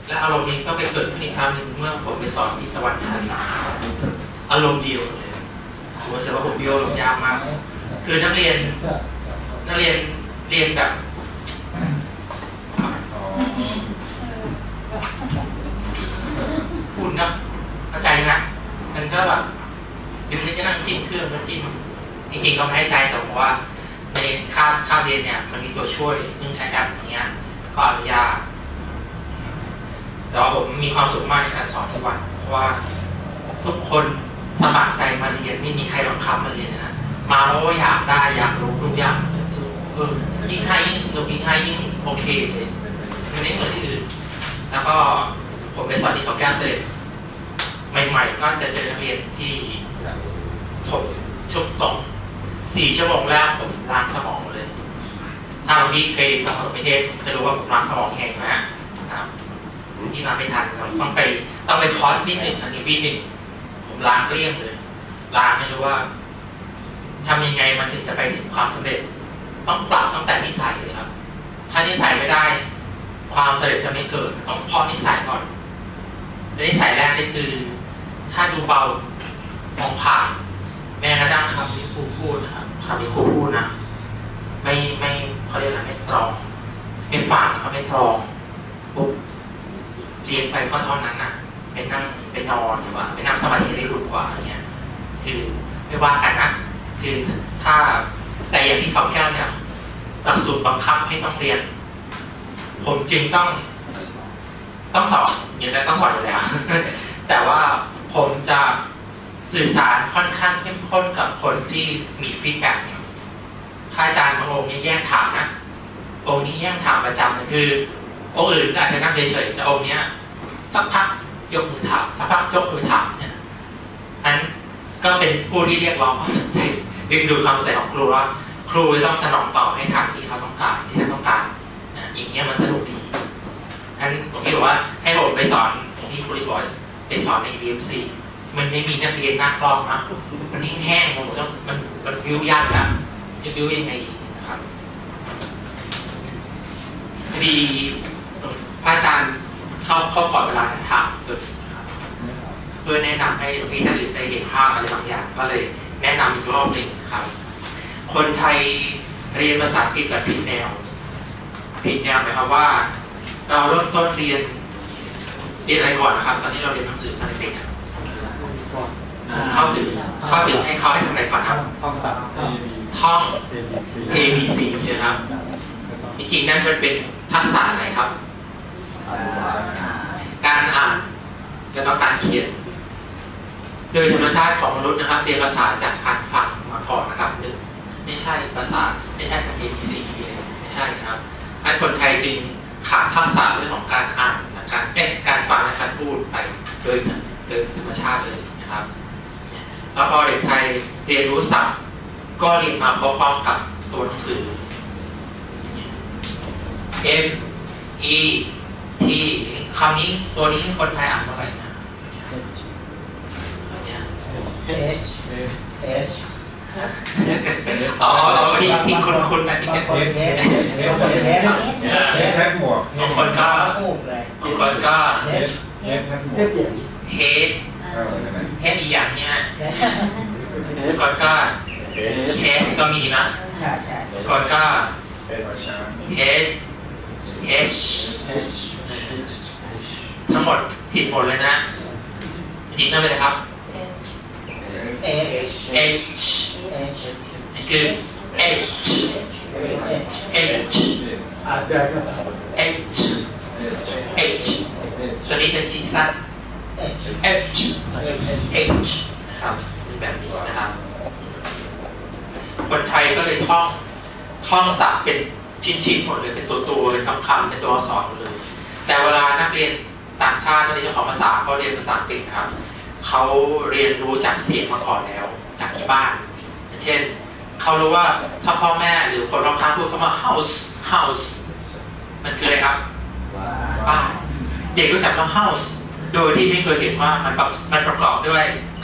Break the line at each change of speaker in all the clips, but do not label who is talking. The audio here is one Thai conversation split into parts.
และอารมณ์นี้ก็ไปเกิดขึ้นอีกครั้งหนึ่งเมื่อผมไปสอนที่ตะวันชัยอารมณ์เดียวเลยผมรู้สึกว่าผมโยนยากมากคือนักเรียนเรียนแบบพูดนะเข้าใจนะมันก็แบบเดี๋ยวนี้จะนั่งจิ้มเครื่องก็จิ้มจริงๆเขาไม่ให้ใช้แต่ว่าในค่าเรียนเนี่ยมันมีตัวช่วยเรื่องใช้แอปอย่างเงี้ยก็อนุญาตแต่ว่าผมมีความสุขมากในการสอนทุกวันเพราะว่าทุกคนสมัครใจมาเรียนไม่มีใครบังคับมาเรียนนะมาเพราะว่าอยากได้อยากรู้ทุกอย่างยิ่งให้ยิ่งสนุกยิ่งให้ยิ่งโอเคเลยไม่ได้เหมือนที่อื่นแล้วก็ผมไปสอนที่เขาแก้วเสด็จใหม่ๆก็จะเจอนักเรียนที่ผมชุบ4 ชั่วโมงแรกผมล้างสมองเลยถ้าเราพี่เคยฟังประเทศจะรู้ว่าผมล้างสมองยังไงใช่ไหมครับที่มาไม่ทันเราต้องไปคอร์สที่1 อันนี้วี1ผมล้างเกลี้ยงเลยล้างไม่รู้ว่าทำยังไงมันถึงจะไปถึงความสำเร็จต้องปรับตั้งแต่นิสัยเลยครับถ้านิสัยไม่ได้ความสำเร็จจะไม่เกิดต้องเพาะนิสัยก่อนและนิสัยแรกนี่คือถ้าดูเบามองผ่านแม้กระทั่งคำที่ครูพูดนะครับคำที่ครูพูดนะไม่เขาเรียกอะไรไม่ตรองไม่ฝังเขาไม่ตรองปุ๊บเรียนไปก็เท่านั้นนะเป็นนั่งเป็นนอนดีกว่าเป็นนั่งสมาธิได้หลุดกว่าเงี้ยคือไม่ว่ากันนะคือถ้าแต่อย่างที่เขาแก้วเนี่ยหลักสูตรบังคับให้ต้องเรียนผมจึงต้องสอนอย่างนั้นต้องสอนอยู่แล้ว แต่ว่าผมจะสื่อสารค่อนข้างเข้มข้นกับคนที่มีฟีดแบ็กพระอาจารย์บางองค์นี้แย่งถามนะองค์นี้แย่งถามประจำนะคือองค์อื่นอาจจะนั่งเฉยๆแต่องค์นี้สักพักยกมือถามสักพักยกมือถามเนี่ยอันก็เป็นผู้ที่เรียกร้องความสนใจดึงดูดความสนใจของครูว่าครูจะต้องสนองตอบให้ทันที่เขาต้องการที่ท่านต้องการอย่างเงี้ยมันสนุกดีอันผมคิดว่าให้ผมไปสอนของที่ครูริบอยส์ไปสอนใน DMC มันไม่มีนักเรียนหน้ากล้องนะมันแห้งๆมันวิวยากนะจะวิวยังไงนะครับพอดีพระอาจารย์เข้าก่อนเวลาถามสุดนะครับเพื่อแนะนำให้พี่ท่านอื่นได้เห็นภาพอะไรบางอย่างก็เลยแนะนำอีกรอบหนึ่งครับคนไทยเรียนภาษาอังกฤษแบบผิดแนวหมายความว่าเราเริ่มต้นเรียนอะไรก่อนนะครับตอนที่เราเรียนหนังสือตอนเด็กเข้าถึงให้เขาให้ทำอะไรก่อนครับท่อง ABC ใช่ไหมครับจริงๆนั่นมันเป็นทักษะอะไรครับการอ่านแล้วก็การเขียนโดยธรรมชาติของมนุษย์นะครับเรียนภาษาจากการฟังมาก่อนนะครับไม่ใช่ภาษาไม่ใช่จาก ABC ไม่ใช่นะครับอันคนไทยจริงขาดทักษะเรื่องของการอ่านการฟังและการพูดไปโดยธรรมชาติเลยนะครับแล้วพอเด็กไทยเรียนรู้ศัพท์ก็เรียนมาพร้อมๆกับตัวหนังสือ M E T คำนี้ตัวนี้คนไทยอ่านว่าอะไรนะ
H
อ๋อที่คุณนะที่เป็น
แค่หมวก
บางคนก็เฮดอีกอย่างเนี่ยบางคนก็เฮสก็มีนะบางคนก็เฮดทั้งหมดผิดหมดเลยนะจริงๆนั่นเป็นอะไรครับH คือ H ตัวนี้เป็นชิ้นสั้น H นะครับแบบนี้นะครับคนไทยก็เลยท่องศัพท์เป็นชิ้นๆหมดเลยเป็นตัวเป็นคำเป็นตัวอักษรหมดเลยแต่เวลานักเรียนต่างชาตินักเรียนเจ้าของภาษาเขาเรียนภาษาอังกฤษนะครับเขาเรียนรู้จากเสียงมาก่อนแล้วจากที่บ้านเช่นเขารู้ว่าถ้าพ่อแม่หรือคนรอบข้างพูดคำว่า house มันคืออะไรครับบ้านเด็กรู้จักว่า house โดยที่ไม่เคยเห็นว่ามันประกอบด้วย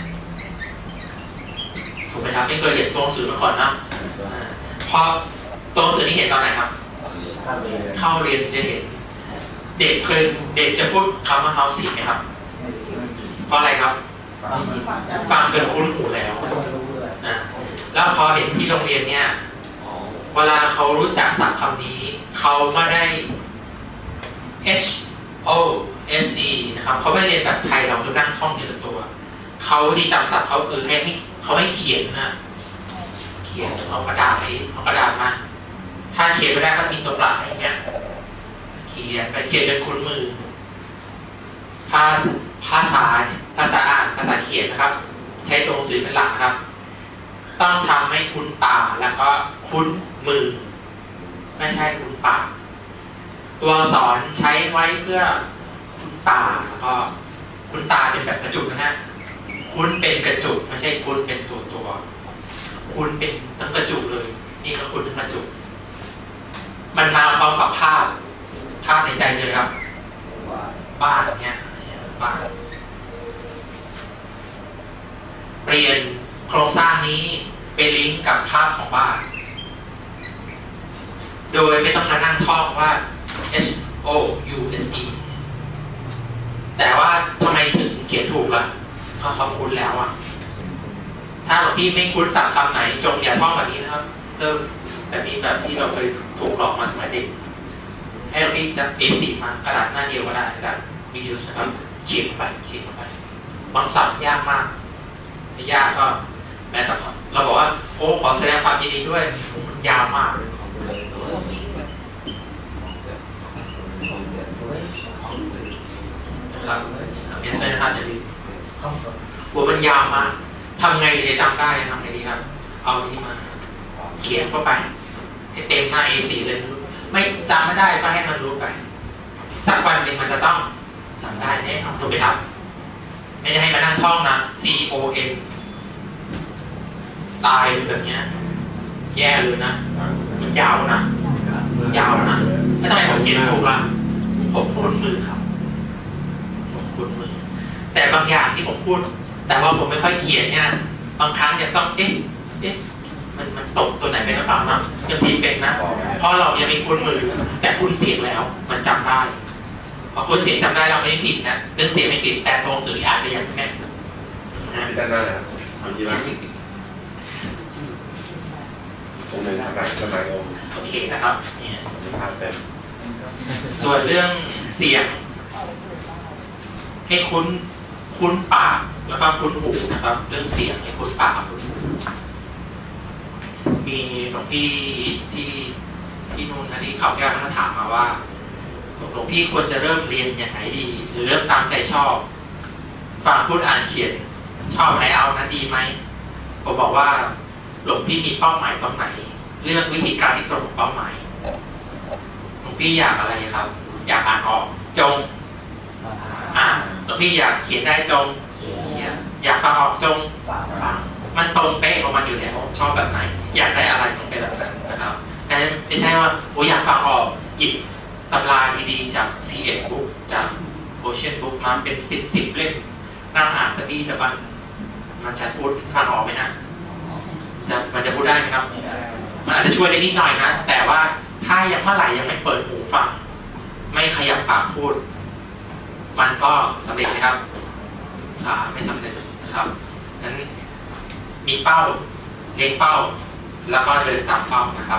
ถูกไหมครับไม่เคยเห็นตัวหนังสือมาก่อนนะพอตัวหนังสือนี้เห็นตอนไหนครับเข้าเรียนจะเห็นเด็กจะพูดคำว่า housing ไหมครับเพราะอะไรครับฟังจนคุ้นหูแล้วแล้วพอเห็นที่โรงเรียนเนี่ยเวลาเขารู้จักศัพท์คำนี้เขาไม่ได้ H O S E นะครับเขาไม่เรียนแบบไทยเราคือนั่งท่องทีละตัวเขาที่จำศัพท์เขาคือเขาให้เขียนนะเขียนเอากระดาษมาถ้าเขียนไม่ได้ก็มีตัวเปล่าอย่างเงี้ยเขียนจนคุ้นมือภาษาอ่านภาษาเขียนนะครับใช้ตัวหนังสือเป็นหลักครับต้องทำให้คุ้นตาแล้วก็คุ้นมือไม่ใช่คุ้นปากตัวอักษรใช้ไว้เพื่อคุ้นตาแล้วก็คุ้นตาเป็นแบบกระจุกนะฮะคุ้นเป็นกระจุกไม่ใช่คุ้นเป็นตัวคุ้นเป็นทั้งกระจุกเลยนี่ก็คุ้นทั้งกระจุกมันมาพร้อมกับภาพในใจเลยครับบ้านเนี่ยบ้านเปลี่ยนโครงสร้างนี้เป็นลิงก์กับภาพของบ้านโดยไม่ต้องมานั่งท่องว่า H O U S E แต่ว่าทำไมถึงเขียนถูกล่ะเพราะเขาคุ้นแล้วอ่ะถ้าหลวงพี่ไม่คุ้นศัพท์คำไหนจงอย่าท่องแบบนี้นะครับเริ่มแบบนี้แบบที่เราเคยถูกหลอกมาสมัยเด็กให้หลวงพี่จะ A4 มากระดาษหน้าเดียวก็ได้กระดาษมียูสนะครับเขียนไปบางศัพท์ยากมากไม่ยากก็แม้แต่เราบอกว่าโอ้ขอแสดงความยินดีด้วยมันยาวมากเลยนะครับเมียเส้นนะครับอย่าลืมหัวมันยาวมากทำไงจะจำได้ทำไงดีครับเอานี้มาเขียนเข้าไปให้เต็มหน้า A4 เลยไม่จำไม่ได้ก็ให้มันรู้ไปสักวันหนึ่งมันจะต้องจำได้ให้ถูกไหมครับไม่ได้ให้มานั่งท่องนะ C O N ตายแบบนี้แย่เลยนะมันยาวนะแล้วทำไมผมเขียนถูกล่ะผมคุ้นมือครับผมคุ้นมือแต่บางอย่างที่ผมพูดแต่ว่าผมไม่ค่อยเขียนเนี่ยบางครั้งยังต้องมันตกตัวไหนเป็นหรือเปล่านะยังผิดเป็นนะเพราะเรายังมีคุ้นมือแต่คุ้นเสียงแล้วมันจำได้พอคุ้นเสียงจำได้เราไม่ผิดนะเรื่องเสียงไม่ผิดแต่ตัวหนังสืออาจจะยังแม่น
ด้านหน้าครับทำดีมากตรงนั้นหนักสมัยองค์
โอเคนะครับเนี่ย
ภาพเต็ม
ส่วนเรื่องเสียงให้คุ้นปากแล้วก็คุ้นหูนะครับเรื่องเสียงให้คุ้นปากคุ้นหูมีหลวงพี่ที่นู่นที่เขาแก้วท่านถามมาว่าหลวงพี่ควรจะเริ่มเรียนอย่างไรดีหรือเริ่มตามใจชอบฟังพูดอ่านเขียนชอบอะไรเอานั้นดีไหมผมบอกว่าหลวงพี่มีเป้าหมายตรงไหนเลือกวิธีการที่ตรงกับเป้าหมายหลวงพี่อยากอะไรครับอยากอ่านออกจงหลวงพี่อยากเขียนได้จงเขียนอยากฟังออกจงฟังมันตรงเป๊ะของมันอยู่แล้วชอบแบบไหนอยากได้อะไรต้องเป็นแบบนั้นนะครับแต่ไม่ใช่ว่าโอ้อยากฟังออกหยิบตำราดีๆจาก CF Book จาก Ocean Book มาเป็น10 เล่มนั่งอ่านตะบี้ตะบันมันจะพูดฟังออกไหมฮะมันจะพูดได้ไหมครับมันอาจจะช่วยได้นิดหน่อยนะแต่ว่าถ้ายังเมื่อไหร่ยังไม่เปิดหูฟังไม่ขยับปากพูดมันก็สำเร็จไหมครับไม่สำเร็จนะครับนั้นมีเป้าเล็งเป้าแล้วก็เดินตามเป้านะครับ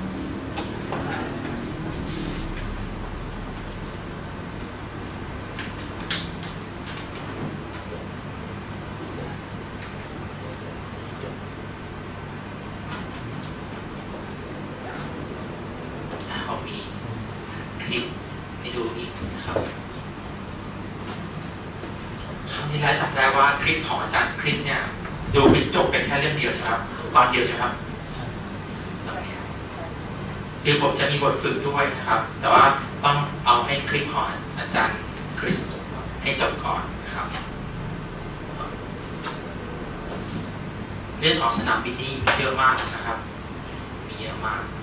เขามีคลิปให้ดูอีกนะครับครั้งนี้แล้วจำได้ว่าคลิปของอาจารย์คริสเนี่ยดูเป็นจบเป็นแค่เรื่องเดียวใช่ไหมครับตอนเดียวใช่ไหมครับคือผมจะมีบทฝึกด้วยนะครับแต่ว่าต้องเอาให้คลิปของอาจารย์คริสให้จบก่อนนะครับเรื่องของสนามบินนี่เยอะมากนะครับมีเยอะมาก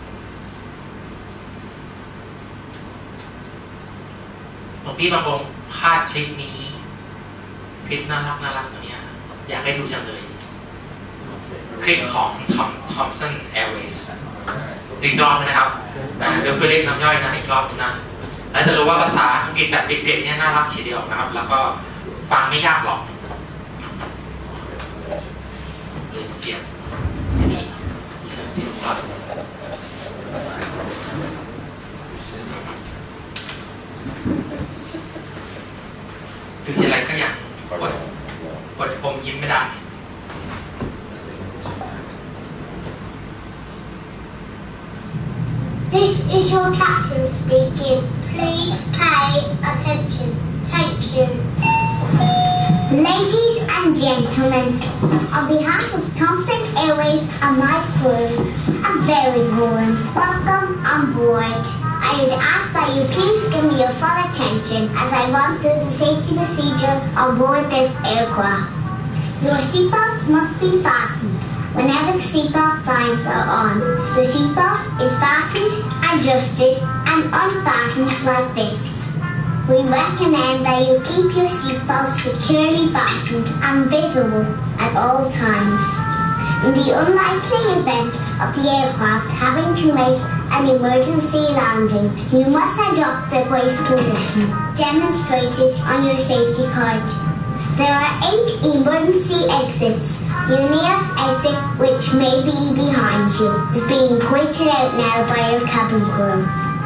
หลวงพี่บางองค์พลาดคลิปนี้คลิปน่ารักตัวนี้อยากให้ดูจังเลยคลิปของ Thomson Airways อีกรอบนะครับเดี๋ยวเพื่อเรียกน้ำย่อยนะอีกรอบนะและจะรู้ว่าภาษาอังกฤษแบบเด็กๆเนี่ยน่ารักทีเดียวนะครับแล้วก็ฟังไม่ยากหรอกเสียงนี่เสียงว่าดูทีไรก็ยังกดอมยิ้มไม่ได้
This is your captain speaking. Please pay attention. Thank you. Ladies and gentlemen, on behalf of Thomson Airways and my crew, a very warm welcome on board. I would ask that you please give me your full attention as I run through the safety procedure on board this aircraft. Your seatbelts must be fastened. Whenever the seatbelt signs are on, your seatbelt is fastened, adjusted, and unfastened like this. We recommend that you keep your seatbelt securely fastened and visible at all times. In the unlikely event of the aircraft having to make an emergency landing, you must adopt the brace position demonstrated on your safety card. There are 8 emergency exits. Your nearest exit, which may be behind you, is being pointed out now by your cabin crew.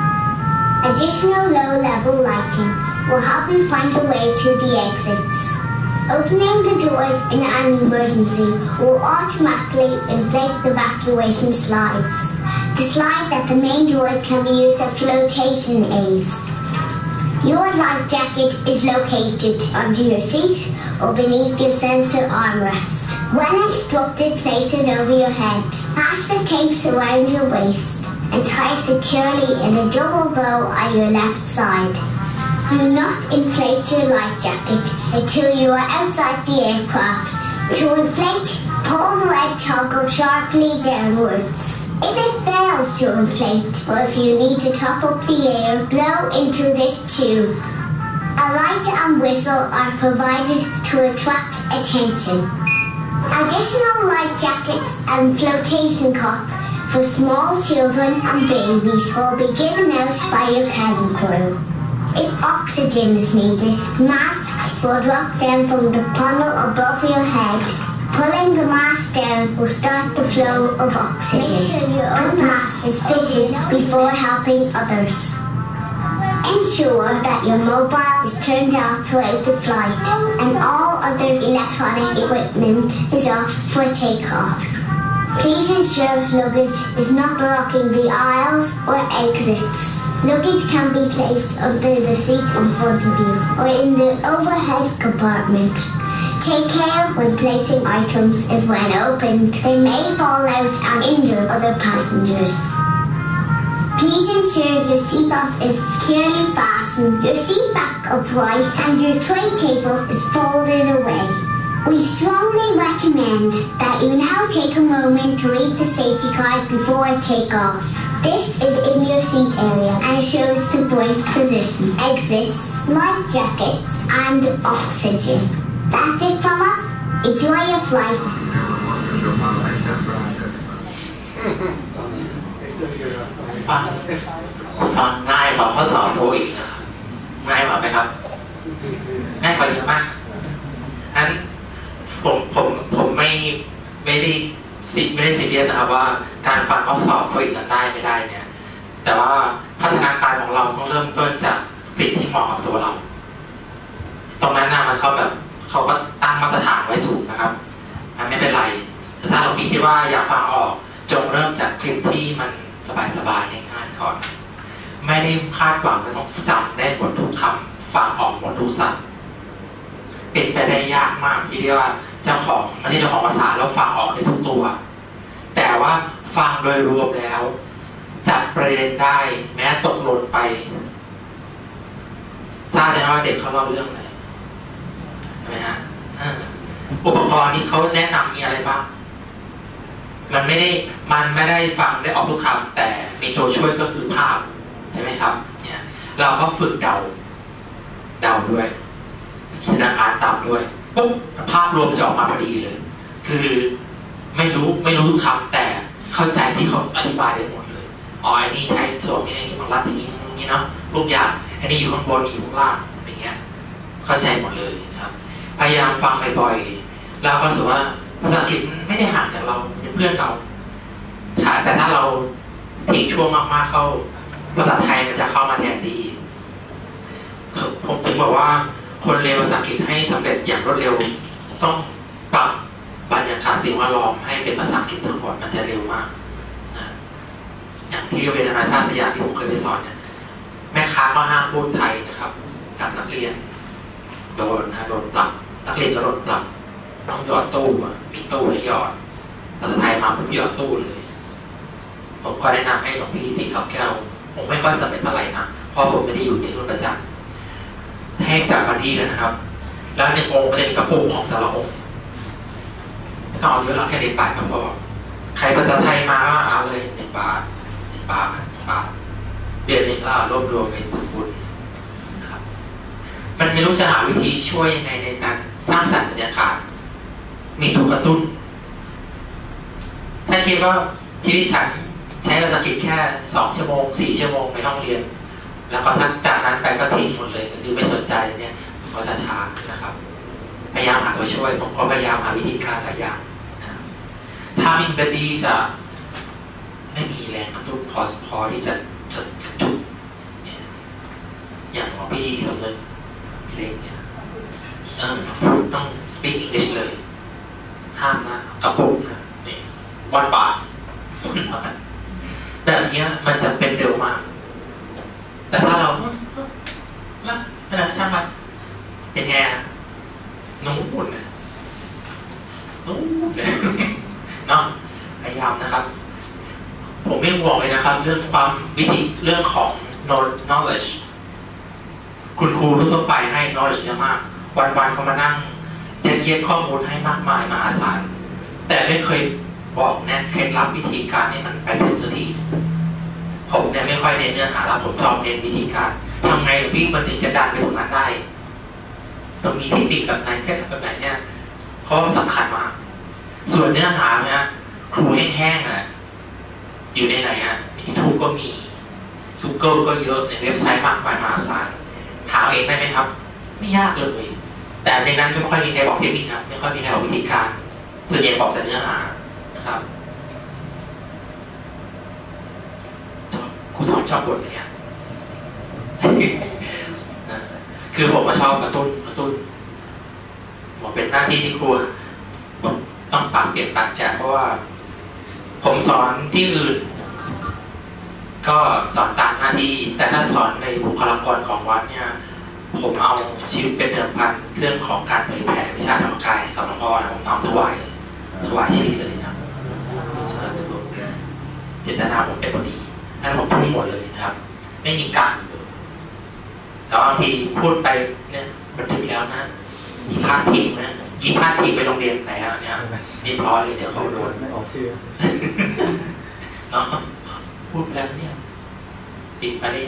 Additional low-level lighting will help you find your way to the exits. Opening the doors in an emergency will automatically inflate the evacuation slides. The slides at the main doors can be used as flotation aids. Your life jacket is located under your seat or beneath your sensor armrest. When instructed, place it over your head. Pass the tapes around your waist and tie securely in a double bow on your left side. Do not inflate your life jacket until you are outside the aircraft. To inflate, pull the red toggle sharply downwards. If it fails to inflate, or if you need to top up the air, blow into this tube. A light and whistle are provided to attract attention. Additional life jackets and flotation cots for small children and babies will be given out by your cabin crew. If oxygen is needed, masks will drop down from the panel above your head. Pulling the mask down will start the flow of oxygen. Make sure your own mask is fitted before helping others. Ensure that your mobile is turned off throughout the flight and all other electronic equipment is off for takeoff. Please ensure luggage is not blocking the aisles or exits. Luggage can be placed under the seat in front of you or in the overhead compartment. Take care when placing items as when opened, they may fall out and injure other passengers. Please ensure your seatbelt is securely fastened, your seat back upright, and your tray table is folded away. We strongly recommend that you now take a moment to read the safety card before takeoff. This is in your seat area and shows the brace position, exits, life jackets, and oxygen. That's it from us. Enjoy your flight.
ฟังง่ายกว่าข้อสอบโทอีกง่ายกว่าไหมครับง่ายกว่าเยอะมากงั้นผมไม่ได้ซีเรียสนะครับว่าการฟังข้อสอบโทอีกนั้นได้ไม่ได้เนี่ยแต่ว่าพัฒนาการของเราต้องเริ่มต้นจากสิ่งที่เหมาะกับตัวเราตรงนั้นนะมันเขาก็ตั้งมาตรฐานไว้สูงนะครับมันไม่เป็นไรถ้าเราคิดว่าอยากฟังออกจงเริ่มจากคลิปที่มันสบายๆง่ายๆก่อนไม่ได้คาดหวังจะต้องจำได้หมดทุกคำฟังออกหมดทุกศัพท์เป็นไปได้ยากมากที่เรียกว่าไม่ใช่เจ้าของภาษาแล้วฟังออกได้ทุกตัวแต่ว่าฟังโดยรวมแล้วจัดประเด็นได้แม้ตกหล่นไปทราบไหมว่าเด็กเขาเล่าเรื่องอะไรใช่ไหมฮะอุปกรณ์ที่เขาแนะนำมีอะไรบ้างมันไม่ได้ฟังได้ออกทุกคำแต่มีตัวช่วยก็คือภาพใช่ไหมครับเนี่ยเราก็ฝึกเดาด้วยจินตนาการตามด้วยปุ๊บภาพรวมจะออกมาพอดีเลยคือไม่รู้คำแต่เข้าใจที่เขาอธิบายได้หมดเลยอ๋ออันนี้ใช้โจทย์นี้มันรัดอย่างนี้เนาะลูกอย่างอันนี้อยู่ข้างบนอยู่ข้างล่างอย่างเงี้ยเข้าใจหมดเลยนะครับพยายามฟังบ่อยๆแล้วก็รู้สึกว่าภาษาอังกฤษไม่ได้ห่างจากเราเป็นเพื่อนเราแต่ถ้าเราทิ้งช่วงมากๆเข้าภาษาไทยมันจะเข้ามาแทนที่ผมถึงบอกว่าคนเรียนภาษาอังกฤษให้สำเร็จอย่างรวดเร็วต้องปรับบรรยากาศสิ่งแวดล้อมให้เป็นภาษาอังกฤษทั้งหมดมันจะเร็วมากนะอย่างที่โรงเรียนนานาชาติสยามที่ผมเคยไปสอนเนี่ยแม่ค้าก็ห้ามพูดไทยนะครับกับนักเรียนโดนปรับนักเรียนจะโดนปรับต้องหยอดตู้มีตู้ให้หยอดภาษาไทยมาปุ๊บหยอดตู้เลยผมก็แนะนำให้หลวงพี่ตีเขาแก้วผมไม่ค่อยสำเร็จเท่าไหร่นะเพราะผมไม่ได้อยู่ในรุ่นประจำให้จับวันที่กันนะครับแล้วหนึ่งองค์จะมีกระปุกของแต่ละองค์ต้องเอาเยอะเราแค่1 บาทก็พอใครภาษาไทยมาก็เอาเลย1 บาท1 บาท1 บาทเดือนนึงก็รวบรวมเป็นทุนบุญนะครับมันไม่รู้จะหาวิธีช่วยยังไงในการสร้างสรรค์บรรยากาศมีตัวกระตุ้นถ้าคิดว่าชีวิตฉันใช้ภาษาอังกฤษแค่2 ชั่วโมง 4 ชั่วโมงในห้องเรียนแล้วก็ถ้าจากนั้นไปก็ทิ้งหมดเลยคือไม่สนใจเนี่ยก็จะช้านะครับพยายามหาตัวช่วยผมก็พยายามหาวิธีการหลายอย่างนะถ้ามินเบดี้จะไม่มีแรงกระตุ้นพอที่จะจุดเนี่ยอย่างของพี่สมนึกพี่เล็กเนี่ยต้อง speak English เลยห้ามนะกระปุกนะนี่1 บาทแบบนี้มันจะเป็นเร็วมากแต่ถ้าเราแล้วขนาดช่างมันเป็นไงนุ่มนะนุ่มเลยเนาะพยายามนะครับผมไม่ห่วงเลยนะครับเรื่องความวิธีเรื่องของ knowledge คุณครูทั่วไปให้ knowledge เยอะมากวันๆเขามานั่งเย็นข้อมูลให้มากมายมหาศาลแต่ไม่เคยบอกแนะเคล็ดลับวิธีการให้มันไปถึงสักทีผมเนี่ยไม่ค่อยเน้นเนื้อหาแล้วผมชอบเน้นวิธีการทำไงพี่มันถึงจะดันไปตรงนั้นได้ต้องมีเทคนิคแบบไหนแค่แบบไหนเนี่ยเพราะมันสำคัญมากส่วนเนื้อหาเนี่ยครูแห้งๆอยู่ในไหนYouTube ก็มี Google ก็เยอะในเว็บไซต์มากมายมหาศาลหาเองได้ไหมครับไม่ยากเลยแต่ในนั้นไม่ค่อยมีใครบอกเทคนิคนะไม่ค่อยมีใครบอกวิธีการส่วนใหญ่บอกแต่เนื้อหานะครับครูทอมชอบบทเนี่ยคือผมก็ชอบกระตุ้นผมเป็นหน้าที่ที่ครูผมต้องปรับเปลี่ยนปัจจัยเพราะว่าผมสอนที่อื่นก็สอนตามหน้าที่แต่ถ้าสอนในบุคลากรของวัดเนี่ยผมเอาชีวิตเป็นเดิมพันเรื่องของการเผยแผ่วิชาธรรมกายกับหลวงพ่อนะผมทำถวายชีวิตเลยนะเจตนาผมเป็นพอดีนั่นผมทุ่มหมดเลยนะครับไม่มีการแต่บางทีพูดไปเนี่ยบันทึกแล้วนะมีพาดพิงนะยิงพาดพิงไปโรงเรียนไหนอะเนี่ยเรียบร้อยเลยเดี๋ยวเขาโดนไม่ออกชื่อเนาะพูดแล้วเนี่ยติดไปเลย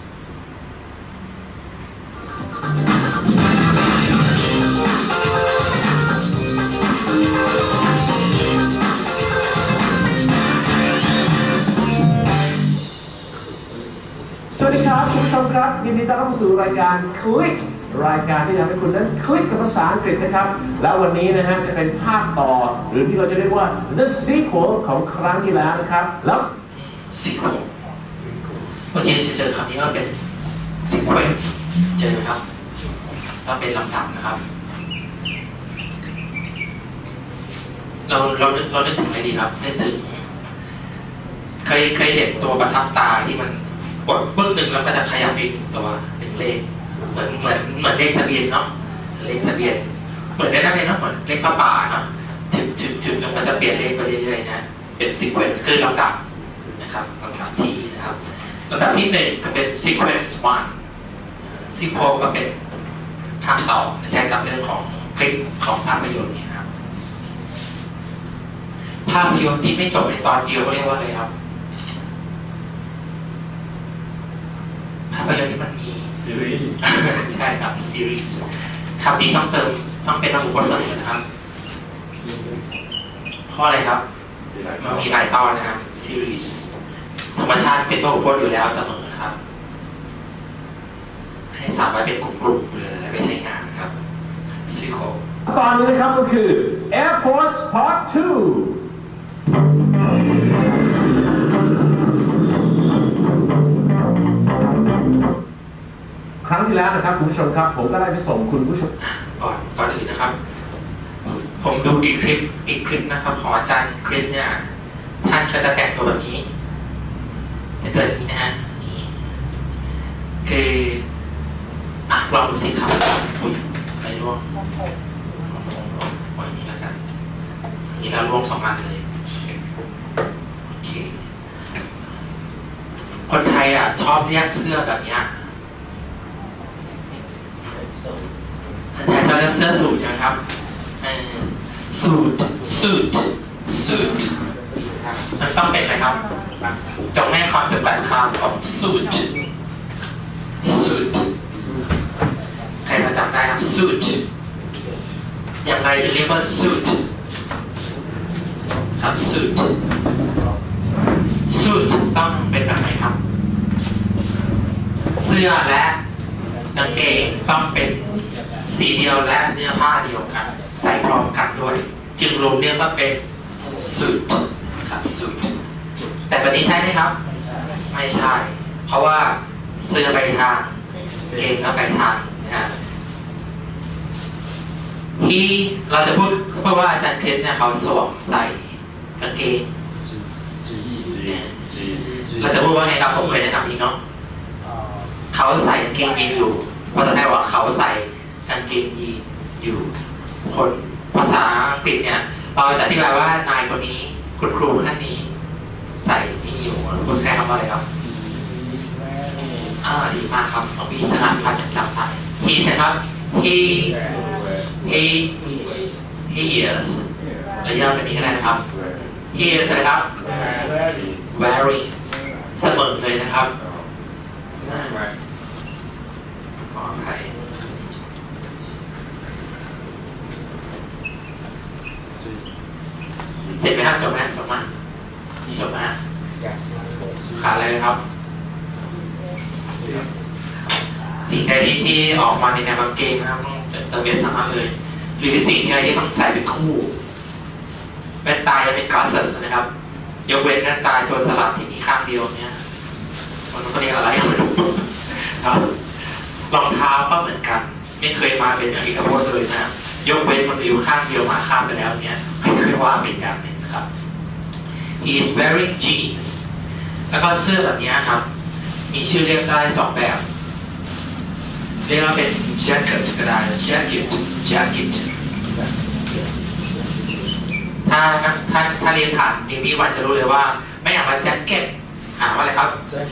สวัสดีครับคุณผู้ชมครับยินดีต้อนรับเข้าสู่รายการคลิกรายการที่ทำให้คุณนั้นคลิกกับภาษาอังกฤษนะครับแล้ววันนี้นะฮะจะเป็นภาคต่อหรือที่เราจะเรียกว่า the sequel ของครั้งที่แล้วนะครับแล้ว
sequel เมื่อกี้จะเจอคำนี้ว่าเป็น sequence เจอไหมครับก็เป็นลำดับนะครับเรานึกถึงอะไรดีครับนึกถึงเคยเห็นตัวประทับตาที่มันกดปึ๊กหนึ่งแล้วก็จะขยับอีกตัวเป็นเลขเหมือนเลขทะเบียนเนาะเลขทะเบียนเหมือนได้นั่นเลยเนาะเหมือนเลขผ้าป่าเนาะถึงแล้วมันจะเปลี่ยนเลขไปเรื่อยๆนะเป็น sequence คือลำดับนะครับลำดับที่นะครับลำดับที่1ก็เป็น sequence 1 sequel ก็เป็นภาคต่อใช้กับเรื่องของคลิปของภาพยนตร์นี่ครับภาพยนตร์ที่ไม่จบในตอนเดียวก็เรียกว่าอะไรครับภาพยนตร์ที่มันมี
ซีรีส์
ใช่ครับซีรีส์คำนี้ต้องเป็นระบุบทเสมอนะครับเพราะอะไรครับมันมีหลายตอนนะครับซีรีส์ธรรมชาติเป็นระบุบทอยู่แล้วเสมอครับศัพท์ไว้เป็นกลุ่มๆเลยไว้ใช้งานครับซีโค
ตอนนี้นะครับก็คือ Airports Part 2ครั้งที่แล้วนะครับคุณผู้ชมครับผมก็ได้ไปส่งคุณผู้ชม
ก่อนอื่นนะครับผมดูอีกคลิปนะครับของอาจารย์คริสเนี่ยท่านก็จะแต่งตัวแบบนี้แต่ตัวนี้นะฮะคือลองดูสิครับอุ้ยอะไรร่วงปล่อยนี้แล้วกันนี่เราร่วง2 อันเลยโอเคคนไทยชอบเรียกเสื้อแบบนี้คนไทยชอบเรียกเสื้อสูทใช่ไหมครับสูทมันต้องเป็นอะไรครับจงให้ความจำกัดความของสูทใครพอจำได้ครับสูทอย่างไรจะเรียกว่าสูทครับสูทต้องเป็นแบบไหนครับเสื้อและกางเกงต้องเป็นสีเดียวและเนื้อผ้าเดียวกันใส่พร้อมกันด้วยจึงรวมเรียกว่าเป็นสูทครับสูทแต่วันนี้ใช่ไหมครับไม่ใช่เพราะว่าเสื้อไปทางเกงก็ไปทางนะที่เราจะพูดเพราะว่าอาจารย์คริสเนี่ยเขาสวมใส่กางเกงเราจะพูดว่าไงครับผมเคยแนะนำอีกเนาะเขาใส่กางเกงยีนอยู่ภาษาไทยว่าเขาใส่กางเกงยีนอยู่คนภาษาอังกฤษเนี่ยเราจะอธิบายว่านายคนนี้คุณครูท่านนี้ใส่นี่อยู่คุณใช้คำว่าอะไรครับดีมากครับของพี่ธนาพัฒน์จำได้ที่ใช่ครับhe is ระยะแบบนี้ก็ได้นะครับ he is นะครับ very เสมอเลยนะครับขออภัยเสร็จไหมครับจบไหมขาดอะไรครับสิ่งใดที่ออกมาในแนวกางเกงนะครับต้องเติมเบสสามารถเลยหรือสิ่งใดที่ต้องใส่เป็นคู่แว่นตาจะเป็น glasses นะครับยกเว้นแว่นตาโจรสลัดที่มีข้างเดียวเนี่ยมันก็เรียกอะไรไม่รู้ครับรองเท้าก็เหมือนกันไม่เคยมาเป็นอย่างอีกทั้งหมดเลยนะยกเว้นมันอยู่ข้างเดียวมาข้ามไปแล้วเนี่ยไม่เคยว่าเป็นอย่างนี้นะครับ he is wearing jeans แล้วก็เสื้อแบบนี้ครับมีชื่อเรียกได้2 แบบเรียกว่าเป็น jacket ก็ได้ jacket ถ้าเรียนผ่านดีวีวันจะรู้เลยว่าไม่อยากมา jacket หาว่าอะไรครับ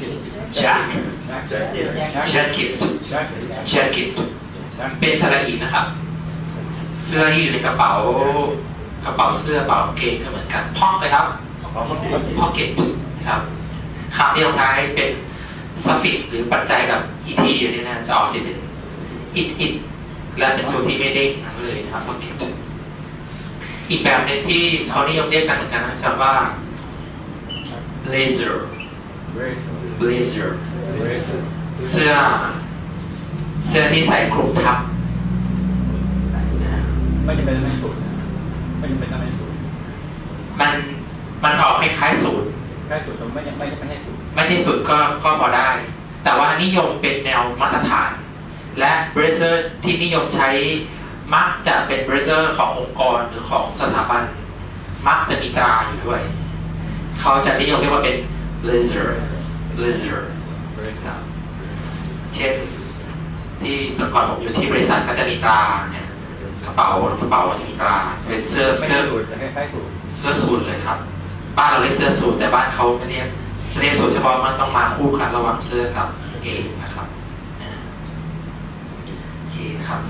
jacket เป็นสระอีนะครับเสื้อที่อยู่ในกระเป๋าเสื้อกระเป๋ากางเกงก็เหมือนกันพ็อกเลยครับ pocket นะครับคำที่ลงท้ายเป็น suffix หรือปัจจัยแบบ et อย่างนี้นะจะออกเสียงเป็น it และเป็นตัวที่ไม่เด้งเลยนะครับ pocket อีกแบบนึงที่เขานิยมเรียกกันเหมือนกันนะครับว่า blazer เสื้อที่ใส่คลุมทับ
ไม่จำเป็นต้องสูทไม่จำเป็นต้องสูท
มันออกคล้ายๆสูท
แต่ไม่ให้สูท
ไม่ที่สุดก็พอได้แต่ว่านิยมเป็นแนวมาตรฐานและเบรเซอร์ที่นิยมใช้มักจะเป็นเบรเซอร์ขององค์กรหรือของสถาบันมักจะมีตราอยู่ด้วยเขาจะนิยมเรียกว่าเป็น blazer เช่นที่ตอนก่อนผมอยู่ที่บริษัทก็จะมีตราเนี่ยกระเป๋าจะมีตราเป็นเสื้อสูทเลยครับบ้านเราเรียกเสื้อสูทแต่บ้านเขาไม่เรียกสูทเฉพาะมันต้องมาคู่กันระหว่างเสื้อกับกางเกงนะครับโอเคครับ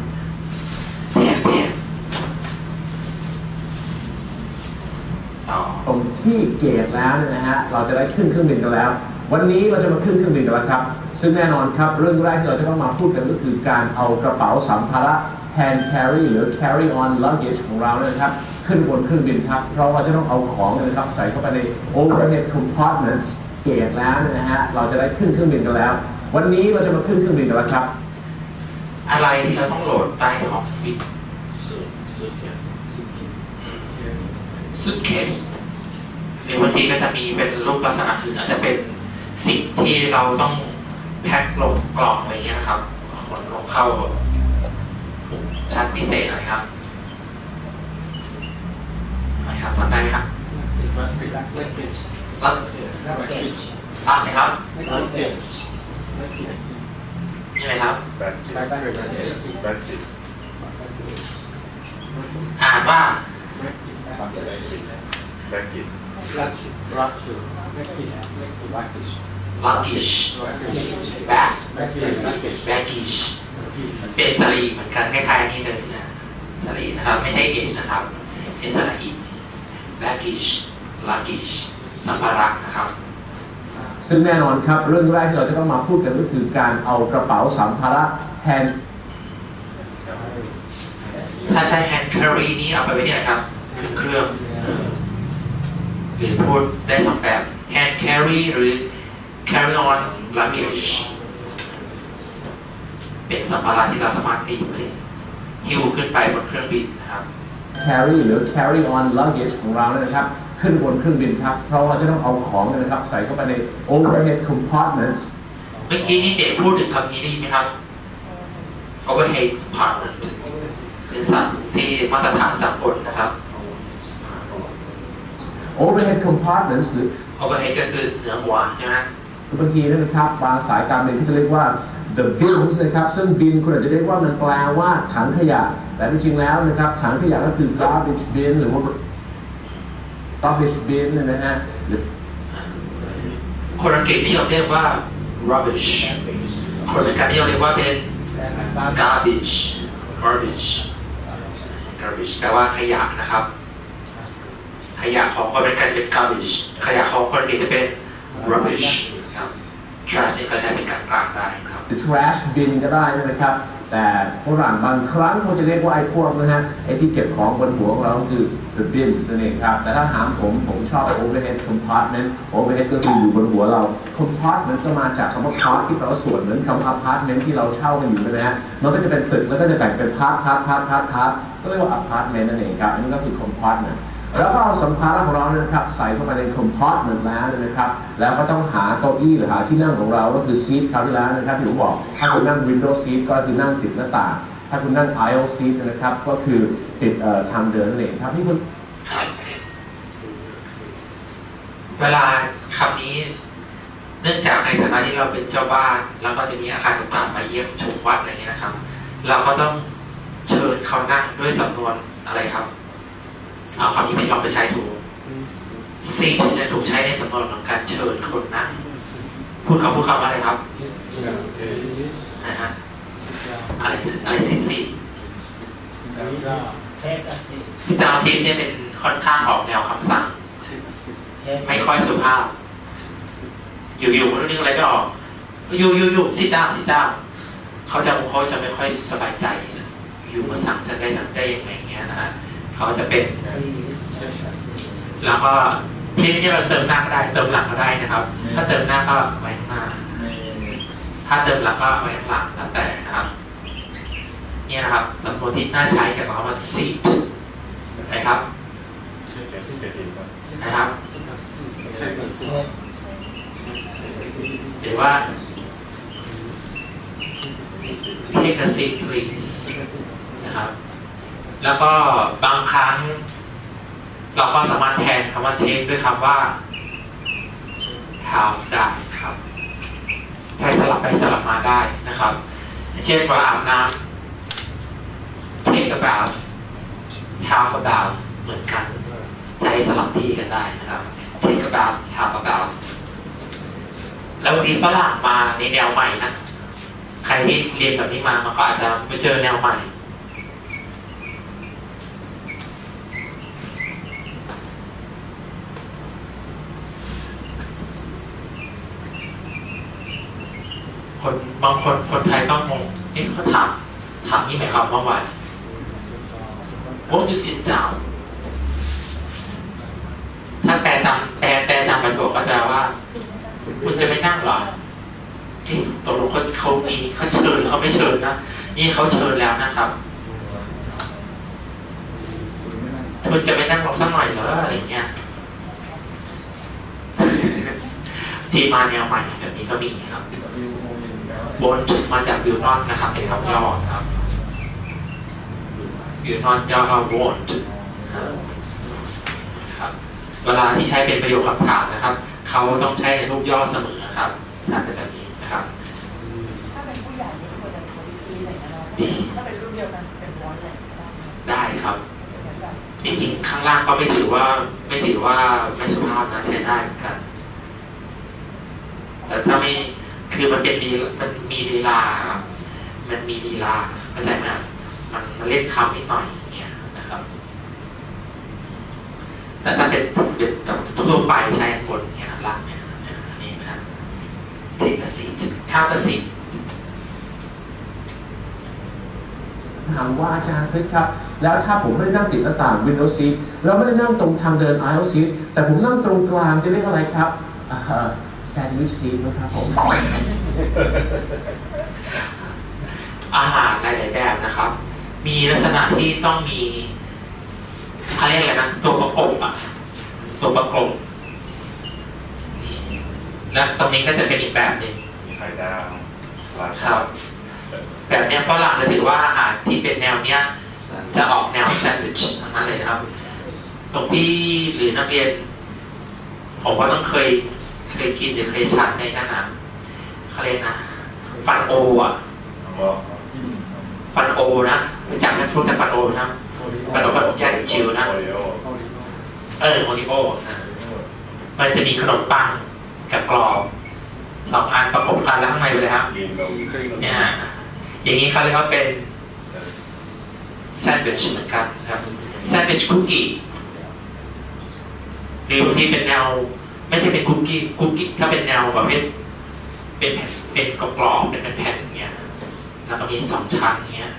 ตรงที่เกตแล้วนะฮะเราจะได้ขึ้นเครื่องบินกันแล้ววันนี้เราจะมาขึ้นเครื่องบินกันแล้วครับซึ่งแน่นอนครับเรื่องแรกที่เราจะต้องมาพูดกันก็คือการเอากระเป๋าสัมภาระ hand carry หรือ carry on luggage ของเราเนี่ยนะครับขึ้นบนเครื่องบินครับเพราะว่าจะต้องเอาของนะครับใส่เข้าไปใน overhead compartments เกตแล้วนะฮะเราจะได้ขึ้นเครื่องบินกันแล้ววันนี้เราจะมาขึ้นเครื่องบินกันแล้วครับ
อะไรที่เราต้องโหลดใต้ท้องบินสุดเคสในบางทีก็จะมีเป็นรูปลักษณะอื่นอาจจะเป็นสิ่งที่เราต้องแพ็คลงกล่องอะไรเงี้ยนะครับขนลงเข้าชั้นพิเศษอะไรครับทำได้ไหมครับรับเลยครับนี่เลยครับ
แบทจิต
อ่านว่า
แบทจิต
luggage baggage เป็นสลีเหมือนกันคล้ายๆนี่เลยนะสลีนะครับไม่ใช่ h นะครับเป็นสระอี baggage luggage สัมภาระนะครับ
ซึ่งแน่นอนครับเรื่องแรกที่เราจะต้องมาพูดกันก็คือการเอากระเป๋าสัมภาระแฮนด์
ถ้าใช้ hand carry นี้เอาไปไว้ที่ไหนครับขึ้นเครื่องหรือพูดได้สองแบบ hand carry หรือ carry on luggage เป็นสัมภาระที่เราสามารถหิ้วขึ้นไปบนเครื่องบินนะครับ
carry หรือ carry on luggage ของเราเนี่ยนะครับขึ้นบนเครื่องบินครับเพราะเราจะต้องเอาของนะครับใส่เข้าไปใน overhead compartments
เมื่อกี้นี้เด็กพูดถึงคำนี้ได้ไหมครับ overhead compartment เป็นศัพท์ที่มาตรฐานสากลนะครับ
overhead compartments หรือ
overhead ก็คือเหนือหัวใช่ไหม
บางทีนะครับบางสายการบินที่จะเรียกว่า the bins นะครับซึ่งบินคุณอาจจะเรียกว่ามันแปลว่าถังขยะแต่จริงๆแล้วนะครับถังขยะก็คือ garbage bin หรือว่า rubbish bin นะฮะ
คนอังกฤษนิยมเรียกว่า rubbish คนอเมริกันนิยมเรียกว่าเป็น garbage แปลว่าขยะนะครับขยะของคนอเมริกันจะเป็น garbage ขยะของคนอังกฤษจะเป็น rubbish ครับ trash นี่ก็ใช้เป็นกลางๆได้นะครับ
trash bin ก็ได้นะครับแต่ฝรั่งบางครั้งเขาจะเรียกว่าไอ้พวกนะฮะไอ้ที่เก็บของบนหัวของเราคือ the bin นั่นเองครับแต่ถ้าถามผมชอบ overhead compartment overhead ก็คืออยู่บนหัวเรา compartment ก็มาจากคำว่า part ที่แปลว่าส่วนเหมือนคำ apartment ที่เราเช่ากันอยู่นะฮะมันก็จะเป็นตึกแล้วก็จะแบ่งเป็น part ก็เรียกว่า apartment นั่นเองครับอันนี้ก็คือ compartmentแล้วก็เอาสัมภาระของเราเนี่ยนะครับใส่เข้ามาใน compartment แล้วนะครับแล้วก็ต้องหาเก้าอี้หรือหาที่นั่งของเราก็คือ seat คราวที่แล้วนะครับที่ผมบอกถ้าคุณนั่ง window seat ก็คือนั่งติดหน้าต่างถ้าคุณนั่ง aisle seat นะครับก็คือติดทางเดินนั่นเองครับที่คุณ
เวลาคำนี้เนื่องจากในฐานะที่เราเป็นเจ้าบ้านแล้วก็จะมีอาคารต่างๆมาเยี่ยมชมวัดอะไรเงี้ยนะครับเราก็ต้องเชิญเขานั่งด้วยสำนวนอะไรครับเอาคำนี้ไปลองไปใช้ถูกซีทจะถูกใช้ในสำนวนของการเชิญคนนั่งพูดคำว่าอะไรครับนะฮะอะไรซีซิตาพิสเนี่ยเป็นค่อนข้างออกแนวคำสั่งไม่ค่อยสุภาพอยู่ๆเรื่องอะไรก็ออกอยู่ซิตาเขาจะไม่ค่อยสบายใจอยู่มาสั่งฉันได้ยังไงเงี้ยนะฮะเขาจะเป็นแล้วก็เพจที่เราเติมหน้าก็ได้เติมหลังก็ได้นะครับถ้าเติมหน้าก็ไว้ข้างหน้าถ้าเติมหลังก็ไว้ข้างหลังแล้วแต่นะครับนี่นะครับสำนวนที่น่าใช้กับคำว่า seat นะครับหรือว่า take a seat please นะครับแล้วก็บางครั้งเราก็สามารถแทนคำว่า take ด้วยคำว่า have ได้ครับใช้สลับไปสลับมาได้นะครับเช่นว่าอาบน้ำ take a bath have a bath เหมือนกันใช้สลับที่กันได้นะครับ take a bath have a bath แล้ววันนี้ฝรั่งมาในแนวใหม่นะใครที่เรียนแบบนี้มามันก็อาจจะไปเจอแนวใหม่บางคนไทยต้องงงเขาถามนี่หมายความว่าไง Won't you sit down ถ้าแปลตามประโยคก็จะว่าคุณจะไม่นั่งหรอตกลงเขาเชิญหรือเขาไม่เชิญนะนี่เขาเชิญแล้วนะครับคุณจะไม่นั่งลงสักหน่อยเหรออะไรเงี้ยที่มาแนวใหม่แบบนี้ก็มีครับบนมาจากวิวนอนนะครับเป็นคำย่อครับวิวนอนย่อวอนครับเวลาที่ใช้เป็นประโยคคำถามนะครับเขาต้องใช้ในรูปย่อเสมอครับถ้าเป็นแบบนี้นะครับ
ถ้าเป็นผู้ใหญ่นี่ควรจะใช้ดีอะไรนะถ้าเป็นรุ่นเดียวกันเป็นวอนเลย
ได้ครับจริงๆข้างล่างก็ไม่ถือว่าไม่สุภาพนะใช้ได้เหมือนกันแต่ถ้าไม่คือมันมีลีลาเข้าใจไหมมันเล่นคำนิดหน่อยอย่างเงี้ยนะครับแต่ถ้าเป็นทั่วไปใช้บนเนี่ยล่างเนี่ยนี่นะครับ take a seat have a seat
ถามว่าอาจารย์คริสครับแล้วถ้าผมไม่ได้นั่งติดหน้าต่าง Window Seat แล้วไม่ได้นั่งตรงทางเดิน Aisle Seat แต่ผมนั่งตรงกลางจะเรียกอะไรครับSandwich Seat นะครับผม
อาหารหลายๆแบบนะครับมีลักษณะที่ต้องมีเขาเรียกอะไรนะตัวประกบตัวประกบและตรงนี้ก็จะเป็นอีกแบบหนึ่ง
มีไข่ดาว
ครับแบบนี้ฝรั่งจะถือว่าอาหารที่เป็นแนวเนี้ยจะออกแนวแซนด์วิชทั้งนั้นเลยครับหลวงพี่หรือนักเรียนผมว่าต้องเคยกินหรือเคยชัดในนั่นนะเขาเรียกนะฟันโอฟันโอนะรู้จักไหมฟรุตจากฟันโอครับฟันโอแบบแจ็คจิวนะโมริโอนะมันจะมีขนมปังกับกรอบสองอันประกบกันแล้วข้างในไปเลยครับเนี่ยอย่างนี้เขาเรียกว่าเป็นแซนด์วิชเหมือนกันครับแซนด์วิชคุกกี้หรือบางทีเป็นแนวไม่ใช่เป็นคุกกี้ถ้าเป็นแนวแบบเป็นกรอบเป็นแผ่นอย่างเงี้ยแล้วก็มีสองชั้นอย่างเงี้ย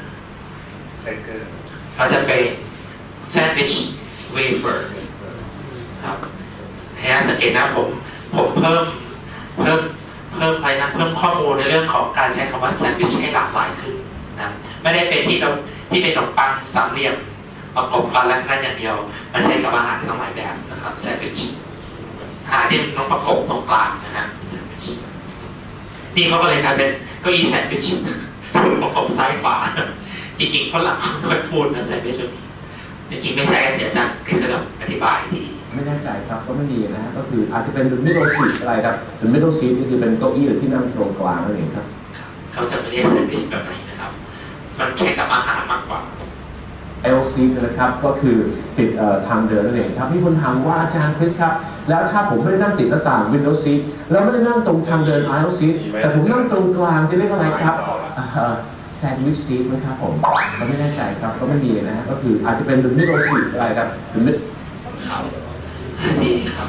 ก็จะเป็นแซนด์วิชเวเฟอร์ครับให้สังเกตนะผมเพิ่มอะไรนะเพิ่มข้อมูลในเรื่องของการใช้คำว่าแซนด์วิชให้หลากหลายขึ้นนะไม่ได้เป็นที่เป็นขนมปังสามเหลี่ยมประกบกันแล้วนั่นอย่างเดียวมันใช้กับอาหารทั้งหลายแบบนะครับแซนด์วิชอาหารที่ต้องประกบตรงกลางนะฮะนี่เขาก็เลยกลายเป็นเก้าอี้แซนด์วิชประกบซ้ายขวาจริงๆฝรั่งค่อยพูดนะแซนด์วิชจริงๆไม่ใช่กันเสียจังก็จะอธิบายที
ไม่แน่ใจครับก็ไม่ดีนะฮะก็คืออาจจะเป็น middle seat อะไรครับ middle seat ก็คือเป็นเก้าอี้หรือที่นั่งตรงกลางนั่นเองครับ
เขาจะไม่เรียกแซนด์วิชแบบไหนนะครับมันใช้กับอาหารมากกว่า
L seat นะครับก็คือติดทางเดินนั่นเองครับมีคนถามว่าอาจารย์คริสครับแล้วถ้าผมไม่ได้นั่งติดหน้าต่าง window seat แล้วไม่ได้นั่งตรงทางเดิน aisle seat แต่ผมนั่งตรงกลางจะเรียกอะไรครับsandwich seat ไหมครับผมก็ไม่แน่ใจครับก็ไม่ดีนะฮะก็คืออาจจะเป็น middle seat อะไรครับ
ครับดีครับ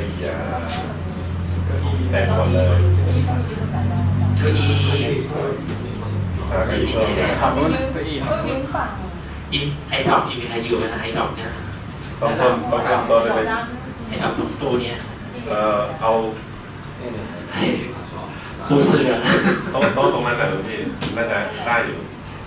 แต่หมดเลย
เก้าอี้
ครับนู้นเก้าอี้ครับ
ยืนฝั่ง
ยิ้มไอ้ดอกที่มีใครอยู่ไหมนะไอ้ดอกเนี่ย
ต้องทำตัวเลย
ไอ้ดอกตรงตู้เนี่ย
เอา
ปูเสือ
โต๊ะตรงนั้นแหละพี่น่าจะได้อยู่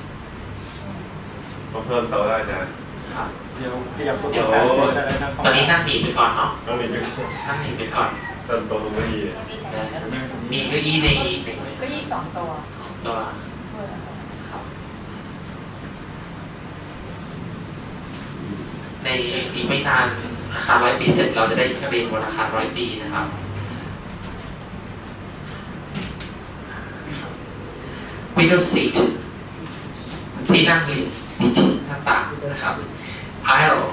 ต้องเพิ่มโต๊ะได้จ้ะ
เดี๋ยวขยับตัว
ตอนนี้นั่งหนีไปก่อนเนาะ
นั่งหนี
ไปก่อน
เติมโต๊ะตรงนี้
มีเก้าอี้ใน
เก้าอี้2 ตัว
ในอีกไม่นานอาคาร100 ปีเสร็จเราจะได้เรียนบนอาคาร100 ปีนะครับWindow seat ที่นั่งที่หน้าต่างนะครับ aisle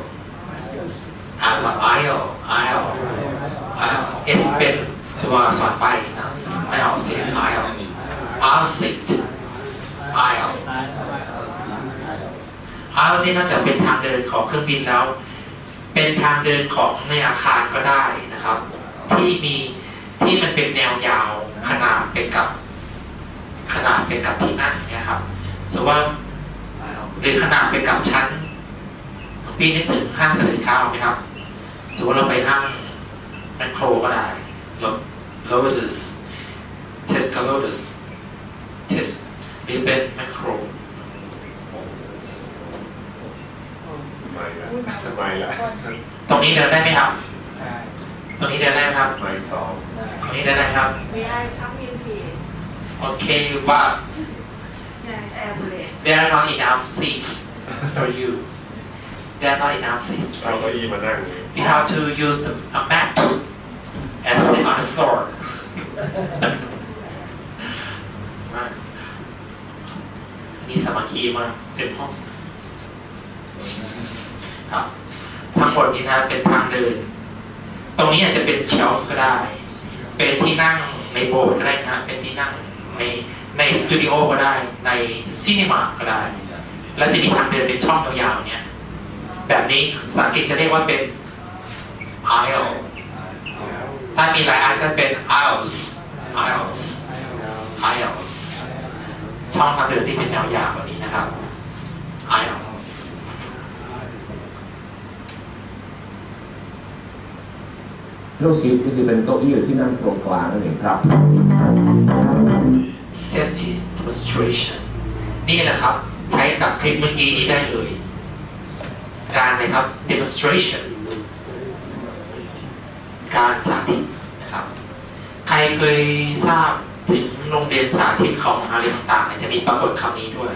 S เป็นตัวสอดไปนะไม่ออกเสียง aisle seat aisle นี่นอกจากเป็นทางเดินของเครื่องบินแล้วเป็นทางเดินของในอาคารก็ได้นะครับที่มันเป็นแนวยาวขนาดไปกับที่นั่งเนี่ยครับสมมติว่าหรือขนาดไปกับชั้นพี่นึกถึงห้างสรรพสินค้าไหมครับสมมติเราไปห้างแมคโครก็ได้Lotus Tesco Lotus หรือเป็นแมคโคร
ไม่ละ
ตรงนี้เดินได้ไหมครับตรงนี้เดินได้ไหมครับ
ไม่สอง
ตรงนี้เดินได้ไหมครับ
ไม่ได้ครับมีผี
โอเคว่า
ไงแอร์เบรก
there are not enough seats for you there are not enough seats
เอา
for
เก้า
you
อี้มานั่ง
you have to use a mat and sit on the floor นี่สามัคคีมากเต็มห้องครับทั้งหมดนี้นะเป็นทางเดินตรงนี้อาจจะเป็นเชลฟ์ก็ได้เป็นที่นั่งในโบสถ์ก็ได้นะเป็นที่นั่งในสตูดิโอก็ได้ในซีนีมาก็ได้แล้วจะมีทางเดินเป็นช่องยาวๆเนี่ยแบบนี้ภาษาอังกฤษจะเรียกว่าเป็น aisle ถ้ามีหลายอันก็เป็น aisles ช่องทางเดินที่เป็นแนวยาวแบบนี้นะครับ aisle
no seat ก็คือเป็นเก้าอี้หรือที่นั่งตรงกลางนั่นเองครับ
safety demonstration นี่แหละครับใช้กับคลิปเมื่อกี้นี้ได้เลยการอะไรครับ demonstration การสาธิตนะครับใครเคยทราบถึงโรงเรียนสาธิตของมหาวิทยาลัยต่างๆจะมีปรากฏคำนี้ด้วย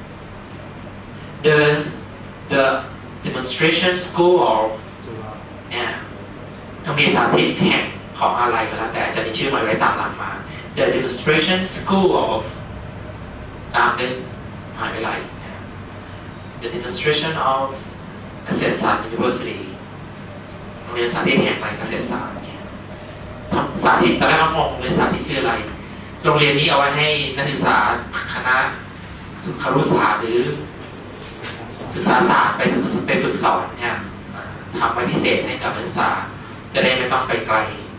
the demonstration school of เนี่ยโรงเรียนสาธิตแห่งของอะไรก็แล้วแต่จะมีชื่อหมายไว้ตามหลังมา the demonstration school of ตามด้วยมหาวิทยาลัย the demonstration of เกษตรศาสตร์ University โรงเรียนสาธิตแห่งอะไรเกษตรศาสตร์เนี่ยสาธิตตอนแรกก็งงโรงเรียนสาธิตคืออะไรโรงเรียนนี้เอาไว้ให้นักศึกษาคณะครุศาสตร์หรือศึกษาศาสตร์ไปฝึกสอนเนี่ยทำไว้พิเศษให้กับนักศึกษาจะได้ไม่ต้องไปไกล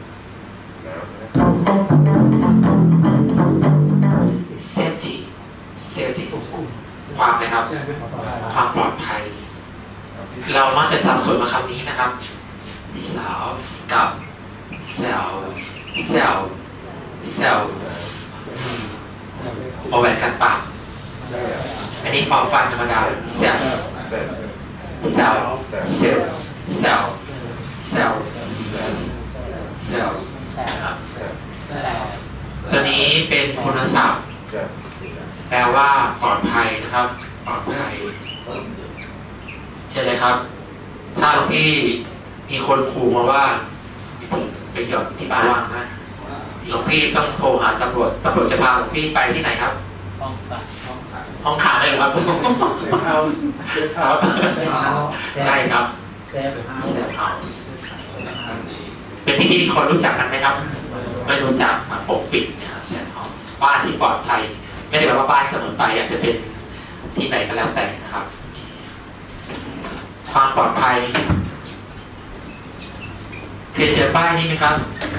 safety ความนะครับ ความปลอดภัยเรามักจะสับสนมาคำนี้นะครับ self กับ self เอาแหวนกันปากอันนี้ความฟันธรรมดา self นะครับตัวนี้เป็นคุณศัพท์แปลว่าปลอดภัยนะครับปลอดภัยใช่เลยครับถ้าหลวงพี่มีคนขู่มาว่าไปหยอดที่บ้านว่างนะหลวงพี่ต้องโทรหาตำรวจจะพาหลวงพี่ไปที่ไหนครับห้องขังเลยครับใช่ครับเซฟเฮาส์เป็นที่คนรู้จักกันไหมครับไม่รู้จักปกปิดเนี่ยเซฟเฮาส์บ้านที่ปลอดภัยไม่ได้แปลว่าบ้านเสมอไปอาจจะเป็นที่ไหนก็แล้วแต่นะครับความปลอดภัยเคยเจอป้ายนี้ไหมครับ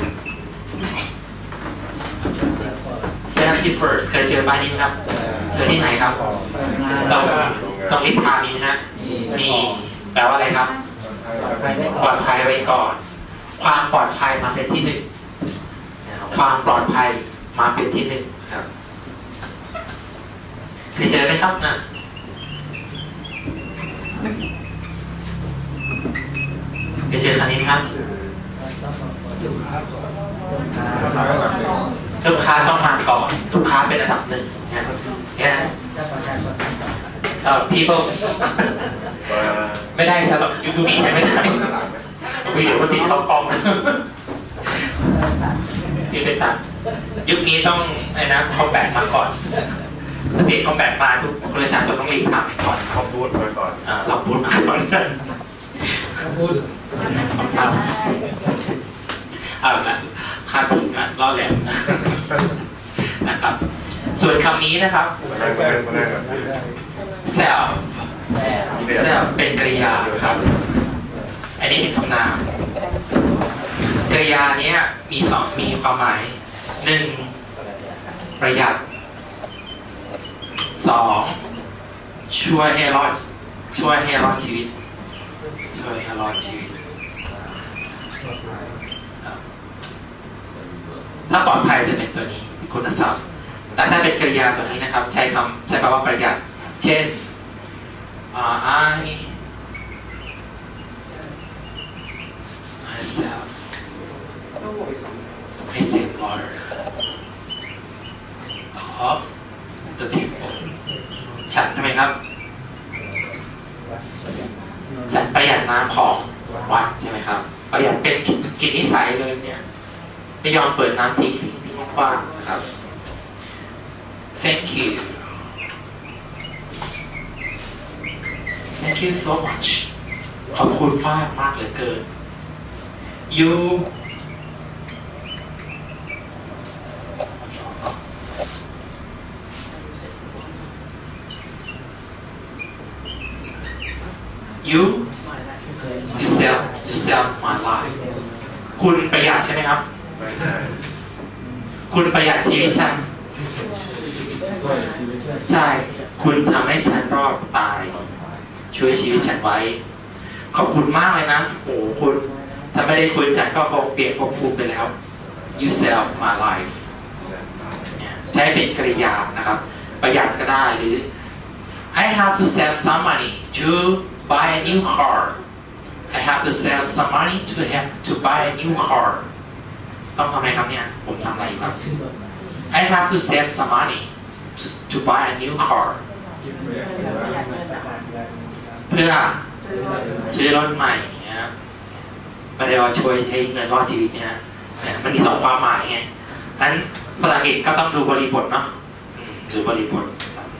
Safety First เคยเจอป้ายนี้ไหมครับเจอที่ไหนครับต้องลิฟต์ทางนี้นะฮะมีแปลว่าอะไรครับปลอดภัยไว้ก่อนความปลอดภัยมาเป็นที่หนึ่งความปลอดภัยมาเป็นที่หนึ่งครับเคยเจอไหมครับนะเคยเจอคำนี้ไหมครับลูกค้าต้องมาก่อนลูกค้าเป็นอันดับหนึ่งเนี่ย people ไม่ได้สำหรับยุคนี้ใช้ไม่ได้วิดีโอที่เขากล้องที่ไปตัดยุคนี้ต้องไอ้นะคอมแบทมาก่อนเสียงคอมแบทมาทุกคนประชาชนต้องรีบทำไปก่อน
เขาบูทมาก่อน
เราบูทมาก่อนบูททำนะคาดถึงกันล่อแหลมนะครับส่วนคำนี้นะครับ self เป็นกริยาครับอันนี้เป็นคำนามกริยานี้มีความหมาย 1. ประหยัด 2. ช่วยให้รอดชีวิตถ้าปลอดภัยจะเป็นตัวนี้คุณศัพท์แต่ถ้าเป็นกริยาตัวนี้นะครับใช้คำว่าประหยัดเช่น myself I save water of the temple ฉันทำไมครับฉันประหยัดน้ำของวัดใช่ไหมครับประหยัดเป็นกิจนิสัยเลยเนี่ยไม่ยอมเปิดน้ำทิ้งกว้างนะครับ Thank you Thank you so much ขอบคุณมากเหลือเกิน You yourself my life คุณประหยัดใช่ไหมครับ
ไม่ใช่
คุณประหยัดชีวิตฉันใช่คุณทำให้ฉันรอดตายช่วยชีวิตฉันไว้ขอบคุณมากเลยนะโอ้คุณถ้าไม่ได้คุณฉันก็คงเปลี่ยนภพภูมิไปแล้ว you save my life ใช้เป็นกริยานะครับประหยัดก็ได้หรือ I have to save some money to buy a new car I have to save some money to buy a new car ต้องทำอะไรครับเนี่ยผมทำอะไรครับ I have to save some money to buy a new car เพื่อซื้อรถใหม่นะครับไม่ได้ว่าช่วยให้เงินรอดชีวิตเนี่ยมันมีสองความหมายไงฉะนั้นภาษาอังกฤษก็ต้องดูบริบทเนาะดูบริบท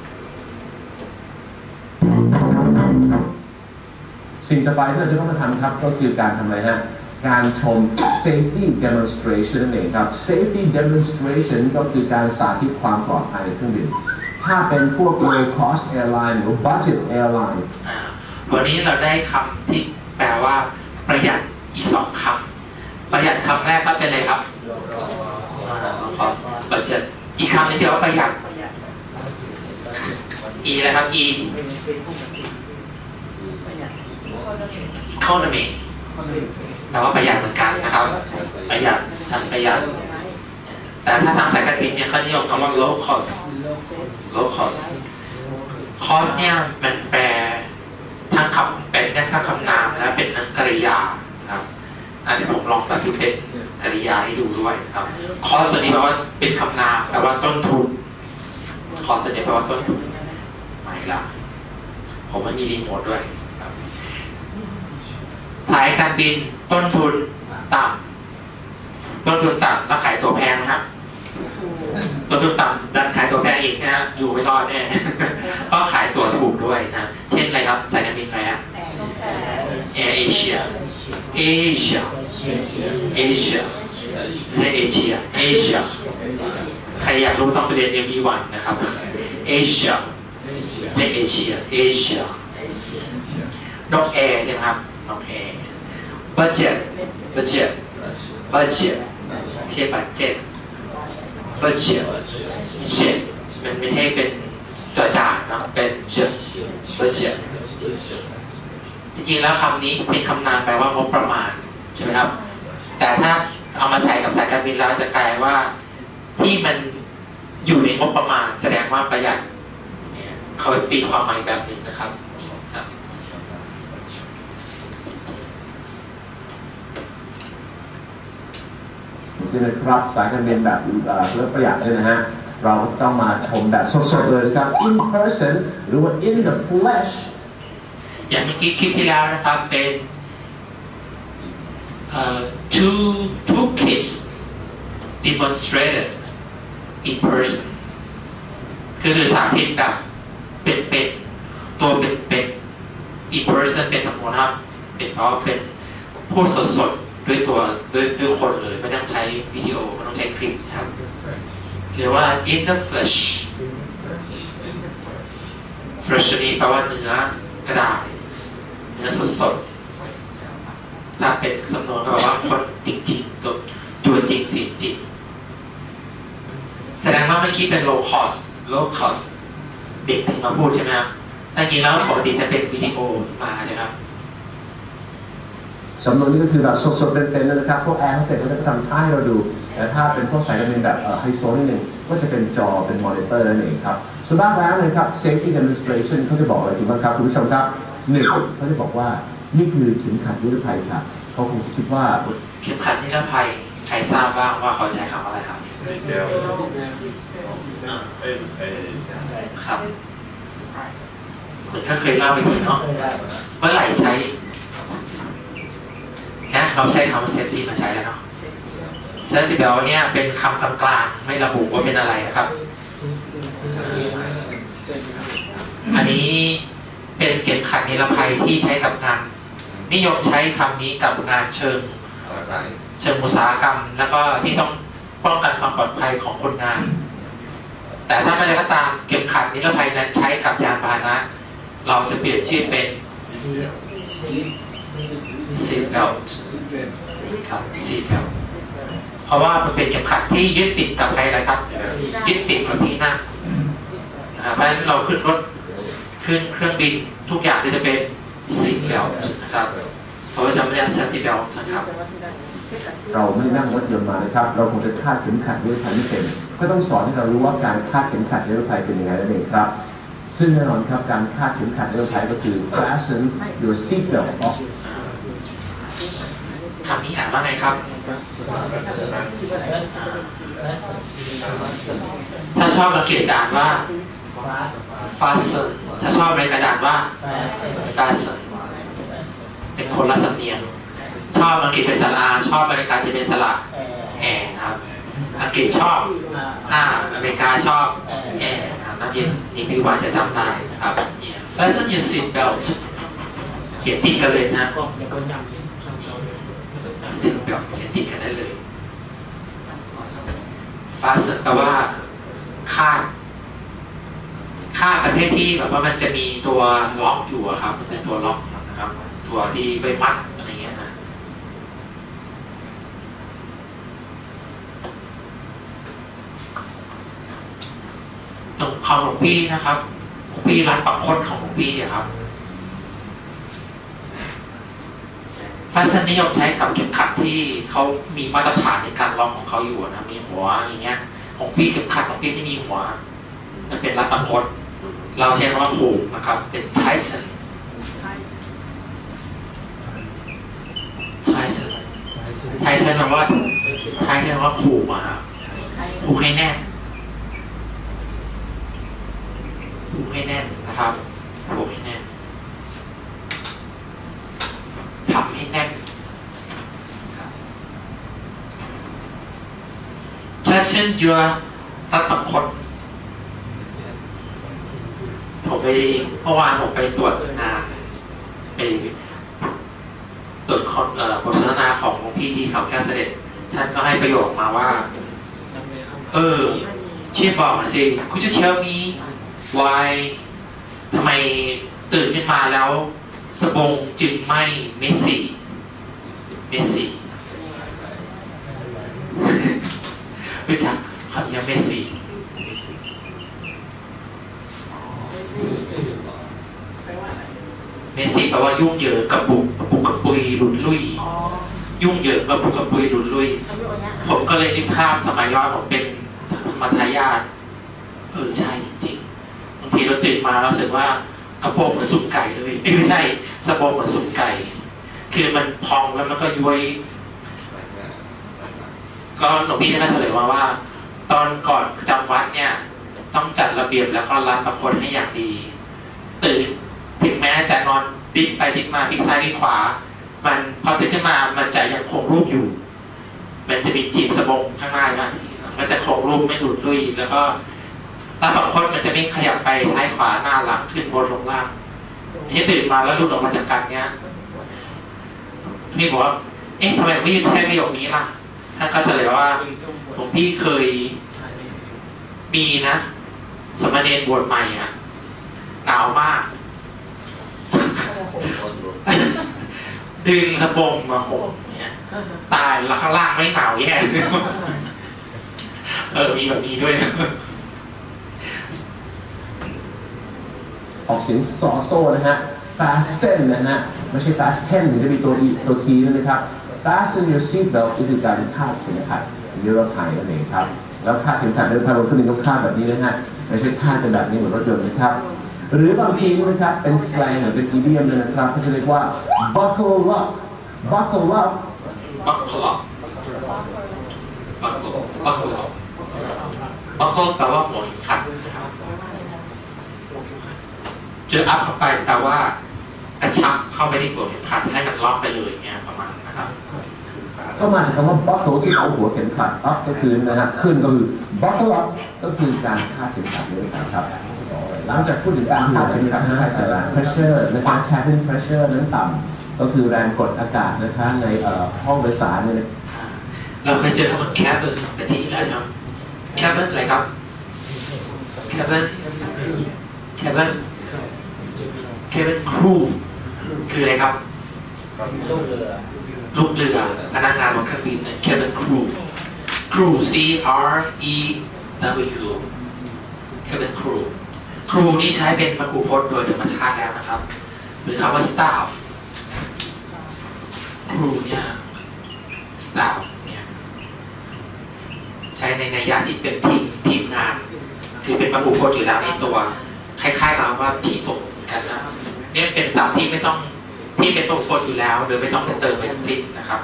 สิ่งต่อไปที่เราจะต้องมาทำครับก็คือการทำอะไรฮะการชม safety demonstration นั่นเองครับ safety demonstration ก็คือการสาธิตความปลอดภัยในเครื่องบินถ้าเป็นพวก low cost airline หรือ budget airline
วันนี้เราได้คำที่แปลว่าประหยัดอีก2คำประหยัดคำแรกก็เป็นอะไรครับ low cost budget อีกคำนึงเดียวว่าประหยัด E นะครับ E economy แต่ว่าประหยัดเหมือนกันนะครับประหยัดฉันประหยัดแต่ถ้าทางสายการบินเนี่ยเขานิยมคำว่า low cost cost เนี่ยมันแปลทั้งคำเป็นทั้งคำนามและเป็นทั้งกริยาครับเดี๋ยวผมลองตัดที่เป็นกริยาให้ดูด้วยครับ cost ตัวนี้แปลว่าเป็นคำนามแต่ว่าต้นทุน cost ตัวนี้แปลว่าต้นทุนไม่ละผมไม่มีรีโมทด้วยสายการบินต้นทุนต่ำแล้วขายตัวแพงนะครับต้นทุนต่ำดันขายตัวแพงอีกนะฮะอยู่ไม่รอดแน่ ก็ขายตัวถูกด้วยนะเช่นอะไรครับสายการบินอะไรฮะ Air Asia ไม่ใช่ Asia ใครอยากรู้ต้องไปเรียน MB1 นะครับ Asia ไม่ Asia นกแอร์ใช่ไหมครับนกแอร์ budget ไม่ใช่ budget มันไม่ใช่เป็นจอจานนะเป็นbudget จริงๆแล้วคำนี้เป็นคำนามแปลว่างบประมาณใช่ไหมครับแต่ถ้าเอามาใส่กับสายการบินแล้วจะกลายว่าที่มันอยู่ในงบประมาณแสดงว่าประหยัดเขาตีความหมายแบบนึงนะครับ
ซึ่งนะครับสายการบินแบบเลือกประหยัดเลยนะฮะเราต้องมาชมแบบสดๆเลยครับ in person หรือว่า in the flesh
อย่างเมื่อกี้คลิปที่แล้วนะครับเป็น two kids demonstrated in person คือสาธิตแบบเป็นตัวเป็น in person เป็นสมมติครับเป็นเพราะเป็นพูดสดๆด้วยตัวด้วยคนเลยไม่ต้องใช้วิดีโอไม่ต้องใช้คลิปครับหรือว่า in the flesh flesh นี้แปลว่าเนื้อกระดาษเนื้อสดๆถ้าเป็นสำนวนก็แปลว่าคนจริงๆตัวจริงสิจริงแสดงว่าเมื่อกี้เป็น low cost เด็กถึงมาพูดใช่ไหมครับแต่จริงแล้วปกติจะเป็นวิดีโอมาใช่ไหมครับ
สำนวนนี้ก็คือแบบสดๆเป็นๆนะครับพวกแอร์เสร็จก็จะทำท่าให้เราดูแต่ถ้าเป็นพวกสายการบินแบบไฮโซนิดนึงก็จะเป็นจอเป็นมอนิเตอร์นั่นเองครับส่วนบ้างแล้วนะครับ safety demonstration เขาจะบอกอะไรถึงบ้างครับคุณผู้ชมครับ1เขาจะบอกว่านี่คือเข็มขัดนิรภัยครับเขาคงคิดว่า
เข็มขัดนิรภัยใครทราบบ้างว่าเขาใช้คำอะไรครับ
สีแก้ว
ครับเหมือนถ้าเคยเล่าไปทีเนาะเมื่อไหร่ใช้นะเราใช้คำว่าเซฟตี้มาใช้แล้วเนาะเซฟตี้แบบนี้เป็นคำกลางๆไม่ระบุว่าเป็นอะไรนะครับอันนี้เป็นเข็มขัดนิรภัยที่ใช้กับงานนิยมใช้คำนี้กับงานเชิงอุตสาหกรรมแล้วก็ที่ต้องป้องกันความปลอดภัยของคนงานแต่ถ้าไม่ได้ก็ตามเข็มขัดนิรภัยนั้นใช้กับยานพาหนะเราจะเปลี่ยนชื่อเป็น seat belt ครับ seat belt เพราะว่ามันเป็นเข็มขัดที่ยึดติดกับอะไรครับยึดติดกับที่นั่งเพราะฉะนั้นเราขึ้นรถขึ้นเครื่องบินทุกอย่างจะเป็น seat belt นะครับเพราะว่าจะไม่ได้ safety belt นะครับ
เราไม่นั่งรถยนต์มานะครับเราคงจะคาดเข็มขัดนิรภัยไม่เป็นก็ต้องสอนให้เรารู้ว่าการคาดเข็มขัดนิรภัยเป็นยังไงนั่นเองครับซึ่งแน่นอนครับการคาดเข็มขัดนิรภัยก็คือ fasten your seat belt off
คำนี้อ่านว่าไงครับถ้าชอบอังกฤษจะอ่านว่า fasten ถ้าชอบอเมริกันจะอ่านว่า fasten เป็นคนละสำเนียงชอบอังกฤษเป็นสระชอบอเมริกาจะเป็นสระแอครับอังกฤษชอบอเมริกาชอบแอครับนักเรียนนี่พี่วันจะจำได้ครับ fasten your seat belt เขียนติดกันเลยนะseat belt เขียนติดกันได้เลย fasten แปลว่าคาดประเภทที่แบบว่ามันจะมีตัวล็อกอยู่ครับมันเป็นตัวล็อกนะครับตัวที่ไปมัดอะไรเงี้ยนะตรงของหลวงพี่นะครับหลวงพี่ร้านปักคดของหลวงพี่ครับฟาสเซนนิยมใช้กับเข็มขัดที่เขามีมาตรฐานในการล็อกของเขาอยู่นะมีหัวอย่างเงี้ยของพี่เข็มขัดของพี่ไม่มีหัวมันเป็นรัดปักคดเราใช้คำว่าผูกนะครับเป็น tighten แปลว่าผูกอะครับผูกให้แน่นนะครับผูกให้แน่นทำให้แน่นtighten your รัดปักคดเมื่อวานผมไปตรวจงานไปตรวจบทสนทนาของหลวงพี่ที่เขาแก้วเสด็จท่านก็ให้ประโยคมาว่าช่วยบอกมาสิคุณจะ tell me why ทำไมตื่นขึ้นมาแล้วสบงจึงไม่เมสซี่รู้จักคำนี้เมสซี่แปลว่ายุ่งเหยิงกระปุกปุยหลุดลุ่ยยุ่งเหยิงกระปุกปุยหลุดลุ่ยผมก็เลยนึกภาพสมัยย้อนผมเป็นธรรมทายาทใช่จริงบางทีเราตื่นมาเราสึกว่ากระโปรงเหมือนสุ่มไก่เลยไม่ใช่สะโพกเหมือนสุ่มไก่คือมันพองแล้วมันก็ย้วยก็หลวงพี่ได้มาเฉลยว่าตอนก่อนจำวัดเนี่ยต้องจัดระเบียบแล้วก็รัดประคดให้อย่างดีตื่นถึงแม้จะนอนดิ้นไปดิ้นมาพลิกซ้ายพลิกขวามันพอตื่นขึ้นมามันจะยังคงรูปอยู่มันจะมีจีบสะบงข้างหน้านะมันจะคงรูปไม่หลุดลุ่ยแล้วก็รัดประคดมันจะไม่ขยับไปซ้ายขวาหน้าหลังขึ้นบนลงล่างนี่ตื่นมาแล้วหลุดออกมาจากกันเนี้ยนี่บอกว่าทำไมไม่ใช้ประโยคนี้ล่ะท่านก็จะเลยว่าผมพี่เคยมีนะสมณเณรบวชใหม่อะหนาวมากดึงสะบงมาห่มเนี่ยตายแล้วข้างล่างไม่หนาวแย่มีแบบนี้ด้วยนะ
ออกเสียงซอโซ่นะฮะ fasten นะฮะไม่ใช่ fasten ถึงจะมีตัว e ตัว t นะครับ fasten your seat belt ก็คือการคาดเข็มขัดนิรภัยนั่นเองครับแล้วคาดเข็มขัดนิรภัยบนเครื่องบินต้องคาดแบบนี้นะฮะไม่ใช่คาดเป็นแบบนี้เหมือนรถยนต์นะครับหรือบางทีนะครับเป็น slang หรือเป็น idiom เลยนะครับเขาจะเรียกว่า buckle up buckle up
buckle up buckle buckle up buckle แปลว่าหัวเข็มขัดนะครับเจอ up เข้าไปแปลว่ากระชับเข้าไปที่หัวเข็มขัดให้มันล็อกไปเลยเนี่ยประมาณนะครับ
ก็มาจากคำว่า buckle ที่เอาหัวเข็มขัด up ก็คือนะฮะขึ้นก็คือ buckle up ก็คือการคาดเข็มขัดเลยครับหลังจากพูดถึงการคาดเข็มขัดให้ใส่ pressure นะครับ cabin pressure นั้นต่ำก็คือแรงกดอากาศนะคะในห้องโดยสารเนี่ย
เราเคยเจอคำว่า cabin เป็นที่แล้วใช่ไหม cabin อะไรครับ cabin cabin cabin crew คืออะไรครับลูกเรือพนักงานบนเครื่องบิน cabin crew C R E W cabin crew นี่ใช้เป็นพหูพจน์โดยธรรมชาติแล้วนะครับหรือคำว่า staff crew เนี่ย staff เนี่ยใช้ในนัยยะที่เป็นทีมงานถือเป็นพหูพจน์อยู่แล้วในตัวคล้ายๆกับว่าที่ตกกันนะเนี่ยเป็นศัพท์ที่ไม่ต้องที่เป็นพหูพจน์อยู่แล้วโดยไม่ต้องเติมไปทั้งสิ้นนะครับ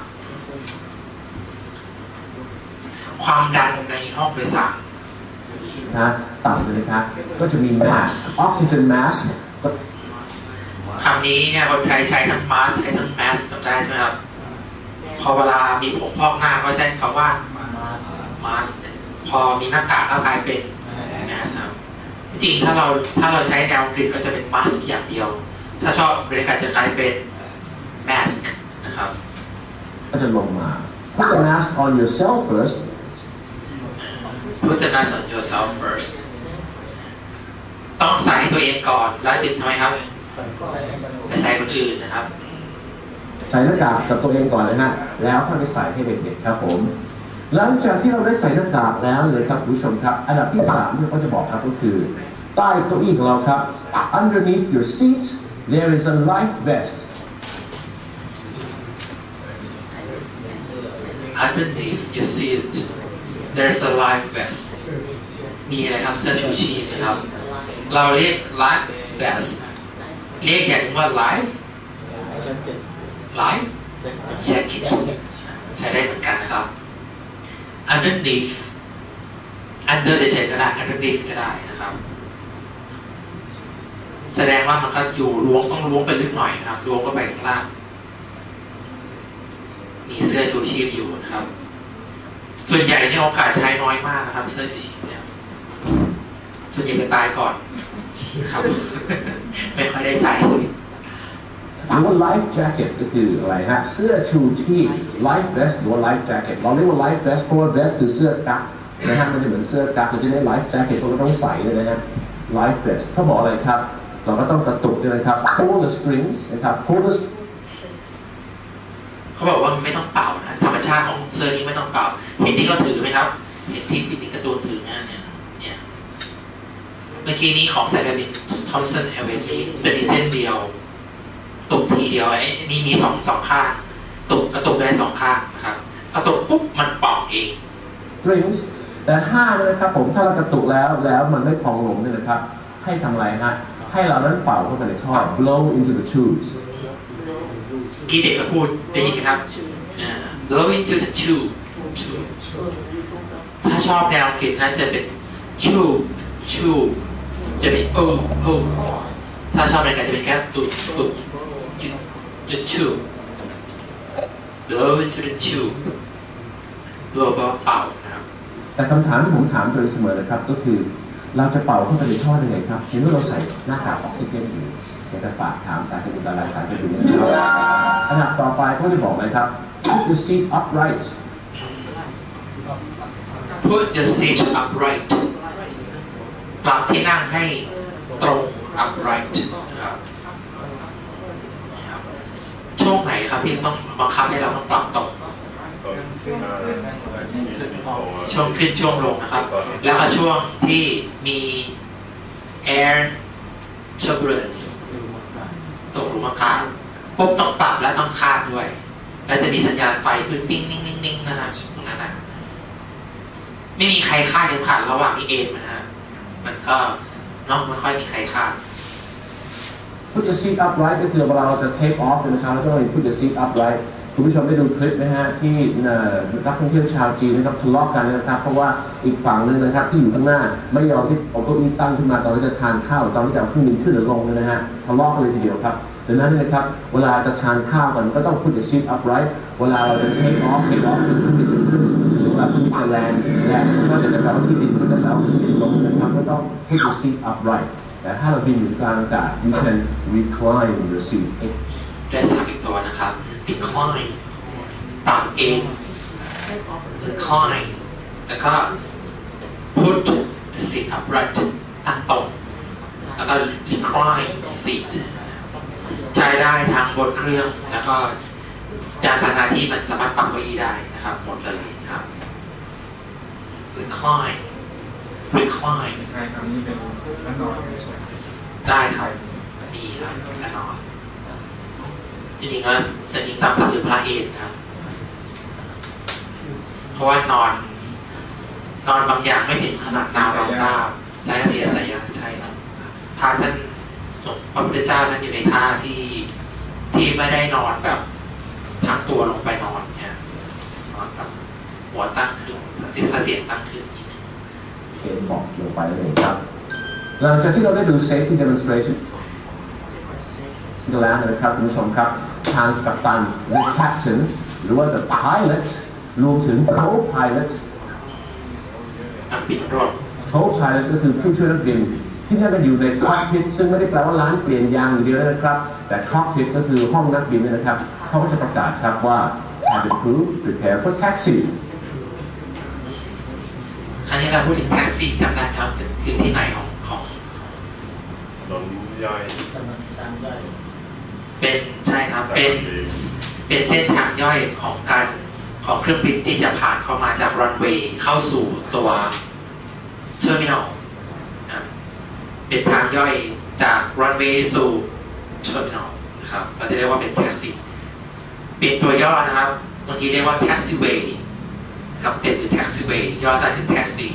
ความดันในห้องโดยสาร
นะต่ำเลยนะครับก็จะมี mask oxygen mask
คำนี้เนี่ยคนไทยใช้ทั้ง mask ใช้ทั้ง mask จำได้ใช่ไหมครับพอเวลามีผมพอกหน้าก็ใช้คำว่า mask พอมีหน้ากากก็กลายเป็น mask จริงถ้าเราใช้แนวอังกฤษก็จะเป็น mask อย่างเดียวถ้าชอบบริการจะกลายเป็น mask นะครับ
ก็จะลงมา put the mask on yourself first
put the mask on yourself first ต้องใส่ให้ตัวเองก่อนแล้วจึงทำไมครับไปใส่คนอื่นนะครับ
ใส่หน้ากากกับตัวเองก่อนนะฮะแล้วค่อยไปใส่ให้เด็กๆครับผมหลังจากที่เราได้ใส่หน้ากากแล้วเลยครับผู้ชมครับอันดับที่3ที่เขาจะบอกครับก็คือใต้เก้าอี้ของเราครับ underneath your seat there is a life vest
underneath your seat there's a life vest มีอะไรครับเสื้อชูชีพนะครับเราเรียก life vest เรียกอย่างว่า life jacket ใช้ได้เหมือนกันนะครับ underneath under เฉยๆก็ได้ underneath ก็ได้นะครับแสดงว่ามันก็อยู่ต้องล้วงไปลึกหน่อยครับล้วงเข้าไปข้างล่างมีเสื้อชูชีพอยู่นะครับส่วนใหญ่เนี่ยโอกาสใช้น้อยมากนะครับเสื้อชูชีพเนี่ยส่วนใหญ่จะตายก่อนครับไม่ค่อยได้ใช้
หรือว่า life jacket ก็คืออะไรฮะเสื้อชูชีพ life vest หรือว่า life jacket เราเรียกว่า life vest เพราะว่า vest คือเสื้อกั๊กนะฮะมันจะเหมือนเสื้อกั๊กเราจะได้ life jacket เพราะเราต้องใส่เลยนะฮะ life vest เขาบอกอะไรครับเราก็ต้องกระตุกด้วยนะครับ pull the strings นะครับ pull the
เขาบอกว่ามันไม่ต้องเป่านะธรรมชาติของเสื้อนี้ไม่ต้องเป่าเห็นที่เขาถือไหมครับเห็นที่พิธีการ์ตูนถือเนี่ยเมื่อกี้นี้ของสายการบิน Thomson Airways จะมีเส้นเดียวตุกทีเดียวไอ้นี่มีสองข้างกระตุกได้2ข้างนะครับกระตุกปุ๊บมันป่องเอง
strings แต่5นะครับผมถ้าเรากระตุกแล้วมันไม่พองลงเนี่ยนะครับให้ทำอะไรฮะให้เรานั้นเป่าเข้าไปในท่อ blow into the tubes
กี่เด็กก็พูดได้ยินไหมครับ blow into the tube ถ้าชอบแนวอังกฤษนะจะเป็น tube จะเป็นถ้าชอบในการจะเป็นแค่ตุด the tube blow into the tube blow เป่านะครับ
แต่คำถามที่ผมถามโดยเสมอนะครับก็คือเราจะเป่าเข้าไปในท่อยังไงครับเห็นว่าเราใส่หน้ากากออกซิเจนอยู่อยากจะฝากถามสายการบินหลายสายการบินนะครับอันดับต่อไปเขาจะบอกเลยครับ put your seat upright
put your seat upright ปรับที่นั่งให้ตรง upright นะครับช่วงไหนครับที่ต้องบังคับให้เราต้องปรับตรงช่วงขึ้นช่วงลงนะครับแล้วก็ช่วงที่มี air turbulence ตกหลุมอากาศปุ๊บต้องปรับและต้องคาดด้วยและจะมีสัญญาณไฟขึ้นติ้งนิ่งๆนะครับตรงนั้นนะไม่มีใครคาดเข็มขัดระหว่างนี้เองนะฮะมันก็เนาะไม่ค่อยมีใครคาด
put your seat upright ก็คือเวลาเราจะ take off นะครับเราต้อง put your seat upright คุณผู้ชมได้ดูคลิปนะฮะที่นักท่องเที่ยวชาวจีนนะครับทะเลาะกันนะครับเพราะว่าอีกฝั่งนึงนะครับที่อยู่ข้างหน้าไม่ยอมที่เอาเก้าอี้ตั้งขึ้นมาตอนที่จะทานข้าวตอนที่จะเอาเครื่องบินขึ้นหรือลงนะฮะทะเลาะกันเลยทีเดียวครับดังนั้นนะครับเวลาจะทานข้าวกันก็ต้อง put your seat upright เวลาเราจะ take off คือเครื่องบินจะขึ้นหรือเวลาเครื่องบินจะแลนด์และนอกจากนั้นแล้วที่ดินก็จะแล้วเครื่องบินลงนะครับก็ต้อง put your seat upright แต่ถ้าเราบินอยู่กลางอากาศ you can recline your seat
ได้ศัพท์อีกตัวนะครับ decline ปรับเอง decline แล้วก็ put the seat upright ตั้งตรงแล้วก็ recline seat ใช้ได้ทั้งบนเครื่องแล้วก็ยานพาหนะที่มันสามารถปรับเก้าอี้ได้นะครับหมดเลยครับ recline
ใช่ครับนี่เป็นด้านนอน
ได้ครับดีครับแน่นอนจริงๆแล้วจะยิงตามศัพท์คือพระเอกนะครับเพราะว่านอนบางอย่างไม่ถึงขนาดน้ำรองราบใช้เสียสายยางใช่ครับพระท่านพระพุทธเจ้าท่านอยู่ในท่าที่ไม่ได้นอนแบบทั้งตัวลงไปนอนเนี่ยนอนแบบหัวตั้งขึ้นพระเศียรตั้งขึ้น
เคนบอกลงไปเลยครับหลังจากที่เราได้ดู safety demonstration แล้วนะครับคุณผู้ชมครับทางกัปตัน the captain หรือว่า the pilot รวมถึง co-pilot
นักบินรถ
co-pilot ก็คือผู้ช่วยนักบินที่นั่งกันอยู่ใน cockpit ซึ่งไม่ได้แปลว่าร้านเปลี่ยนยางอย่างเดียวนะครับแต่ cockpit ก็คือห้องนักบินนะครับเขาก็จะประกาศครับว่า cabin crew prepare for taxi
ครั้งนี้เราพูดถึงแท็กซี่จำได้ครับคือที่ไหนของ
ถนนย่อย
เป็นใช่ครับเป็นเส้นทางย่อยของเครื่องบินที่จะผ่านเข้ามาจากรันเวย์เข้าสู่ตัวเทอร์มินอลเป็นทางย่อยจากรันเวย์สู่เทอร์มินอลนะครับเราจะเรียกว่าเป็นแท็กซี่เป็นตัวย่อนะครับบางทีเรียกว่าแท็กซี่เวย์ครับเต็มหรือแท็กซี่เวย์ย่อจากถึงแท็กซี่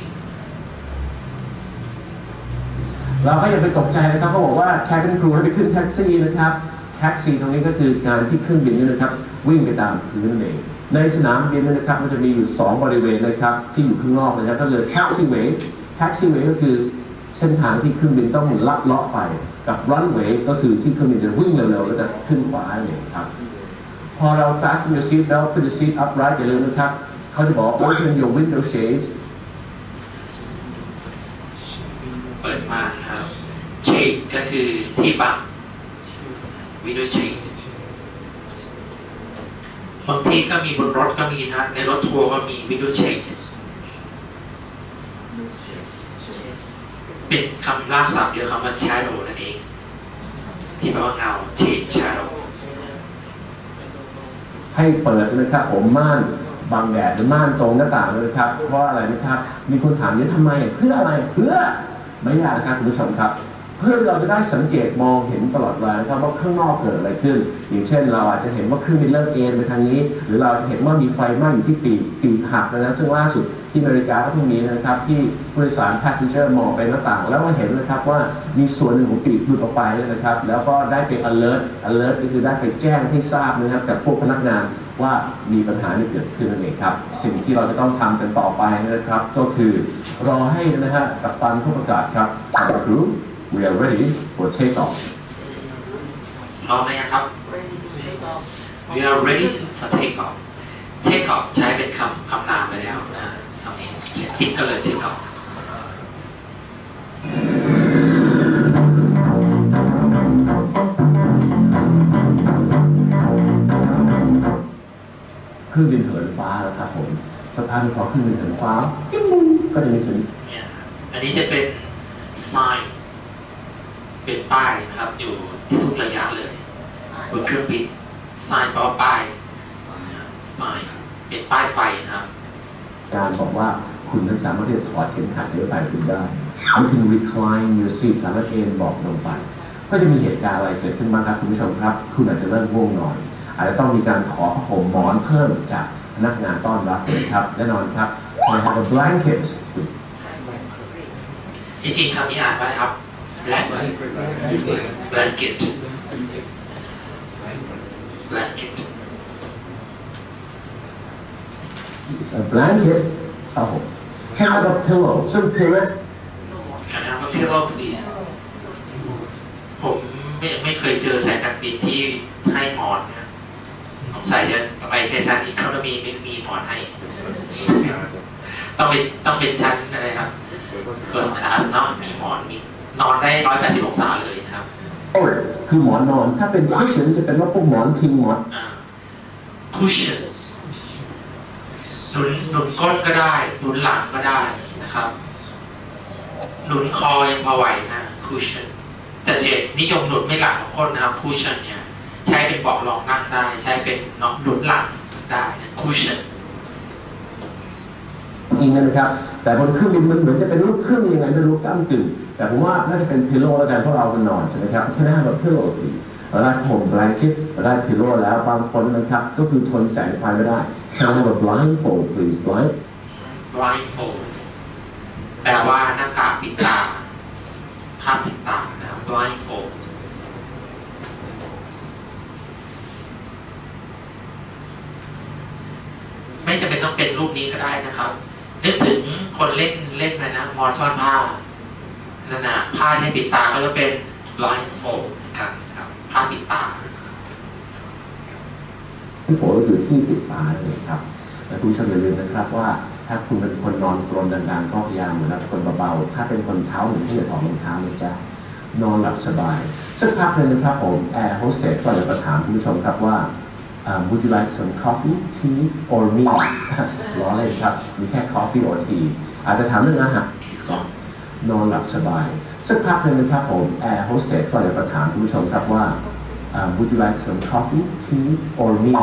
เราก็อย่าไปตกใจนะครับเขาบอกว่า cabin crew ให้ไปขึ้นแท็กซี่นะครับแท็กซี่ตรงนี้ก็คือการที่เครื่องบินนี่นะครับวิ่งไปตามพื้นนั่นเองในสนามบินนะครับมันจะมีอยู่2บริเวณนะครับที่อยู่ข้างนอกนะครับก็เลย taxiway ก็คือเส้นทางที่เครื่องบินต้องลัดเลาะไปกับ runway ก็คือที่เครื่องบินจะวิ่งเร็วๆแล้วจะขึ้นฟ้าเนี่ยครับพอเรา fasten your seat belt put your seat upright อย่าลืมนะครับเขาจะบอก open your window shades
เปิดมาครับ shade ก็คือที่บัง window shade บางทีก็มีบนรถก็มีนะในรถทัวร์ก็มี window shade เป็นคำลากศัพท์เดียวคำว่า shadow นั่นเองที่แปลว่าเงา shade shadow
ให้เปิดนะครับผมม่านบังแดดหรือม่านตรงหน้าต่างเลยครับเพราะอะไรนะครับมีคนถามทำไมเพื่ออะไรเพื่อไม่ยากนะครับคุณผู้ชมครับเพื่อเราจะได้สังเกตมองเห็นตลอดเวลาครับว่าข้างนอกเกิดอะไรขึ้นอย่างเช่นเราอาจจะเห็นว่าเครื่องบินเริ่มเอ็นไปทางนี้หรือเราจะเห็นว่ามีไฟไหม้อยู่ที่ปีกหักนะซึ่งล่าสุดที่อเมริกาก็เพิ่งมีนะครับที่ผู้โดยสาร passenger มองไปหน้าต่างแล้วก็เห็นนะครับว่ามีส่วนหนึ่งของปีกหลุดออกไปนะครับแล้วก็ได้ไป alert ก็คือได้ไปแจ้งให้ทราบนะครับจากพวกพนักงานว่ามีปัญหาที่เกิดขึ้นนั่นเองครับสิ่งที่เราจะต้องทำกันต่อไปนะครับก็คือรอให้นะฮะกัปตันผู้ประกาศครับ crew we are ready for takeoff
พร้อมไหมครับ we are ready for takeoff takeoff ใช้เป็นคำนามไปแล้วนะคำนี้ติดก็เลย takeoff
เครื่องบินเหินฟ้าแล้วครับผมสภาพพอเครื่องบินเหินฟ้าก็จะมีเสียง
อันนี้จะเป็น sign เป็นป้ายนะครับอยู่ที่ทุกระยะเลยบนเครื่องบิน sign แปลว่าป้าย sign เป็นป้ายไฟนะครับ
การบอกว่าคุณนั้นสามารถที่จะถอดเข็มขัดเนื้อไปคุณได้คุณ recline your seat สามารถเอนบอกลงไปก็จะมีเหตุการณ์อะไรเกิดขึ้นบ้างครับคุณผู้ชมครับคุณอาจจะเริ่มง่วงนอนอาจจะต้องมีการขอผ้าห่มหมอนเพิ่มจากพนักงานต้อนรับนะครับแน่นอนครับ I have a blanket
จริงๆคำนี้อ่านว่าอะไรครับ blanket
a blanket ครับผม have a pillow ซึ่ง pillow
Can I have a pillow please ผมไม่เคยเจอสายการบินที่ให้หมอนนะสงสัยจะไปแค่ชั้นอีโคโนมีไม่มีหมอนให้ต้องเป็นชั้นอะไรครับ first class เนาะมีหมอนมีนอนได้180 องศาเลยครับ
คือหมอนนอนถ้าเป็น cushion จะเป็นว่าพวกหมอนพิงหมอน
cushion หนุนก้นก็ได้หนุนหลังก็ได้นะครับหนุนคอยังพอไหวนะ cushion แต่เด็กนิยมหนุนไม่หลังของคนนะครับ cushion เนี่ยใช้เป็นเบาะรองนั่งได้ใช้เป็นหนุนหลังได้ cushion
จริงนะครับแต่บนเครื่องบินมันเหมือนจะเป็นรูปเครื่องยังไงไม่รู้ก้ำกึ่งแต่ผมว่าน่าจะเป็น pillow แล้วกันเพราะเราเป็นนอนใช่ไหมครับแค่นั้นแบบ pillow please เราได้ผม blanket เราได้ pillow แล้วบางคนนะครับก็คือทนแสงไฟไม่ได้ Can I have a blindfold please
blindfold แปลว่าหน้ากากปิดตาผ้าปิดตานะครับ blindfold ไม่จำเป็นต้องเป็นรูปนี้ก็ได้นะครับนึกถึงคนเล่นอะไรนะมอนซ่อนผ้านั่นนะผ้าที่ปิดตาก็จะเป็น blindfold ครับผ้าปิดตา
blindfold ก็คือที่ปิดตาเลยครับและคุณผู้ชมอย่าลืมนะครับว่าถ้าคุณเป็นคนนอนกรนดังๆก็พยายามนะครับคนเบาๆถ้าเป็นคนเท้าหนึ่งที่จะถอดรองเท้านะจ๊ะนอนหลับสบายสักพักเลยนะครับผมแอร์โฮสเตสก็เลยมาถามคุณผู้ชมครับว่าwould you like some coffee, tea, or meal ล้อเล่นครับมีแค่ coffee or tea อาจจะถามเรื่องอาหารนอนหลับสบายสักพักเลยนะครับผมแอร์โฮสเตสก็เลยมาถามคุณผู้ชมครับว่าwould you like some coffee, tea, or meal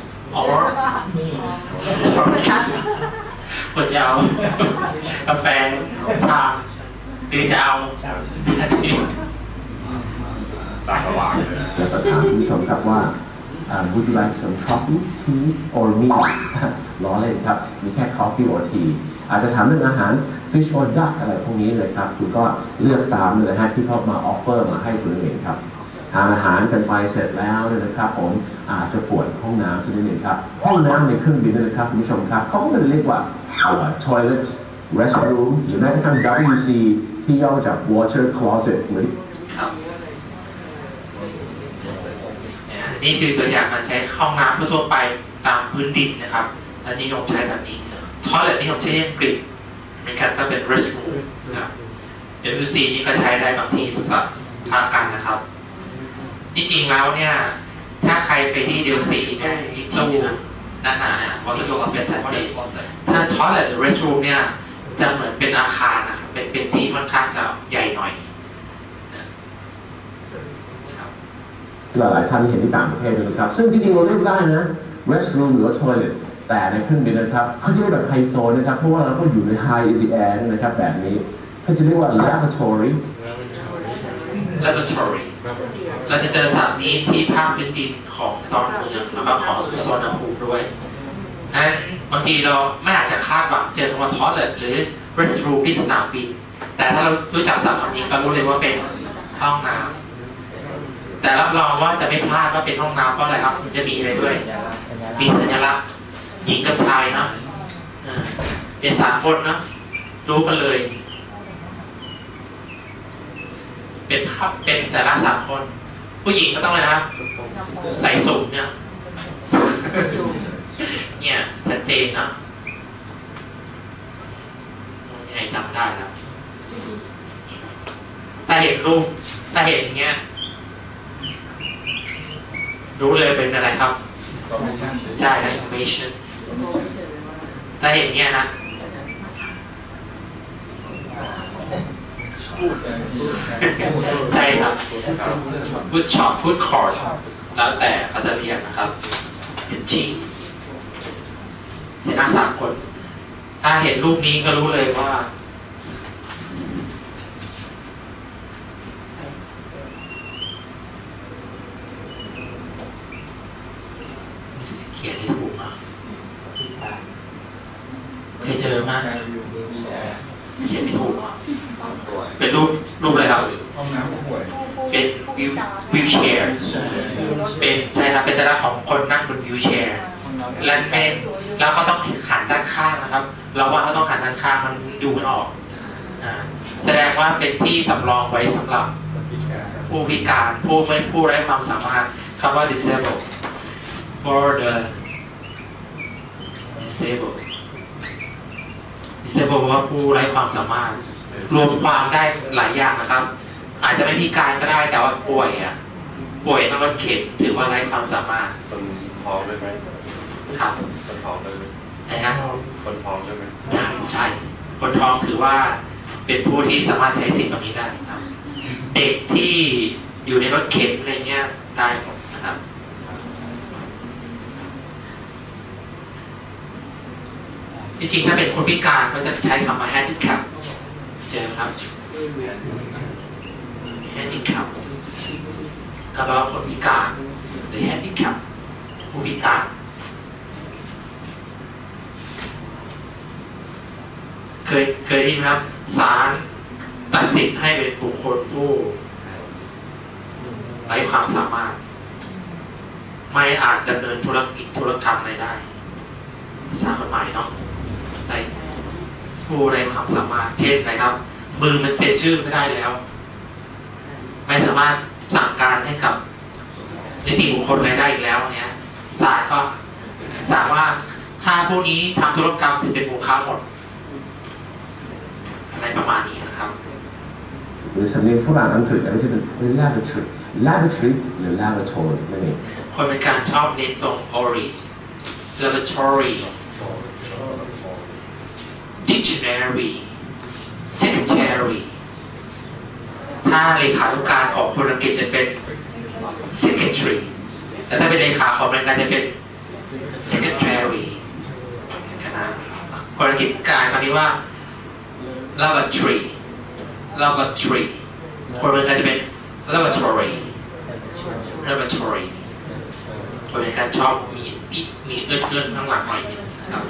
ควรจะเอากาแฟชาหรือจะเอา
ตาสว่างเลยนะ
แล้วก็ถามคุณผู้ชมครับว่า would you like some coffee, tea, or meal ล้อเล่นครับมีแค่ coffee or tea อาจจะถามเรื่องอาหาร fish or duck อะไรพวกนี้เลยครับคุณก็เลือกตามเลยฮะที่เขามา offer มาให้คุณเองครับทานอาหารกันไปเสร็จแล้วเนี่ยนะครับผมอาจจะปวดห้องน้ำสักนิดหนึ่งครับห้องน้ำในเครื่องบินนะครับคุณผู้ชมครับเขาก็ไม่ได้เรียกว่า toilet restroom หรือแม้กระทั่ง WC ที่ย่อมาจาก water closet เหมือน
นี่คือตัวอย่างการใช้ห้องน้ำทั่วไปตามพื้นดินนะครับและนิยมใช้แบบนี้ toilet นิยมใช้อังกฤษเหมือนกันก็เป็น restroom นะครับ WC นี่ก็ใช้ได้บางที่สลับกันนะครับจริงๆแล้วเนี่ยถ้าใครไปที่เดลซีเนี่ยที่ตู้ด้านหน้าเนี่ยวัตถุคลอเซ็ตชัดเจนถ้า toilet หรือ restroom เนี่ยจะเหมือนเป็นอาคารนะครับเป็นที่ค่อนข้างจะใหญ่หน่อย
หลายท่านเห็นที่ต่างประเทศนะครับซึ่งที่จริงเราเรียกได้นะ restroom หรือว่า toilet แต่ในเครื่องบินนะครับเขาจะเรียกแบบไฮโซนะครับเพราะว่าเราก็อยู่ใน high in the air นะครับแบบนี้เขาจะเรียกว่า lavatory
เราจะเจอศัพท์นี้ที่ภาคพื้นดินของตอนเมืองแล้วก็ของโซนภูมิด้วยฉะนั้นบางทีเราไม่อาจจะคาดหวังเจอคำว่า toilet หรือ restroom ที่สนามบินแต่ถ้าเรารู้จักศัพท์นี้ก็รู้เลยว่าเป็นห้องน้ำแต่รับรองว่าจะไม่พลาดว่าเป็นห้องน้ำเพราะอะไรครับมันจะมีอะไรด้วยมีสัญลักษณ์หญิงกับชายเนาะเป็น3 คนเนาะรู้กันเลยเป็นภาพเป็นสัญลักษณ์3 คนผู้หญิงก็ต้องเลยนะครับใส่สูงเนี่ยเนี่ยชัดเจนเนาะยังไงจำได้แล้วถ้าเห็นรูปถ้าเห็นเงี้ยรู้เลยเป็นอะไรครับใช่ information ถ้าเห็นเงี้ยฮะใช่ครับ food shop food court แล้วแต่เขาจะเรียกนะครับชิเสียหน้า3 คนถ้าเห็นรูปนี้ก็รู้เลยว่าเขียนไม่ถูกอ่ะเคยเจอมากเขียนไม่ถูกเป็นรูปอะไรครับ
ห้องน้ำผู้ป่วย
เป็นวิวแชร์เป็นใช่ครับเป็นสัญลักษณ์ของคนนั่งบนวิวแชร์และไม่แล้วเขาต้องหันด้านข้างนะครับ เราว่าเขาต้องหันด้านข้างมันดูไม่ออกแสดงว่าเป็นที่สำรองไว้สำหรับผู้พิการผู้ไร้ความสามารถคำว่า disabled for the disabled ว่าผู้ไร้ความสามารถรวมความได้หลายอย่างนะครับ อาจจะไม่พิการก็ได้แต่ว่าป่วยต้องรถเข็นถือว่าไร้ความสามารถ
คนท้องได้ไหม
ครับ
คนท้องได้ไหม
นะฮะ
คนท้องได้ไหม
ใช่คนท้องถือว่าเป็นผู้ที่สามารถใช้สิ่งตรงนี้ได้ครับ เด็กที่อยู่ในรถเข็นอะไรเงี้ยได้หมดนะครับจริงๆถ้าเป็นคนพิการก็จะใช้คำว่า handicap เจอครับ handicap ก็แปลว่าคนพิการ the handicap ผู้พิการเคยได้ยินไหมครับศาลตัดสินให้เป็นบุคคลผู้ไร้ความสามารถไม่อาจดำเนินธุรกรรมใดได้ภาษากฎหมายเนาะในผู้ไร้ความสามารถเช่นนะครับมือมันเซ็นชื่อไม่ได้แล้วไม่สามารถสั่งการให้กับนิติบุคคลอะไรได้อีกแล้วเนี่ยศาลก็สามารถถ้าผู้นี้ทำธุรกรรมถือเป็นโมฆะหมดอะไรประมาณนี้นะครับ
หรือสำเนียงฝรั่งอังกฤษไม่ใช่เป็น laboratory หรือ laboratory นั่นเอง
คนเป็นการชอบเน้นตรง laboratory dictionary secretary ถ้าเลขานุการของคนอังกฤษจะเป็น secretary แต่ถ้าเป็นเลขาของอเมริกันจะเป็น secretary นะคนอังกฤษกลายคำนี้ว่า laboratory คนอเมริกันจะเป็น laboratory คนอเมริกันชอบมีเอื้อนข้างหลังหน่อยนะครับ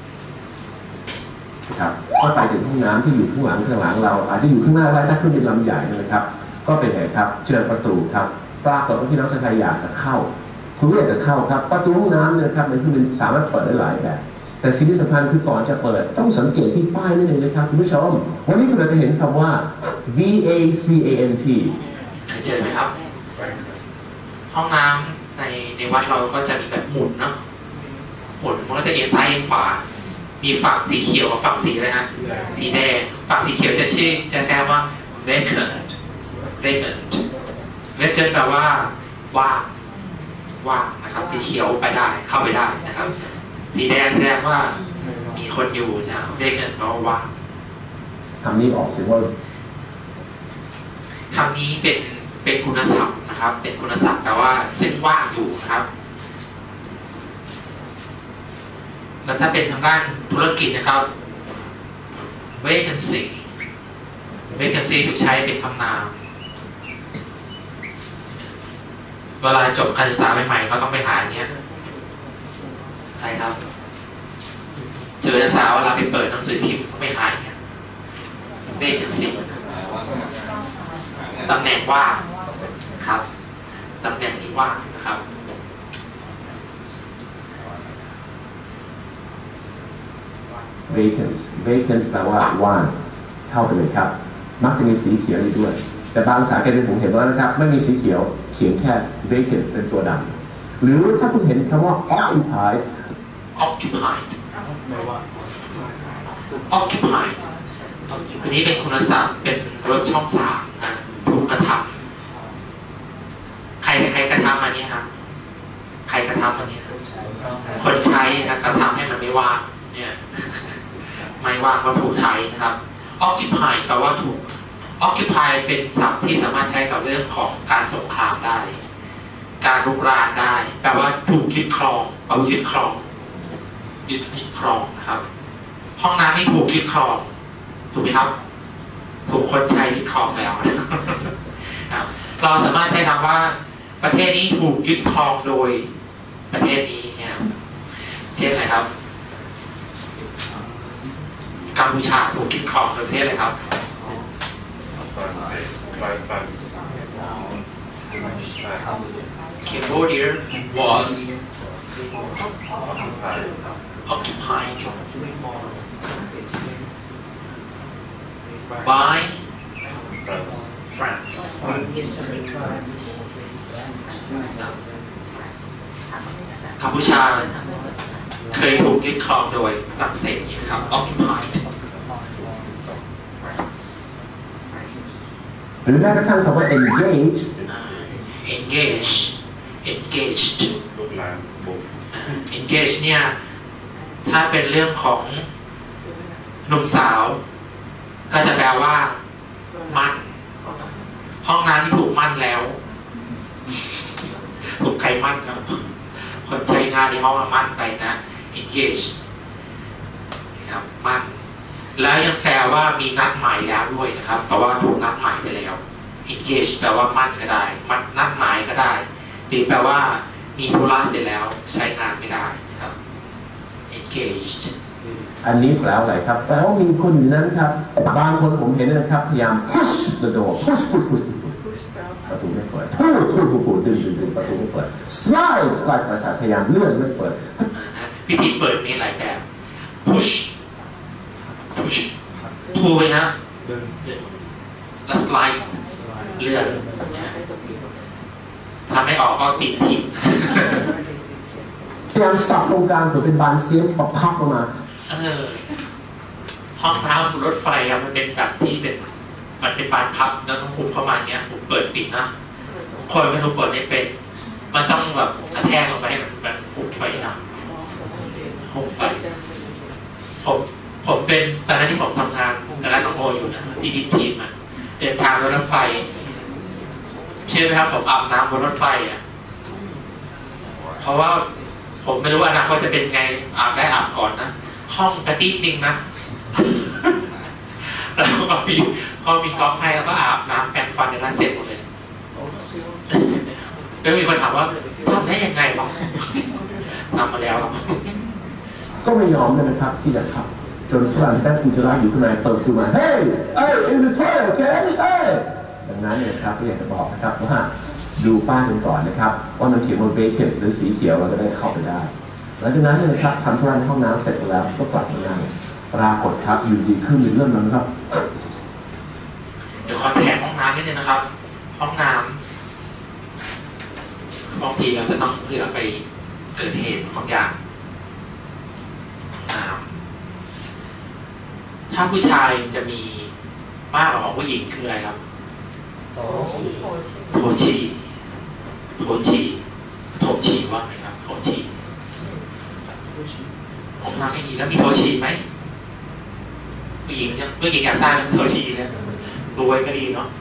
ครับก็ไปถึงห้องน้ำที่อยู่ข้างหลังเราอาจจะอยู่ข้างหน้าได้ถ้าเครื่องบินลำใหญ่นะครับก็เป็นไงครับเจอประตูครับปรากฏว่าพี่น้องชาวไทยอยากจะเข้าคุณไม่อยากจะเข้าครับประตูห้องน้ำเนี่ยครับในเครื่องบินสามารถเปิดได้หลายแบบแต่สิ่งที่สำคัญคือก่อนจะเปิดต้องสังเกตที่ป้ายนิดนึงนะครับคุณผู้ชมวันนี้คุณจะเห็นคำว่า VACANT
เคยเจอไหมครับห้องน้ำในวัดเราก็จะมีแบบหมุนเนาะหมุนมันก็จะเอียงซ้ายเอียงขวามีฝั่งสีเขียวกับฝั่งสีอะไรฮะสีแดงฝั่งสีเขียวจะแทนว่า vacant แปลว่าว่างนะครับสีเขียวไปได้เข้าไปได้นะครับสีแดงแสดงว่ามีคนอยู่นะ vacant แปลว่าว่าง
คำนี้ออกเสียงว่า
คำนี้เป็นคุณศัพท์นะครับเป็นคุณศัพท์แปลว่าซึ่งว่างอยู่นะครับแล้วถ้าเป็นทางด้านธุรกิจนะครับ vacancy ถูกใช้เป็นคำนามเวลาจบการศึกษาใหม่ๆก็ต้องไปหาอย่างเงี้ยใช่ครับเจอนักศึกษาเวลาไปเปิดหนังสือพิมพ์ต้องไปหาอย่างเงี้ย vacancy ตำแหน่งว่างครับตำแหน่งที่ว่างนะครับ
vacant แปลว่าว่างเท่ากันเลยครับมักจะมีสีเขียวอยู่ด้วยแต่บางภาษาการเรียนผมเห็นว่านะครับไม่มีสีเขียวเขียนแค่ vacant เป็นตัวดำหรือถ้าคุณเห็นคำว่า occupied
อันนี้เป็นคุณศัพท์เป็นรถช่องสามนะถูกกระทำใครกระทำอันนี้ครับใครกระทำอันนี้คนใช้กระทำให้มันไม่ว่างเนี่ยไม่ว่างก็ถูกใช้นะครับ occupy แปลว่าถูก occupy เป็นศัพท์ที่สามารถใช้กับเรื่องของการสงครามได้การรุกรานได้แปลว่าถูกยึดครองยึดครองนะครับห้องน้ำนี่ถูกยึดครองถูกไหมครับถูกคนใช้ยึดครองแล้วเราสามารถใช้คำว่าประเทศนี้ถูกยึดครองโดยประเทศนี้เนี่ยเช่นอะไรครับกัมพูชาถูกยึดครองโดยประเทศอะไรครับCambodia was occupied by France กัมพูชาเคยถูกยึดครองโดยฝรั่งเศสนะครับ occupied
หรือแม้กระทั่งคำว่า engage
engaged
ลูกหลานบุก
engage เนี่ยถ้าเป็นเรื่องของหนุ่มสาวก็จะแปลว่ามั่นห้องน้ำที่ถูกมั่นแล้วถูกใครมั่นครับคนใช้งานในห้องมั่นไปนะ engage นะครับมั่นแล้วยังแปลว่ามีนัดหมายแล้วด้วยนะครับแปลว่าถูกนัดหมายไปแล้ว engage แปลว่ามั่นก็ได้มั่นนัดหมายก็ได้หรือแปลว่ามีธุระเสร็จแล้วใช้งานไม่ได้ครับ engaged
อันนี้แปลว่าอะไรครับแปลว่ามีคนอยู่นั้นครับบางคนผมเห็นนะครับพยายาม push the door push ประตูไม่เปิดพูดดึงประตูไม่เปิด slide พยายามเลื่อนไม่เปิด
วิธีเปิดมีหลายแบบ push พูไปนะแล้ว slide เลื่อนทำให้ออกก็ติดทิ้ง
พยายามสับตรงกลางเพื่อเป็นบานเสียงปะพับออกมา
ห้องน้ำรถไฟครับมันเป็นแบบที่มันเป็นบานพับแล้วต้องหุบเข้ามาเนี้ยผมเปิดปิดนะคนไม่รู้เปิดไม่เป็นมันต้องแบบกระแทกลงไปให้มันหุบไปนะหุบไปผมเป็นตอนนั้นที่ผมทำงานกับร้านน้องโออยู่นะที่ดินทีมอ่ะเดินทางรถไฟเชื่อไหมครับผมอาบน้ำบนรถไฟอ่ะเพราะว่าผมไม่รู้ว่าอนาคตจะเป็นไงอาบได้อาบก่อนนะห้องกระติบนึงนะแล้วก็มีก๊อกให้แล้วก็อาบน้ำแปรงฟันในร้านเสร็จหมดเลยแล้วมีคนถามว่าทำได้ยังไงวะทำมาแล้ว
ก็ไม่ยอมเลยนะครับที่จะขับจนฝรั่งที่ได้อุจจาระอยู่ข้างในเปิดประตูมาเฮ้ยin the toilet okay ดังนั้นเนี่ยครับก็อยากจะบอกนะครับว่าดูป้ายกันก่อนนะครับว่ามันเขียนว่า vacant หรือสีเขียวเราจะได้เข้าไปได้หลังจากนั้นเนี่ยครับทำธุระในห้องน้ำเสร็จแล้วก็กลับมานั่งปรากฏครับอยู่ดีขึ้นเป็นเรื่องนั้นครับ
เดี๋ยวขอแถมห้องน้ำนิดนึงนะครับห้องน้ำบางทีเราจะต้องเผื่อไปเกิดเหตุบางอย่างถ้าผู้ชายจะมีมากกว่าของผู้หญิงคืออะไรครับโถฉี่ว่าไหมครับโถฉี่ผมน้ำไม่มีแล้วมีโถฉี่ไหมผู้หญิงอยากสร้างโถฉี่เนี่ยรวยก็ดีเนาะ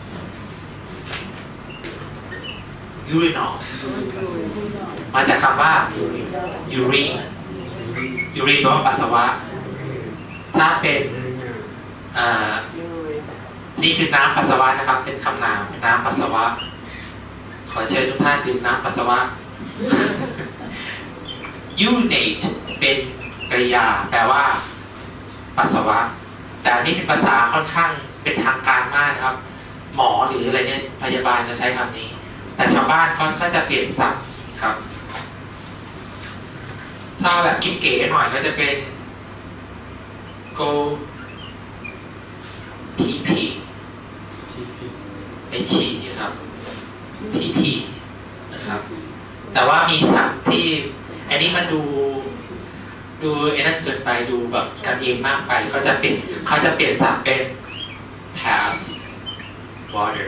urinal มาจากคำว่า urine แปลว่าปัสสาวะถ้าเป็นนี่คือน้ำปัสสาวะนะครับเป็นคำนามน้ำปัสสาวะขอเชิญทุกท่านดื่มน้ำปัสสาวะ urinate เป็นกริยาแปลว่าปัสสาวะแต่นี่เป็นภาษาค่อนข้างเป็นทางการมากนะครับหมอหรืออะไรเนี่ยพยาบาลจะใช้คำนี้แต่ชาวบ้านเขาก็จะเปลี่ยนศัพท์ครับถ้าแบบกิ๊บเก๋หน่อยก็จะเป็น go pp ไปฉี่ครับ pp นะครับแต่ว่ามีศัพท์ที่อันนี้มันดูไอ้นั่นเกินไปดูแบบกันเองมากไปเขาจะเปลี่ยนศัพท์เป็น pass water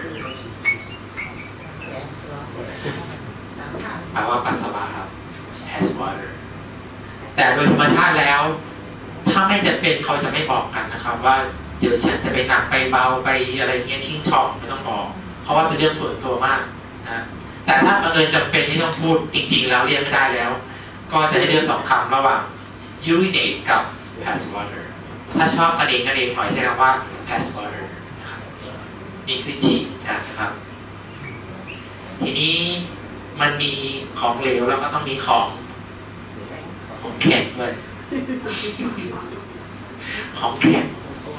แปลว่าปัสสาวะครับ pass water แต่โดยธรรมชาติแล้วถ้าไม่จะเป็นเขาจะไม่บอกกันนะครับว่าเดี๋ยวฉันจะไปหนักไปเบาไปอะไรเงี้ยทิ้งช่องไม่ต้องบอกเพราะว่าเป็นเรื่องส่วนตัวมากนะแต่ถ้าบังเอิญจำเป็นที่ต้องพูดจริงๆแล้วเรียกไม่ได้แล้วก็จะให้เลือก2คำระหว่าง urinate กับ pass water ถ้าชอบกันเองหน่อยใช้คำว่า pass water นะครับนี่คือฉี่กันนะครับทีนี้มันมีของเหลวแล้วก็ต้องมีของแข็งด้วยของแข็ง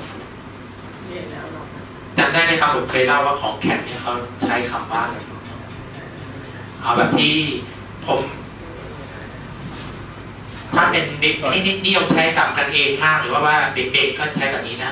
จำได้ไหมครับผมเคยเล่าว่าของแข็งเนี่ยเขาใช้คำว่าอะไรเอาแบบที่ผมถ้าเป็นเด็กนี่นิยมใช้กับกันเองมากหรือว่าเด็กๆก็ใช้แบบนี้นะ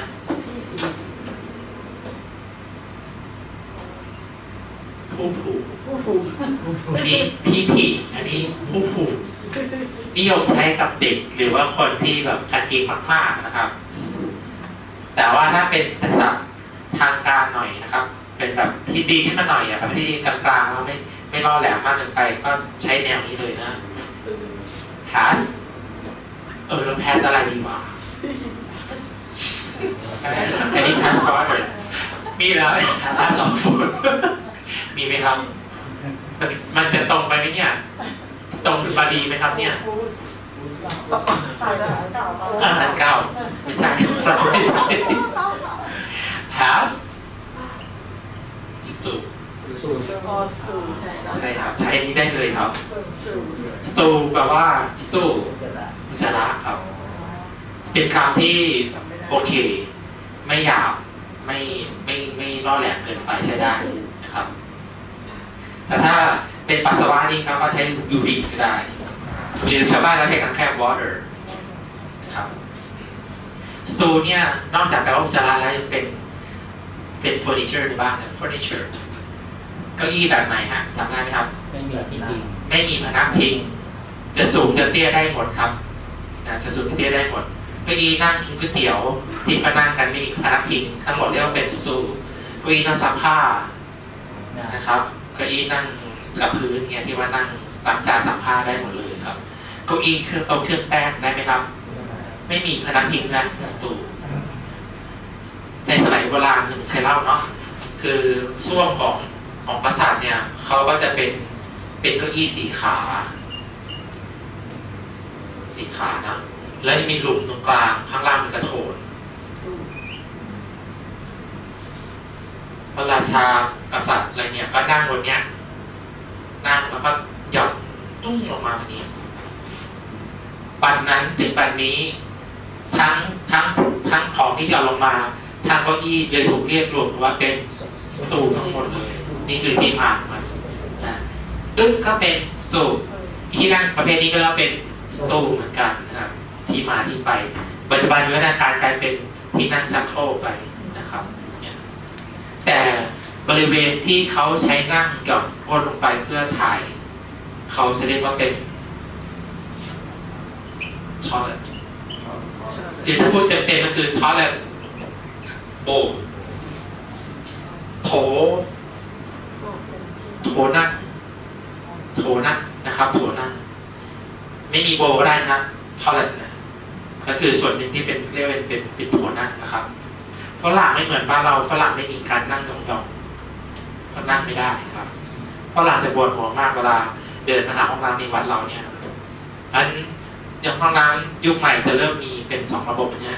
ผู้ผูกอันนี้พี่ผีอันนี้ผู้ผูกนิยมใช้กับเด็กหรือว่าคนที่แบบกันเองมากๆนะครับแต่ว่าถ้าเป็นภาษาทางการหน่อยนะครับเป็นแบบที่ดีขึ้นมาหน่อยอะแบบที่กลางๆแล้วไม่ล่อแหลมมากเกินไปก็ใช้แนวนี้เลยนะ pass แล้ว pass อะไรดีวะอันนี้ pass forward มีแล้ว pass forward มีไหมครับมันจะตรงไปไหมเนี่ยตรงมาดีไหมครับเนี่ยอาหารเก่าไม่ใช่ไม่ใช่ pass stool ใช่ครับใช้นี้ได้เลยครับ stool แปลว่า stool อุจจาระครับเป็นคำที่โอเคไม่หยาบไม่ล่อแหลมเกินไปใช้ได้นะครับแต่ถ้าเป็นปัสสาวะนี่เขาก็ใช้ยูรินก็ได้หรือชาวบ้านก็ใช้คำแค่ water นะครับ stool เนี่ยนอกจากแปลว่าอุจจาระแล้วยังเป็นเฟอร์นิเจอร์ในบ้านนะเฟอร์นิเจอร์เก้าอี้แบบไหนฮะจำได้ไหมครับไม่มีที่พิงไม่มีพนักพิงจะสูงจะเตี้ยได้หมดครับจะสูงจะเตี้ยได้หมดเก้าอี้นั่งกินก๋วยเตี๋ยวที่มานั่งกันไม่มีพนักพิงทั้งหมดเรียกว่าเป็นสตูลเก้าอี้นั่งซักผ้านะครับเก้าอี้นั่งกับพื้นเงี้ยที่ว่านั่งล้างจานซักผ้าได้หมดเลยครับเก้าอี้เครื่องโต๊ะเครื่องแป้งได้ไหมครับไม่มีพนักพิงนะสตูลในสมัยโบราณเคยเล่าเนาะคือส้วมของปราสาทเนี่ยเขาก็จะเป็นเก้าอี้สี่ขานะแล้วจะมีหลุมตรงกลางข้างล่างมันกระโถนพระราชากษัตริย์อะไรเนี่ยก็นั่งบนเนี้ยนั่งแล้วก็หย่อนตุ้งลงมาแบบนี้ปันนั้นถึงปันนี้ทั้งของที่หย่อนลงมาทางเก้าอี้เลยถูกเรียกรวมว่าเป็นสตูลทั้งหมดเลยนี่คือที่มามันตึ๊กก็เป็นสตูลที่นั่งประเภทนี้ก็แล้วเป็นสตูลเหมือนกันนะครับที่มาที่ไปปัจจุบันวิวัฒนาการกลายเป็นที่นั่งชักโครกไปนะครับแต่บริเวณที่เขาใช้นั่งหย่อนก้นลงไปเพื่อถ่ายเขาจะเรียกว่าเป็นtoilet หรือถ้าพูดเต็มๆก็คือ toilet bowl โถนั่งนะครับโถนั่งไม่มีโบก็ได้นะ toilet นะก็คือส่วนหนึ่งที่เป็นเรียกว่าเป็นโถนั่งนะครับฝรั่งไม่เหมือนบ้านเราฝรั่งไม่มีการนั่งยองๆก็นั่งไม่ได้ครับฝรั่งจะปวดหัวมากเวลาเดินมาหาห้องน้ำในวัดเราเนี่ยอันอย่างห้องน้ำยุคใหม่จะเริ่มมีเป็น2ระบบเนี่ย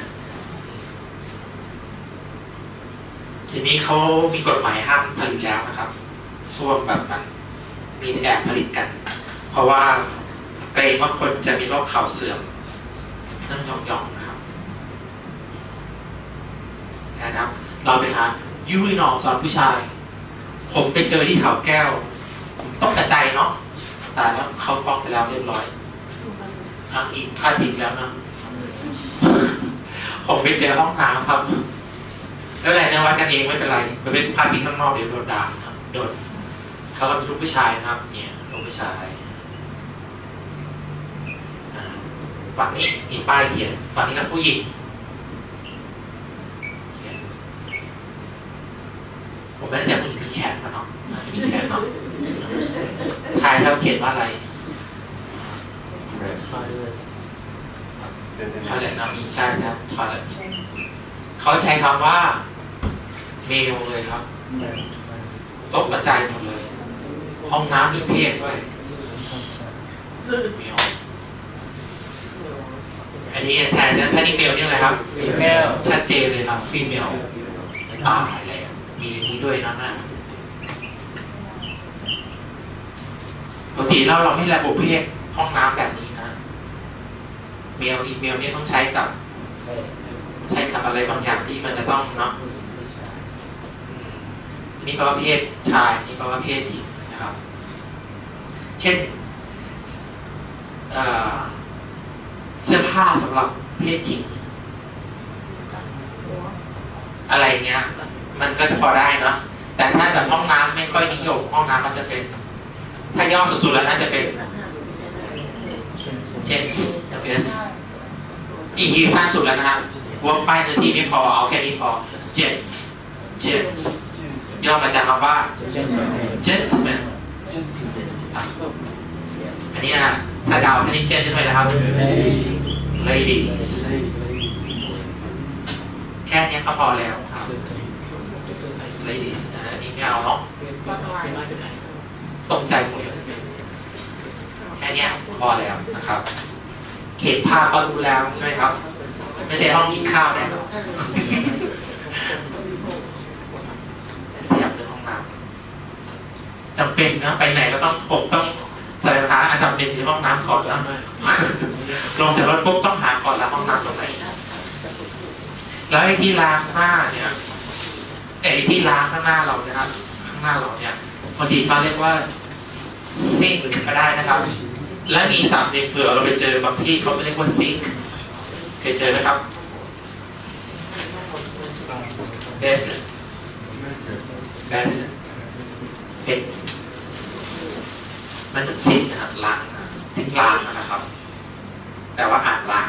ทีนี้เขามีกฎหมายห้ามผลิตแล้วนะครับส้วมแบบนั้นมีแอบผลิตกันเพราะว่าเกรงว่าคนจะมีโรคเข่าเสื่อมนั่งยองๆนะครับนะครับเราไปหายูรินอลสำหรับผู้ชายผมไปเจอที่เขาแก้วต้องกระจายเนาะแต่แล้วเขาฟ้องไปแล้วเรียบร้อยอ้างอิงพลาดพิงแล้วนะผมไปเจอห้องน้ำครับแล้วแหละในวัดกันเองไม่เป็นไรไปเป็นพลาดพิงข้างนอกเดี๋ยวโดนด่าครับโดนเขาก็เป็นลูกผู้ชายนะครับเนี่ยลูกผู้ชายฝั่งนี้มีป้ายเขียนฝั่งนี้กับผู้หญิงผมไม่ได้จะผู้หญิงมีแขนมาเนาะมีแขนเนาะทายเขาเขียนว่าอะไรtoilet นะมีใช่ครับ toilet เขาใช้คำว่าเมลเลยครับตกกระจายหมดเลยห้องน้ำมีเพศด้วยเมลอันนี้แทนนะถ้านี่เมลนี่อะไรครับเมลชัดเจนเลยครับฟีเมลอะไรมีนี้ด้วยนะปกติเราไม่ระบุเพศห้องน้ำแบบนี้นะเมลอีเมลนี่ต้องใช้กับใช้คำอะไรบางอย่างที่มันจะต้องเนาะนี่แปลว่าเพศชายนี่แปลว่าเพศหญิงนะครับเช่นเสื้อผ้าสำหรับเพศหญิงอะไรเงี้ยมันก็จะพอได้เนาะแต่ถ้าแบบห้องน้ำไม่ค่อยนิยมห้องน้ำมันจะเป็นถ้าย่อสุดๆแล้วน่าจะเป็นgents yes อีกสั้นสุดแล้วนะครับว่าป้ายนาทีไม่พอเอาแค่นี้พอ gents ย่อมาจากคำว่า gentleman อันนี้นะถ้าเดาอันนี้ gent ด้วยนะครับ ladies แค่นี้ก็พอแล้วครับ ladies อันนี้ไม่เอาเนาะตกใจหมดเลยแค่นี้พอแล้วนะครับเขตภาพก็รู้แล้วใช่ไหมครับไม่ใช่ห้องกินข้าวแน่นอนแถบเรื่องห้องน้ำจำเป็นนะไปไหนก็ต้องใส่รองเท้าอันดับหนึ่งที่ห้องน้ำก่อนนะลงจากรถปุ๊บต้องหาก่อนแล้วห้องน้ำตรงไหนแล้วไอ้ที่ล้างหน้าเนี่ยไอ้ที่ล้างข้างหน้าเรานะครับข้างหน้าเราเนี่ยบางทีเขาเรียกว่าซิงค์ก็ได้นะครับและมีศัพท์หนึ่งเผื่อเราไปเจอบางที่เขาไม่เรียกว่าซิงค์เคยเจอไหมครับเบสเป็นมันเป็นซิงค์นะครับล้างซิงค์ล้างนะครับแต่ว่าอ่านล้าง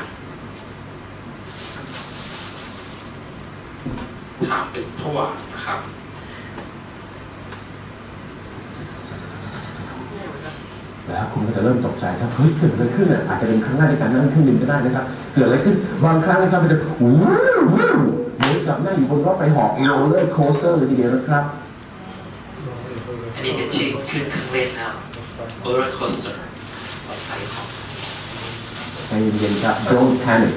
ถามไปทั่วนะครับ
แล้วคุณก็จะเริ่มตกใจครับเฮ้ยเกิดอะไรขึ้นอ่ะอาจจะเป็นครั้งแรกในการนั่งเครื่องบินก็ได้นะครับเกิดอะไรขึ้นบางครั้งนะครับมันจะเหมือนกับนั่งอยู่บนรถไฟเหาะโรลเลอร์โคสเตอร์เลยทีเดียวนะครับ
อันนี้เป็นชื่อเครื่องเล่นนะโรลเลอร์โคสเตอร์รถไฟเหาะ
ใจเย็นๆครับ don't panic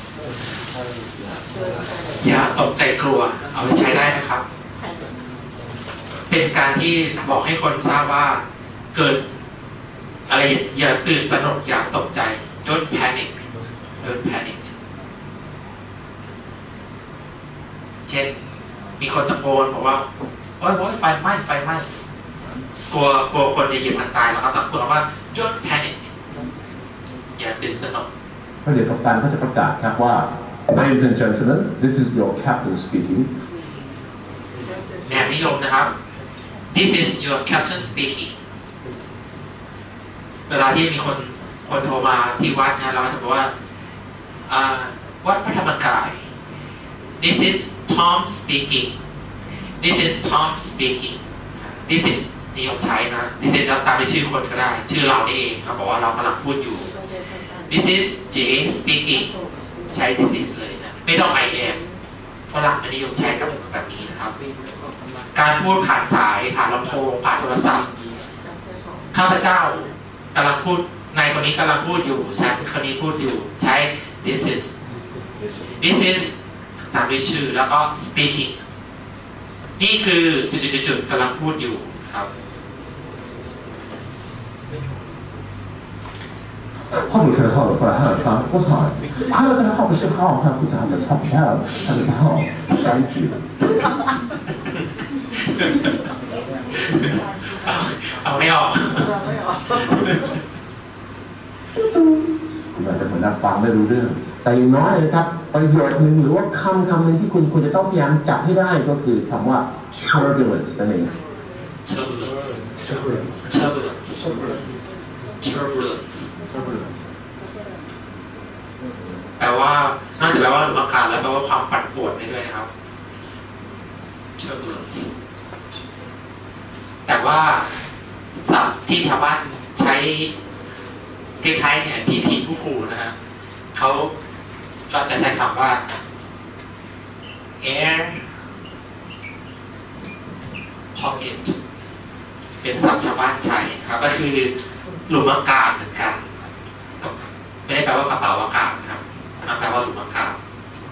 อย่าตกใจกลัวเอาไปใช้ได้นะครับเป็นการที่บอกให้คนทราบว่าเกิดอะไรอย่าตื่นตระหนกอย่าตกใจ don't panic เช่นมีคนตะโกนบอกว่าโอ๊ยไฟไหม้กลัวคนจะเหยียบมันตายแล้วก็ตะโกนว่า don't panic อย่าตื่นตระหนก
เพราะเดี๋ยวกัปตันเขาจะประกาศครับว่า Ladies and gentlemen this is your captain speaking
แนวนิยมนะครับ This is your captain speaking เวลาที่มีคนโทรมาที่วัดนะเราก็จะบอกว่าวัดพระธรรมกาย This is Tom speaking This is Tom speaking This is นิยมใช้นะ This is ตามไปชื่อคนก็ได้ชื่อเราเองเขาบอกว่าเรากำลังพูดอยู่ This is Jay speaking ใช้ This is เลยนะไม่ต้อง I am ฝรั่งไม่นิยมใช้กับแบบนี้นะครับการพูดผ่านสายผ่านลำโพงผ่านโทรศัพท์ข้าพเจ้ากำลังพูดนายคนนี้กำลังพูดอยู่ฉันคนนี้พูดอยู่ใช้ this is ตามด้วยชื่อแล้วก็ speaking นี่คือจุดๆกำลังพูดอยู่ครับ
号码可能号的出来，还有传呼号，还有可能号不是号，还有复杂的 top shell，还有号，thank you。
เอาไม่ออก
คุณอาจจะเหมือนฟังไม่รู้เรื่องแต่อย่างน้อยนะครับประโยชน์หนึ่งหรือว่าคำหนึ่งที่คุณควรจะต้องพยายามจับให้ได้ก็คือคำว่า turbulence นั่นเอง
turbulence แปลว่านอกจากแปลว่าหลุมอากาศแล้วแปลว่าความปั่นป่วนได้ด้วยนะครับ turbulence แต่ว่าศัพท์ที่ชาวบ้านใช้คล้ายๆเนี่ยผีผู้ขู่นะฮะเขาก็จะใช้คำว่า air pocket เป็นศัพท์ชาวบ้านใช้ครับก็คือหลุมอากาศเหมือนกันไม่ได้แปลว่ากระเป๋าอากาศนะครับแปลว่าหลุมอากาศ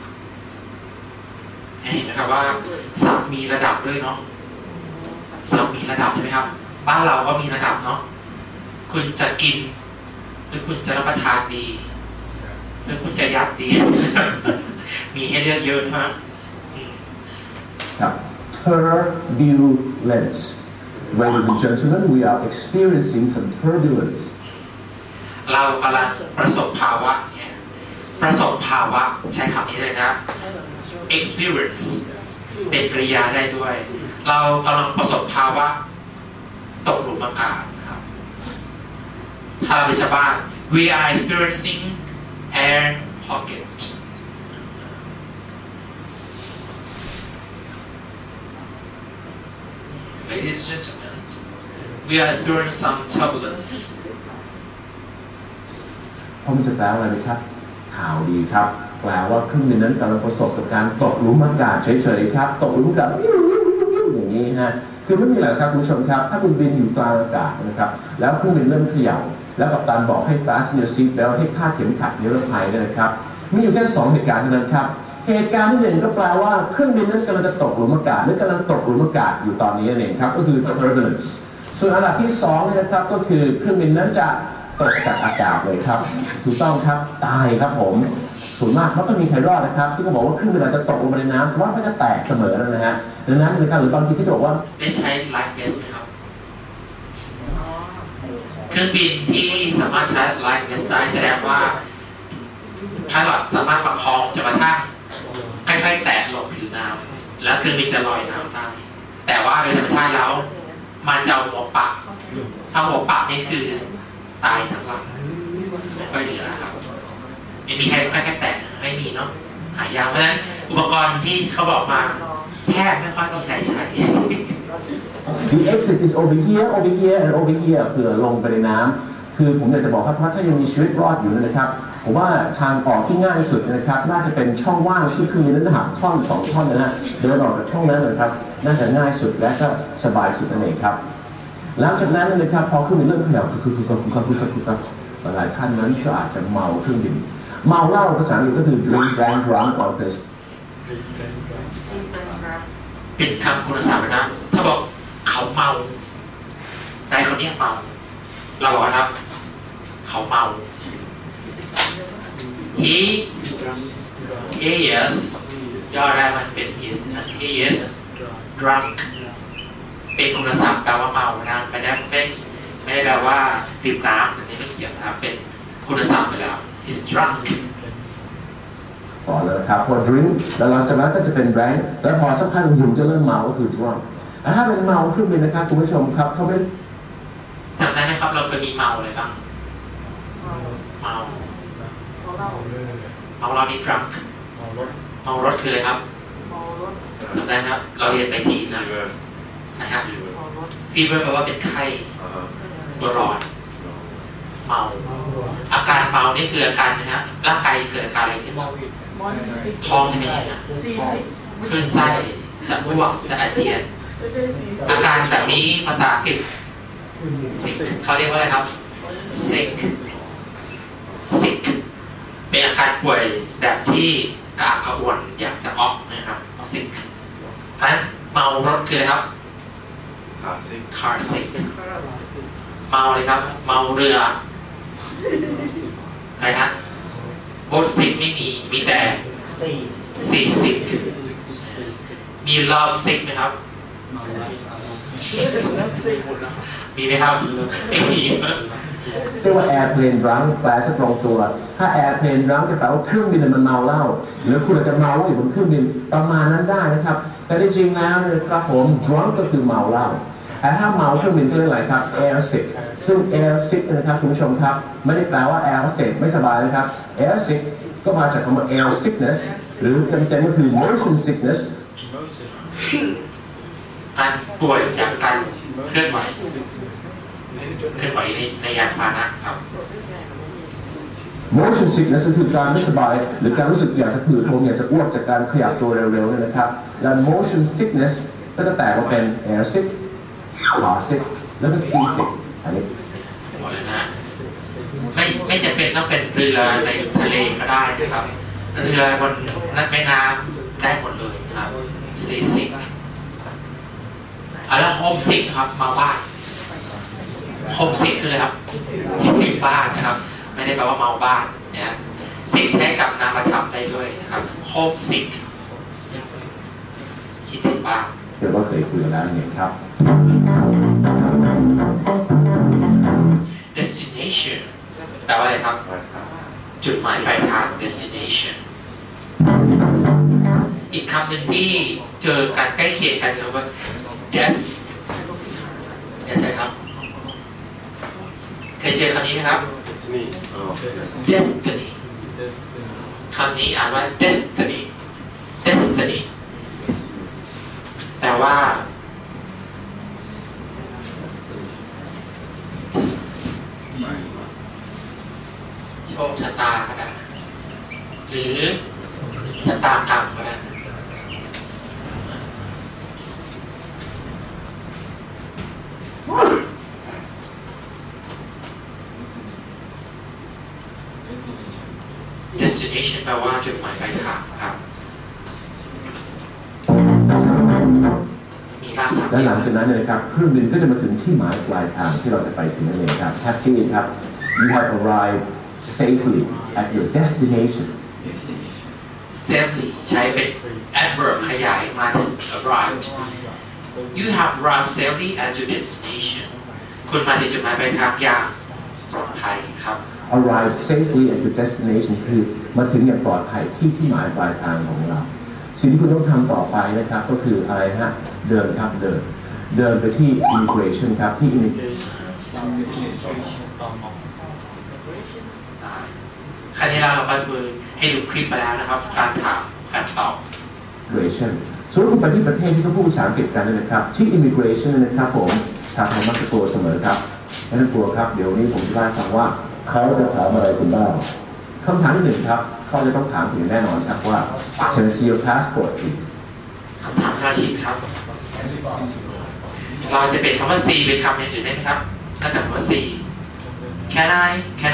เห็นไหมครับว่าศัพท์มีระดับด้วยเนาะศัพท์มีระดับใช่ไหมครับบ้านเราก็มีระดับเนาะคุณจะกินหรือคุณจะรับประทานดีหรือคุณจะยัดดี มีให้เลือกเยอะนะครับ
turbulence ladies and gentlemen we are experiencing some turbulence
เรากำลังประสบภาวะเนี่ยประสบภาวะใช้คำนี้เลยนะ experience เป็นกริยาได้ด้วยเรากำลังประสบภาวะตกหลุมอากาศครับถ้าเราเป็นชาวบ้าน we are experiencing air pocket ladies and gentlemen we are experiencing some turbulence
ผมจะแปลว่าอะไรนะครับข่าวดีครับแปลว่าเครื่องบินนั้นกำลังประสบกับการตกหลุมอากาศเฉยๆครับตกหลุมอากาศอย่างนี้ฮะคือไม่มีอะไรครับคุณผู้ชมครับถ้าคุณบินอยู่กลางอากาศนะครับแล้วเครื่องบินเริ่มเขย่าแล้วกัปตันบอกให้ fasten your seat belt ให้คาดเข็มขัดนิรภัยนะครับมีอยู่แค่2เหตุการณ์เท่านั้นครับเหตุการณ์ที่1ก็แปลว่าเครื่องบินนั้นกำลังจะตกหลุมอากาศหรือกำลังตกหลุมอากาศอยู่ตอนนี้นั่นเองครับก็คือ turbulence ส่วนอันดับที่2เนี่ยนะครับก็คือเครื่องบินนั้นจะตกจากอากาศเลยครับถูกต้องครับตายครับผมส่วนมากไม่มีใครรอดนะครับที่เขาบอกว่าเครื่องบินอาจจะตกลงไปในน้ำแต่ว่ามันจะแตกเสมอนะฮะดังนั้นนะครับหรือบางทีที่บอกว่า
ได้ใช้ life vest ไหมครับเครื่องบินที่สามารถใช้ life vest ได้แสดงว่าpilotสามารถประคองจนกระทั่งค่อยๆแตะลงผิวน้ำแล้วเครื่องบินจะลอยน้ำได้แต่ว่าโดยธรรมชาติแล้วมันจะเอาหัวปักถ้าหัวปักนี่คือตายทั้งลำไม่ค่อยเหลือครับไม่มีใครค่อยๆแตะไม่มีเนาะหายากเพราะฉะนั้นอุปกรณ์ที่เขาบอกมาแทบไม่ค่อยมีใครใช้
The exit is over here and over here เพื่อลงไปในน้ำคือผมอยากจะบอกครับว่าถ้ายังมีชีวิตรอดอยู่นะครับผมว่าทางออกที่ง่ายที่สุดนะครับน่าจะเป็นช่องว่างที่คือมีนั้นหักท่อน2ท่อนนะฮะเดินออกจากช่องนั้นนะครับน่าจะง่ายสุดและก็สบายสุดนั่นเองครับหลังจากนั้นนะครับพอเครื่องบินเริ่มขยับหลายท่านนั้นก็อาจจะเมาเครื่องบินเมาเหล้าภาษาอังกฤษก็คือ drunk or this
เป็นคำคุณศัพท์นะถ้าบอกเขาเมานายคนนี้เมาเราบอกครับเขาเมา he is ย่อได้มันเป็น he is drunk เป็นคุณศัพท์แปลว่าเมานะไม่ได้แปลว่าดื่มน้ำอันนี้ไม่เกี่ยวนะครับเป็นคุณศัพท์ไปแล้ว he's drunk
ก่อนเลยครับพอ drink แล้วหลังจากนั้นก็จะเป็น drank แล้วพอสักพักหนึ่งจะเริ่มเมาก็คือ drunk แล้วถ้าเป็นเมาขึ้นเป็นนะครับคุณผู้ชมครับเขาเป็น
จำได้ไหมครับเราเคยมีเมาอะไรบ้างเมาเรานี่ drunk เมารถคืออะไรครับจำได้ครับเราเรียนไปทีนะฮะ fever แปลว่าเป็นไข้ตัวร้อนเมาอาการเมานี่คืออาการนะฮะร่างกายเกิดอาการอะไรขึ้นบ้างท้องเป็นยังไงฮะคลื่นไส้จะอ้วกจะอาเจียนอาการแบบนี้ภาษาอังกฤษเขาเรียกว่าอะไรครับ sick เป็นอาการป่วยแบบที่กระอักกระอ่วนอยากจะออกนะครับ sick เพราะฉะนั้นเมารถคืออะไรครับ car sick เมาเลยครับเมาเรืออะไรฮะโบ๊ทซิกไม่มีแต่ซีซิกมีลอฟซิกไหมครับมีไหมครับไม่มี
เรียกว่า airplane drunk แปลซะตรงตัวถ้า airplane drunk จะแปลว่าเครื่องบินมันเมาเหล้าหรือคุณอาจจะเมาอยู่บนเครื่องบินประมาณนั้นได้นะครับแต่จริงๆแล้วนะครับผม drunk ก็คือเมาเหล้าแต่ถ้าเมาเครื่องบินก็เรียกอะไรครับ air sick ซึ่ง air sick นะครับคุณผู้ชมครับไม่ได้แปลว่า air hostess ไม่สบายนะครับ air sick ก็มาจากคำว่า air sickness หรือเต็มๆก็คือ motion sickness
การป่วยจากการเคลื่อนไหวในยานพาหนะครับ
motion sickness ก็คือการไม่สบายหรือการรู้สึกอยากจะผืดลมอยากจะอ้วกจากการขยับตัวเร็วๆเนี่ยนะครับและ motion sickness ก็จะแตกออกเป็น air sick car sick แล้วก็ sea sick อันนี้
หมดเลยนะไม่จำเป็นต้องเป็นเรือในทะเลก็ได้นะครับเรือบนแม่น้ำได้หมดเลยครับ sea sick แล้ว home sick ครับมาบ้านโฮมซิกคืออะไรครับคิดบ้านนะครับไม่ได้แปลว่าเมาบ้านนะซิกใช้กับนามธรรมได้ด้วยนะครับโฮมซิกคิดถึงบ้าน
เดี๋ยวก็เคยคุยกันแล้วเนี่ยครับ
destination แปลว่าอะไรครับจุดหมายปลายทาง destination อีกคำหนึ่งที่เจอกันใกล้เคียงกันคือว่า des ใช่ครับเคยเจอคำนี้ไหมครับ
นี่
destiny คำนี้อ่านว่า destiny แปลว่าโชคชะตาก็ได้หรือชะตากรรมก็ได้destination แปลว่าจุดหมายปลายทางครับมีล่าสัตว์
และหลังจากนั้นเนี่ยนะครับเครื่องบินก็จะมาถึงที่หมายปลายทางที่เราจะไปถึงนั่นเองครับ Happy ครับ You have arrived safely at your destination
safely ใช้เป็น adverb ขยายมาถึง arrived you have arrived safely at your destination คุณมาถึงจุดหมายปลายทางอย่างปลอดภัยครับ
arrive safely at your destination คือมาถึงอย่างปลอดภัยที่หมายปลายทางของเราสิ่งที่คุณต้องทำต่อไปนะครับก็คืออะไรฮะเดินครับเดินไปที่ immigration ครับที่
คราวนี้เราไปดูให้ดูคลิปไปแล้วนะครับการถามการตอบ
immigration สมมติคุณไปที่ประเทศที่เขาพูดภาษาอังกฤษกันนะครับที่ immigration นะครับผมชาวไทยมักจะตัวเสมอครับไม่ต้องกลัวครับเดี๋ยวนี้ผมจะเล่าให้ฟังว่าเขาจะถามอะไรคุณบ้างคำถามที่หนึ่งครับเขาจะต้องถามถึงแน่นอนครับว่า Can I see your passport please
คำถามหน้าที่ครับเราจะเป็นคำว่า C เป็นคำอย่างอื่นได้ไหมครับนอกจากคำว่า C Can I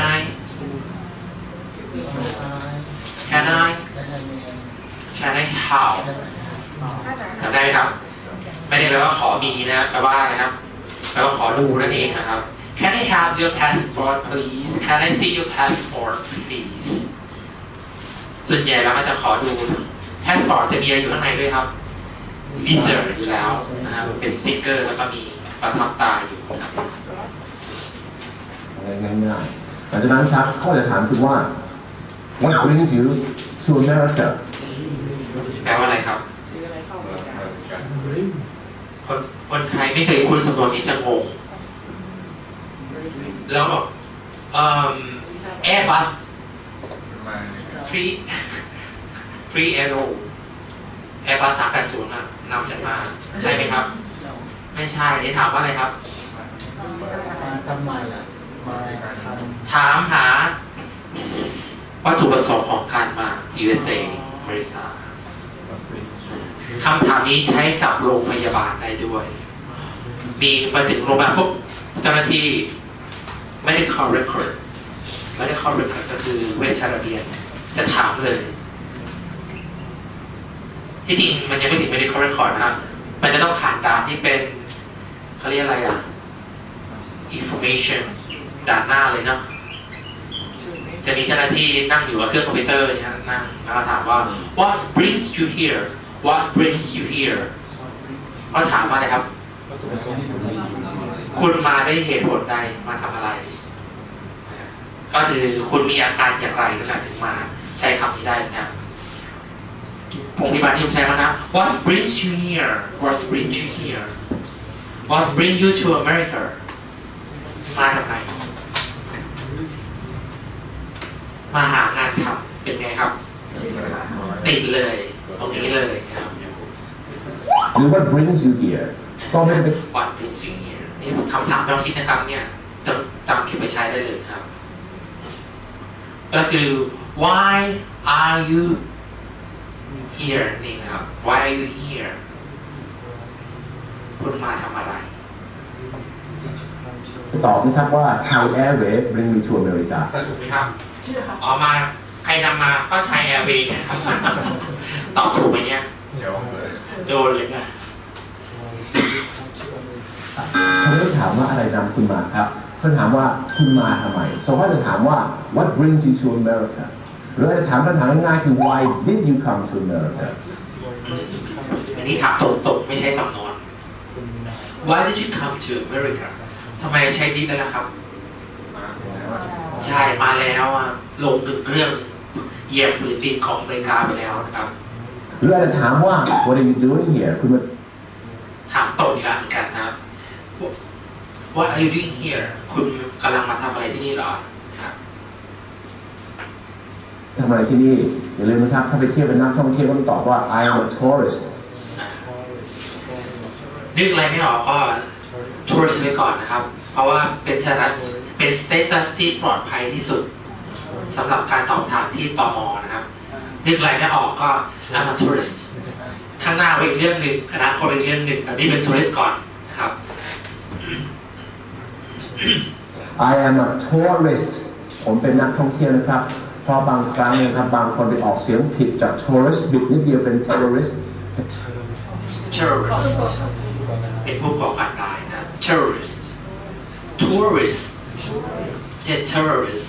how จำได้ไหมครับไม่ได้แปลว่าขอมีนะแปลว่าอะไรครับแปลว่าขอดูนั่นเองนะครับ Can I have your passport please Can I see your passport please ส่วนใหญ่เราก็จะขอดู passport จะมีอะไรอยู่ข้างในด้วยครับ visa อยู่แล้วนะครับเป็นสติ๊กเกอร์แล้วก็มีประทับตาอยู่ครับ
ง่ายๆหลังจากนั้นครับเขาจะถามคุณว่า What brings you to America
แปลว่าอะไรครับคนไทยไม่เคยคุ้นสำนวนนี้จะงงแล้วบอกAirbus 380 Airbus 380นะนำจากมาใช่ไหมครับไม่ใช่นี่ถามว่าอะไรครับ
ทำไม
ถามหาวัตถุประสงค์ของการมา USA อเมริกาคำถามนี้ใช้กับโรงพยาบาลได้ด้วยมีมาถึงโรงพยาบาลปุ๊บเจ้าหน้าที่medical record ก็คือเวชระเบียนจะถามเลยที่จริงมันยังไม่ถึง medical record นะครับมันจะต้องผ่านด่านที่เป็นเขาเรียกอะไรอ่ะ information ด่านหน้าเลยเนาะจะมีเจ้าหน้าที่นั่งอยู่กับเครื่องคอมพิวเตอร์เนี่ยนั่งแล้วถามว่า what brings you hereเขาถามว่าอะไรครับคุณมาด้วยเหตุผลใดมาทำอะไรก็คือคุณมีอาการอย่างไรนั่นแหละถึงมาใช้คำนี้ได้นะครับผมอธิบายที่ผมใช้มานะ what brings you here what brings you to America มาทำไมมาหางานทำเป็นไงครับติดเลยตรงนี้เลยครับ
หรือ What brings you here ก็ไม่ได้
What brings you here นี่คำถามยอดฮิตนะครับเนี่ยจำเก็บไปใช้ได้เลยครับก็คือ Why are you here นี่นะครับ Why are you here คุณมาทำอะไร
จะตอบนะครับว่า Thai Airways bring me to America
ถูกไหมครับออกมาใครนำมาก็ไทยแอร์เวย์นะครับตอบถูกไหมเนี่ยโดนเลยนะ
เขาไม่ได้ถามว่าอะไรนำคุณมาครับเขาถามว่าคุณมาทำไมสมมติจะถามว่า What brings you to America หรือจะถามคำถามง่ายๆคือ Why did you come to America
อันนี้ถามตรงๆไม่ใช่สำนวน Why did you come to America ทำไมใช้ did แล้วนะครับใช่มาแล้วอ่ะลงถึงเครื่องเหยียบพื้นดินของอเมริกาไปแล้วนะครับ
หรืออาจจะถามว่า what are you doing here คุณ
ถามตรงกันกันนะครับ What are you doing here คุณกำลังมาทำอะไรที่นี่หรอครับ
ทำอะไรที่นี่อย่าลืมนะครับถ้าไปเที่ยวเป็นนักท่องเที่ยวต้องตอบว่า I am a tourist
นึกอะไรไม่ออกก็ tourist ไว้ก่อนนะครับเพราะว่าเป็นstatus ที่ปลอดภัยที่สุดสำหรับการตอบถามที่ตม.นะครับนึกอะไรไม่ออกก็ I'm a tourist ข้างหน้าไว้อีกเรื่องหนึ่งอนาคตอีกเรื่องหนึ่งแต่นี่เป็น tourist ก่อนนะครับ
I am a tourist ผมเป็นนักท่องเที่ยวนะครับเพราะบางครั้งนะครับบางคนไปออกเสียงผิดจาก tourist บิดนิดเดียวเป็น terrorist
เป็นผู้ก่อการร้ายนะ terrorist tourist ไม่ใช่ terrorist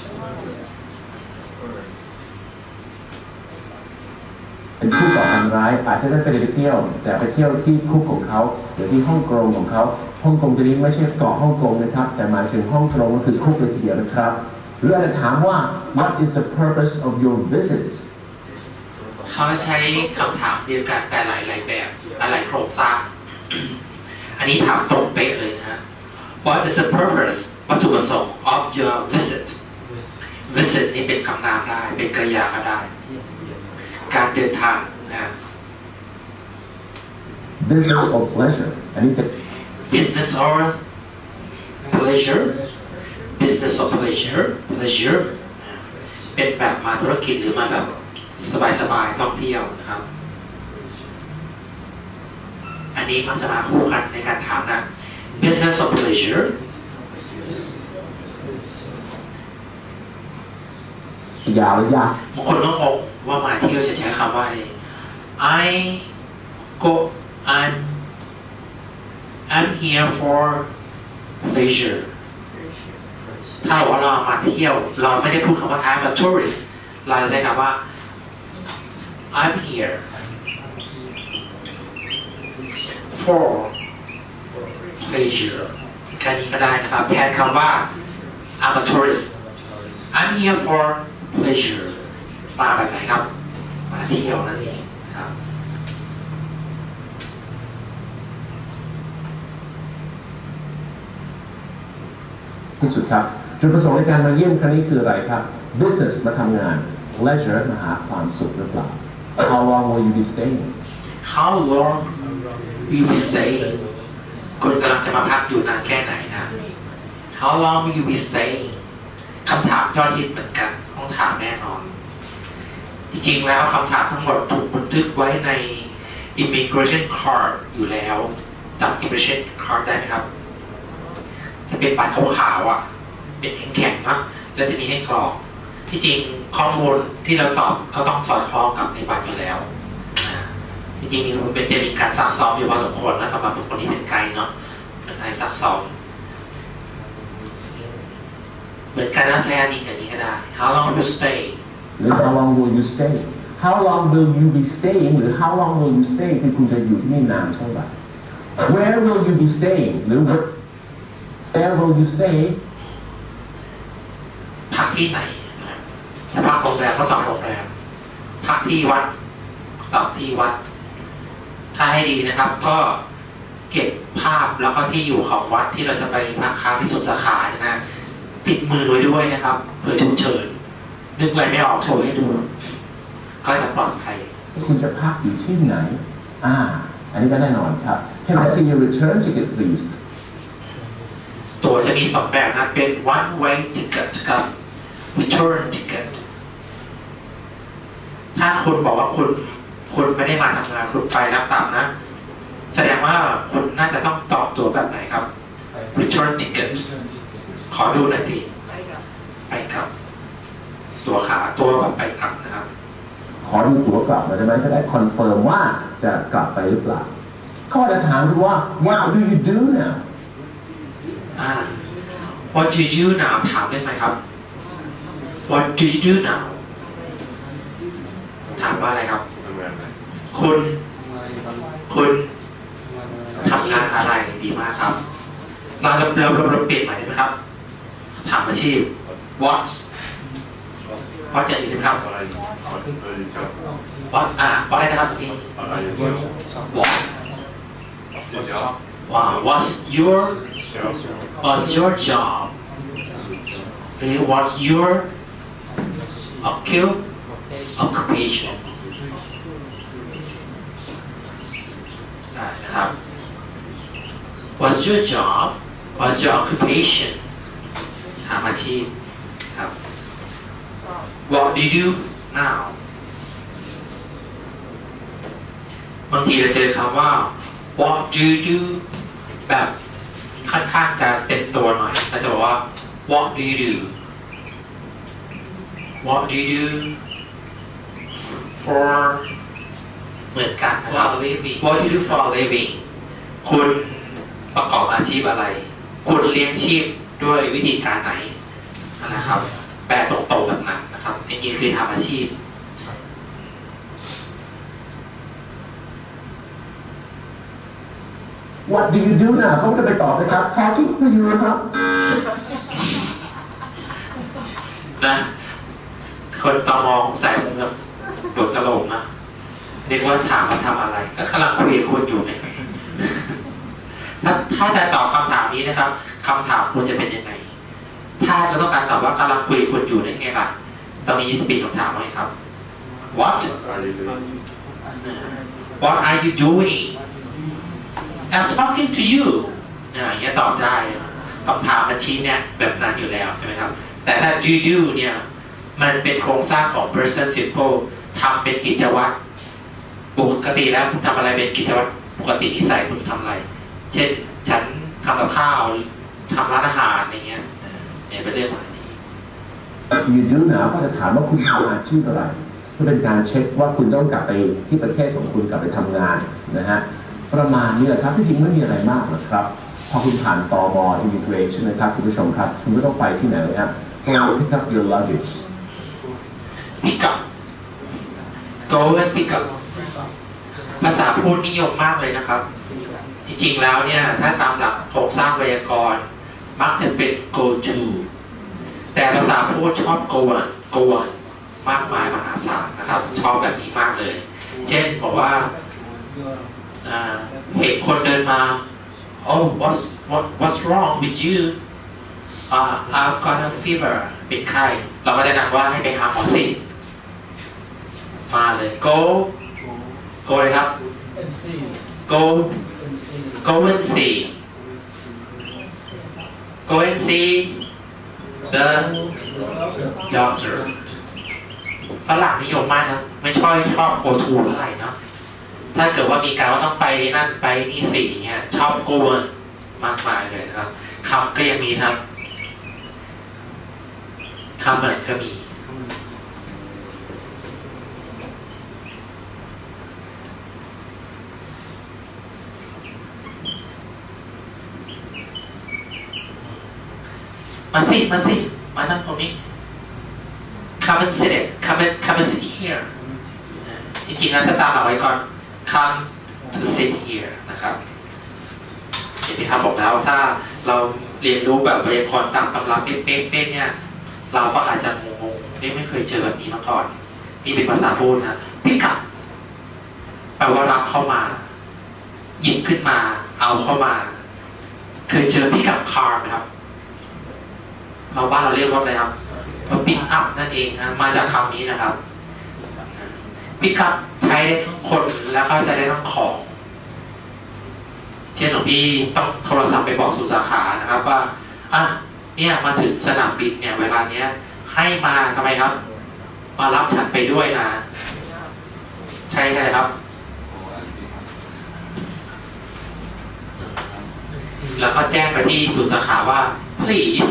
เป็นผู้ก่อการร้ายอาจจะไม่ไปเที่ยวแต่ไปเที่ยวที่คุกของเขาหรือที่ห้องกรงของเขาฮ่องกงตัวนี้ไม่ใช่เกาะฮ่องกงนะครับแต่หมายถึงห้องกรงก็คือคุกเลยทีเดียวนะครับหรืออาจจะถามว่า what is the purpose of your visit
เขาใช้คำถามเดียวกันแต่หลายแบบหลายโครงสร้างอันนี้ถามตรงเป๊ะเลยนะฮะ What is the purpose วัตถุประสงค์ of your visit visit นี่เป็นคำนามได้เป็นกริยาก็ได้การเดินทางนะ
business or pleasure อันนี้จะ
business or pleasure business or pleasure เป็นแบบมาธุรกิจหรือมาแบบสบายๆท่องเที่ยวนะครับอันนี้มักจะมาคู่กันในการถามนะ business or pleasure
ยาวเลยยาก
บางคนต้องงงว่ามาเที่ยวจะใช้คำว่าอะไร I'm here for pleasure ถ้าว่าเรามาเที่ยวเราไม่ได้พูดคำว่า I'm a tourist เราจะใช้คำว่า I'm here for pleasure แค่นี้ก็ได้นะครับแทนคำว่า I'm a tourist I'm here for pleasure มาแบบไหนครับมาเที่ยวนั่นเองครับ
ที่สุดครับจุดประสงค์ในการมาเยี่ยมครั้งนี้คืออะไรครับ business มาทำงาน pleasure มาหาความสุขหรือเปล่า How long will you be staying
How long will you stay คนกำลังจะมาพักอยู่นานแค่ไหนนะ How long will you be staying คำถามยอดฮิตเหมือนกันต้องถามแน่นอนจริงๆแล้วคำถามทั้งหมดถูกบันทึกไว้ใน immigration card อยู่แล้วจำ immigration card ได้ไหมครับจะเป็นบัตรขาวๆอ่ะเป็นแข็งๆเนาะแล้วจะมีให้กรอกที่จริงข้อมูลที่เราตอบก็ต้องสอดคล้องกับในบัตรอยู่แล้วจริงๆมันจะมีการซักซ้อมอยู่พอสมควรนะสำหรับคนที่เป็นไกด์เนาะใช้ซักซ้อมเหมือนกันนะใช้อันนี้อย่างนี้ก็ได้ How long will you stay
หรือ How long will you stay How long will you be staying หรือ How long will you stay คือคุณจะอยู่ที่นี่นานเท่าไหร่ Where will you be staying หรือ Where will you stay
พักที่ไหนจะพักโรงแรมก็ตอบโรงแรมพักที่วัดตอบที่วัดถ้าให้ดีนะครับก็เก็บภาพแล้วก็ที่อยู่ของวัดที่เราจะไปพักค้างที่สุดสาขานะติดมือไว้ด้วยนะครับเพื่อฉุกเฉินนึกอะไรไม่ออกโชว์ให้ดูก็จะปลอดภัย
คุณจะพักอยู่ที่ไหนอันนี้ก็แน่นอนครับ Can I see your return ticket please
ตั๋วจะมี2แบบนะเป็น one way ticket กับ return ticket ถ้าคุณบอกว่าคุณไม่ได้มาทำงานคุณไปรับตามนะแสดงว่าคุณน่าจะต้องตอบตั๋วแบบไหนครับ return ticket ขอดูหน่อยทีไปกลับตัวขาตัวแบบไปกลับนะครับ
ขอดูตั๋วกลับมาได้ไหมจะได้คอนเฟิร์มว่าจะกลับไปหรือเปล่าเขาจะถามดูว่า What do you do now
What do you do now ถามได้ไหมครับ What do you do now ถามว่าอะไรครับคุณทำงานอะไรดีมากครับเราเปลี่ยนใหม่ได้ไหมครับถามอาชีพ what จะอยู่นะครับ
อะไรครับ
what อะไรนะครับที่
อะไร
what
เจ้า
what's your job หรือ what's your occupation ได้นะครับ what's your job what's your occupation ถามอาชีพครับ what do you do now บางทีเราเจอคำว่า what do you do แบบค่อนข้างจะเต็มตัวหน่อยเราจะบอกว่า what do you do what do you do for เหมือนกันนะครับ what do you do for a living คุณประกอบอาชีพอะไรคุณเลี้ยงชีพด้วยวิธีการไหนนะครับแปลตรงๆแบบนั้นนะครับจริงๆคือทำอาชีพ
What do you do now เขาจะไปตอบนะครับ Talking to you ครับ
นะคนตมองใส่ผมแบบตัวตลกนะเรียกว่าถามมาทำอะไรก็กำลังคุยกับคุณอยู่เนี่ยถ้าจะตอบคำถามนี้นะครับคำถามควรจะเป็นยังไงถ้าเราต้องการตอบว่ากำลังคุยกับคุณอยู่ได้ไงล่ะตอนนี้ปิดคำถามไว้ครับ What are you doing I'm talking to you อย่างเงี้ยตอบได้คำถามมันชี้เนี่ยแบบนั้นอยู่แล้วใช่ไหมครับแต่ถ้า do เนี่ยมันเป็นโครงสร้างของ present simple ทำเป็นกิจวัตรปกติแล้วคุณทำอะไรเป็นกิจวัตรปกตินิสัยคุณทำอะไรเช่นฉันทำกับข้าวทำร้านอาหารอย่างเงี้ยเนี่ยเป็นเรื่องของอาชีพ
You do now ก็จะถามว่าคุณทำอาชีพอะไรเพื่อเป็นการเช็คว่าคุณต้องกลับไปที่ประเทศของคุณกลับไปทำงานนะฮะประมาณนี้แหละครับที่จริงไม่มีอะไรมากหรอกครับพอคุณผ่านตม immigration นะครับคุณผู้ชมครับคุณก็ต้องไปที่ไหนครับต้อง pick up your luggage
pick up go and pick up ภาษาพูดนิยมมากเลยนะครับจริงๆแล้วเนี่ยถ้าตามหลักโครงสร้างไวยากรณ์มักจะเป็น go to แต่ภาษาพูดชอบ go on มากมายมหาศาลนะครับชอบแบบนี้มากเลยเช่นบอกว่าเห็นคนเดินมา oh what's wrong with you I've got a fever เป็นไข้เราก็แนะนำว่าให้ไปหาหมอสิมาเลย go เลยครับ go and see the doctor ฝรั่งนิยมมากนะไม่ชอบ go to เท่าไหร่เนาะถ้าเกิดว่ามีการว่าต้องไปนั่นไปนี่สิเงี้ยชอบ go มากมายเลยครับคำก็ยังมีครับคำเหมือนก็มีมานั่งตรงนี้ come and sit here จริงๆนะถ้าตามหลักไว้ก่อน come to sit here นะครับอย่างที่ครับบอกแล้วถ้าเราเรียนรู้แบบไวยากรณ์ตามตำราเป๊ะๆเนี่ยเราก็อาจจะงงๆไม่เคยเจอแบบนี้มาก่อนนี่เป็นภาษาพูดนะ pick up แปลว่ารับเข้ามาหยิบขึ้นมาเอาเข้ามาเคยเจอ pick up car ไหมครับเราบ้านเราเรียกรถอะไรครับpick up นั่นเองนะมาจากคำนี้นะครับ pick up ใช้ได้ทั้งคนแล้วก็ใช้ได้ทั้งของเช่นหลวงพี่ต้องโทรศัพท์ไปบอกสู่สาขานะครับว่าเนี่ยมาถึงสนามบินเนี่ยเวลาเนี้ยให้มาทำไมครับมารับฉันไปด้วยนะใช่ครับ แล้วก็แจ้งไปที่ศูนย์สาขาว่า please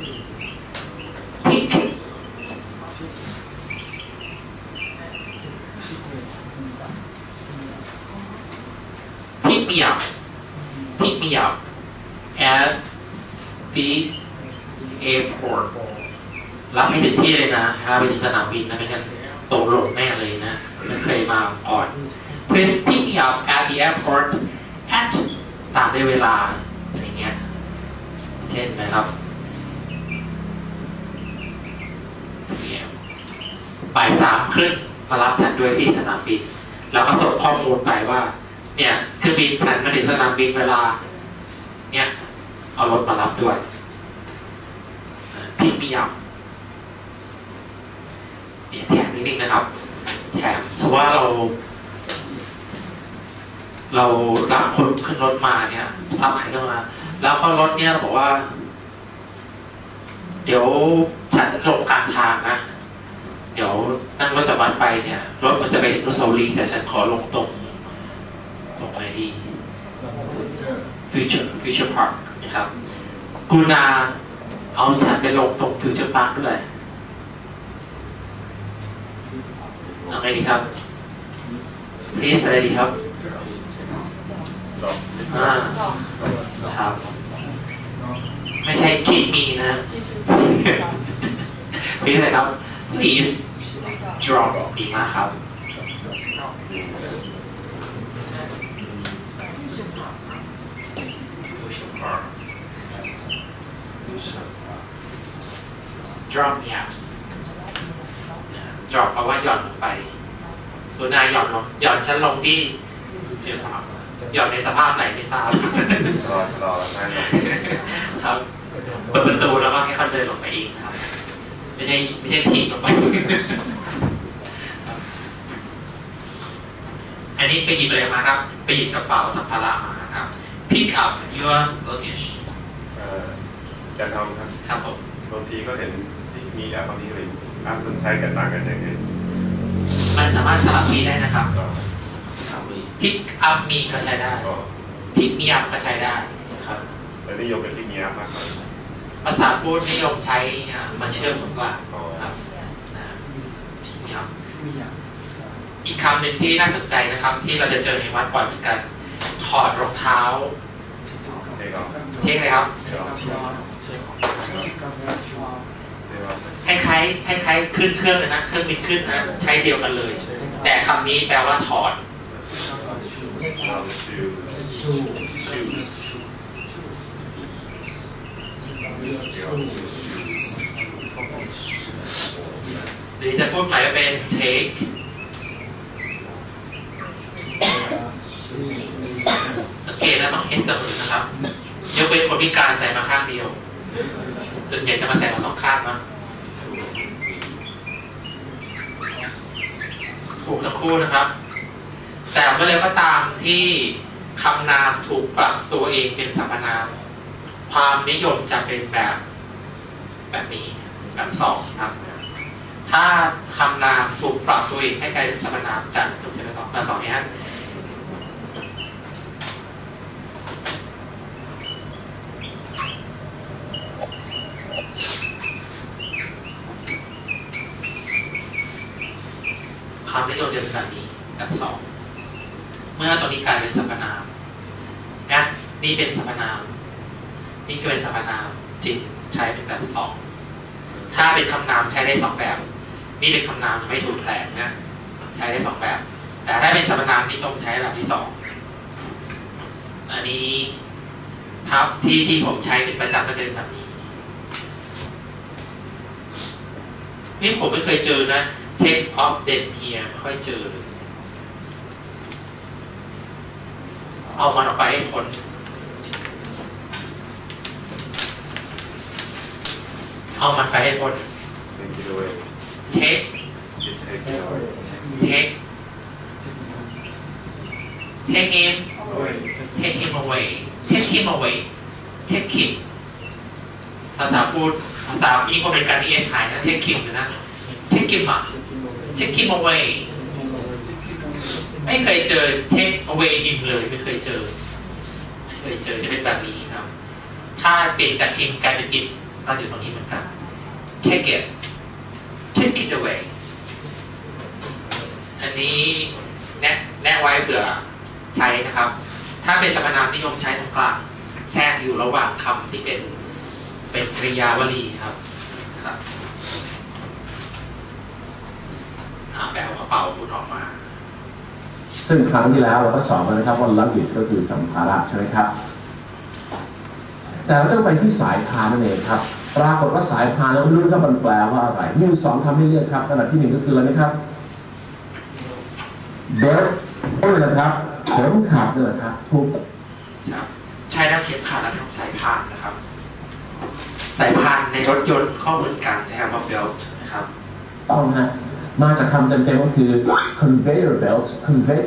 pick me up at the airport รับให้ถึงที่เลยนะไปถึงสนามบินนะไม่งั้นตกหล่นแน่เลยนะไม่เคยมาก่อน please pick me up at the airport at ตามด้วยเวลาอะไรเงี้ยเช่นนะครับบ่าย3:30มารับฉันด้วยที่สนามบินแล้วก็ส่งข้อมูลไปว่าเนี่ยเครื่องบินฉันมาถึงสนามบินเวลาเนี่ยเอารถมารับด้วยพี่มียำเนี่ยแถมนิดนึงนะครับแถมสมมติว่าเรารับคนขึ้นรถมาเนี่ยทราบใครขึ้นมาแล้วเขารถเนี่ยเราบอกว่าเดี๋ยวฉันลงกลางทางนะเดี๋ยวนั่งรถจากวัดไปเนี่ยรถมันจะไปถึงอนุสาวรีย์แต่ฉันขอลงตรงอะไรดีFuture Park นะครับกรุณาเอาฉันไปลงตรง Future Park ด้วยเอาไงดีครับ please อะไรดีครับครับไม่ใช่คีมีนะ please อะไรครับ please drop ดีมากครับ drop เนี่ย drop แปลว่าหย่อนลงไปส่วนนายหย่อนฉันลงที่หย่อนในสภาพไหนไม่ทราบ
รอ
ครับเปิดประตูแล้วก็ให้เขาเดินลงไปเองครับไม่ใช่ถีบลงไปอันนี้ไปหยิบอะไรมาครับไปหยิบกระเป๋าสัมภาระมาครับ pick up your luggage
จะทำครับ
ครับผม
บางทีก็เห็นที่มีแอปบางทีก็เห็นแอปมันใช้กันต่างกันยังไง
มันสามารถสลับมีได้นะครับ pick up me ก็ใช้ได้ pick me up ก็ใช้ได้ครับ
แต่นิยมเป็น pick me up มากกว่า
ภาษาพูดนิยมใช้มาเชื่อมตรงกลางครับ pick me up อีกคำหนึ่งที่น่าสนใจนะครับที่เราจะเจอในวัดบ่อยเหมือนกันถอดรองเท้าเท่เลยครับคล้ายขึ้นเครื่องเลยนะเครื่องบินขึ้นนะใช้เดียวกันเลยแต่คำนี้แปลว่าถอดหรือจะพูดหมายว่าเป็น take สังเกตแล้วต้อง S เสมอนะครับยกเป็นคนพิการใส่มาข้างเดียวส่วนใหญ่จะมาใส่มา2ข้างนะถูกทั้งคู่นะครับแต่เมื่อไรก็ตามที่คำนามถูกปรับตัวเองเป็นสรรพนามความนิยมจะเป็นแบบนี้แบบ2ครับถ้าคำนามถูกปรับตัวเองให้กลายเป็นสรรพนามจะถูกใช้แบบ2นี้ฮะคำนิยมจะเป็นแบบนี้แบบ2เมื่อตัวนี้กลายเป็นสรรพนามนะนี่เป็นสรรพนามนี่ก็เป็นสรรพนามจิตใช้เป็นแบบ2ถ้าเป็นคำนามใช้ได้2แบบนี่เป็นคำนามไม่ถูกแปลงนะใช้ได้2แบบแต่ถ้าเป็นสรรพนามนิยมใช้แบบที่2อันนี้ครับที่ผมใช้เป็นประจำก็จะเป็นแบบนี้นี่ผมไม่เคยเจอนะtake off them here ไม่ค่อยเจอเอามันออกไปให้พ้นเอามันไปให้พ้น take him away take himภาษาพูดภาษาอีกคนเป็นการที่ใช้นะ take him อยู่นะtake him away ไม่เคยเจอ take away him เลยไม่เคยเจอจะเป็นแบบนี้ครับถ้าเปลี่ยนจาก him กลายเป็น it ก็อยู่ตรงนี้เหมือนกัน take it away อันนี้แนะไว้เผื่อใช้นะครับถ้าเป็นสรรพนามนิยมใช้ตรงกลางแทรกอยู่ระหว่างคำที่เป็นกริยาวลีครับแบกกระเป๋าพูดออกมา
ซึ่งครั้งที่แล้วเราก็สอนกันนะครับว่า luggage ก็คือสัมภาระใช่ไหมครับแต่เราต้องไปที่สายพานนั่นเองครับไปปรากฏว่าสายพานแล้วไม่รู้ว่ามันแปลว่าอะไรมีอยู่2ทำให้เลือกครับอันดับที่1ก็คืออะไรนะครับ belt นี่นะครับเข็มขัดนี่แหละครับถูก
ครับใช้ทั้งเข็มขัดและทั้งสายพานนะครับสายพานในรถยนต์ข้อมูลกันนะครับว่า belt นะครับ
ต้องฮะมาจากคำเต็มๆก็คือ conveyor belt conveyor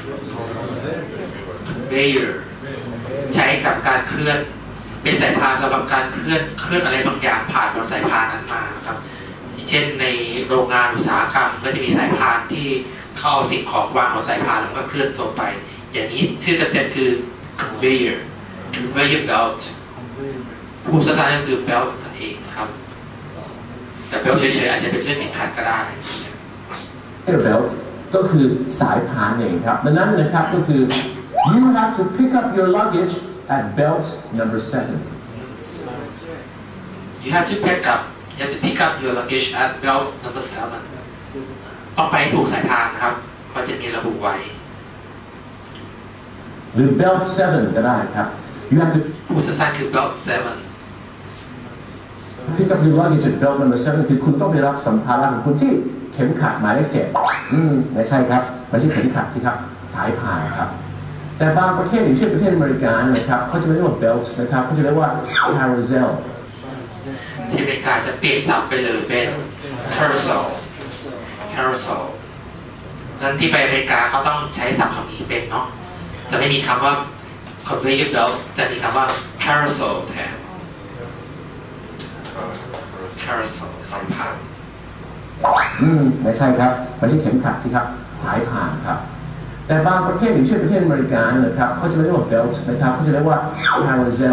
ใช้กับการเคลื่อนเป็นสายพานสำหรับการเคลื่อนอะไรบางอย่างผ่านบนสายพานนั้นมาครับเช่นในโรงงานอุตสาหกรรมก็จะมีสายพานที่เข้าสิ่งของวางบนสายพานแล้วก็เคลื่อนตัวไปอย่างนี้ชื่อเต็มๆคือ conveyor belt ผู้สั้นๆก็คือ belt นั่นเองครับแต่ belt เฉยๆอาจจะเป็นเรื่องเข็มขัดก็ได้
belt ก็คือสายพานเองครับดังนั้นนะครับก็คือ you have to pick up your luggage at belt number 7
you have to pick up your luggage at belt number 7ต้องไปถูกสายพานนะครับเขาจะมีระบุไว้
หรือ belt 7ก็ได้ครับ you have to
ผู้สั้นๆคือ belt 7
pick up your luggage at belt number 7คือคุณต้องไปรับสัมภาระของคุณที่เข็มขัดหมายเลข7ไม่ใช่ครับไม่ใช่เข็มขัดสิครับสายพานครับแต่บางประเทศอย่างเช่นประเทศอเมริกานะครับเขาจะไม่เรียกว่า belt นะครับเขาจะเรียกว่า carousel
ที่อเมริกาจะเปลี่ยนศัพท์ไปเลยเป็น carousel นั้นที่ไปอเมริกาเขาต้องใช้ศัพท์คำนี้เป็นเนาะจะไม่มีคำว่า conveyor belt จะมีคำว่า carousel แทน carousel สายพาน
ไม่ใช่ครับไม่ใช่เข็มขัดสิครับสายพานครับแต่บางประเทศอย่างเช่นประเทศอเมริกานะครับเขาจะไม่เรียกว่า belt นะครับเขาจะเรียกว่า carousel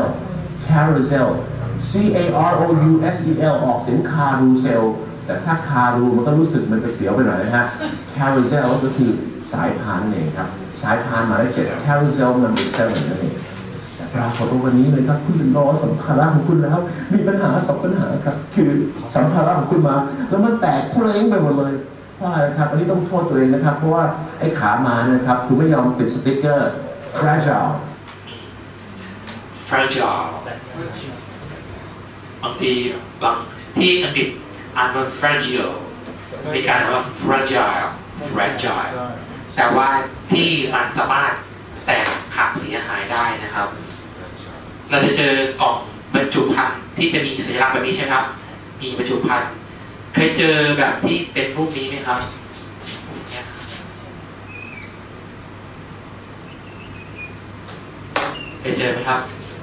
C A R O U S E L ออกเสียง carousel แต่ถ้า caru มันก็รู้สึกมันจะเสียวไปหน่อยนะฮะ carousel ก็คือสายพานเองครับสายพานหมายเลข7 carousel number 7นั่นเองแต่ปรากฏว่าวันนี้เลยครับคุณรอสัมภาระของคุณแล้วมีปัญหา2ปัญหาครับคือสัมภาระของคุณมาแล้วมันแตกเพลงไปหมดเลยเพราะอะไรครับอันนี้ต้องโทษตัวเองนะครับเพราะว่าไอ้ขามานะครับคุณไม่ยอมติดสติ๊กเกอร์ fragile
บางที่อังกฤษอ่านว่า fragile มีการอ่านว่า fragile แต่ว่าที่มันสามารถแตกหักเสียหายได้นะครับเราจะเจอกล่องบรรจุภัณฑ์ที่จะมีสัญลักษณ์แบบนี้ใช่ไหมครับมีบรรจุภัณฑ์เคยเจอแบบที่เป็นรูปนี้ไหมครับเคยเจอไหมครับ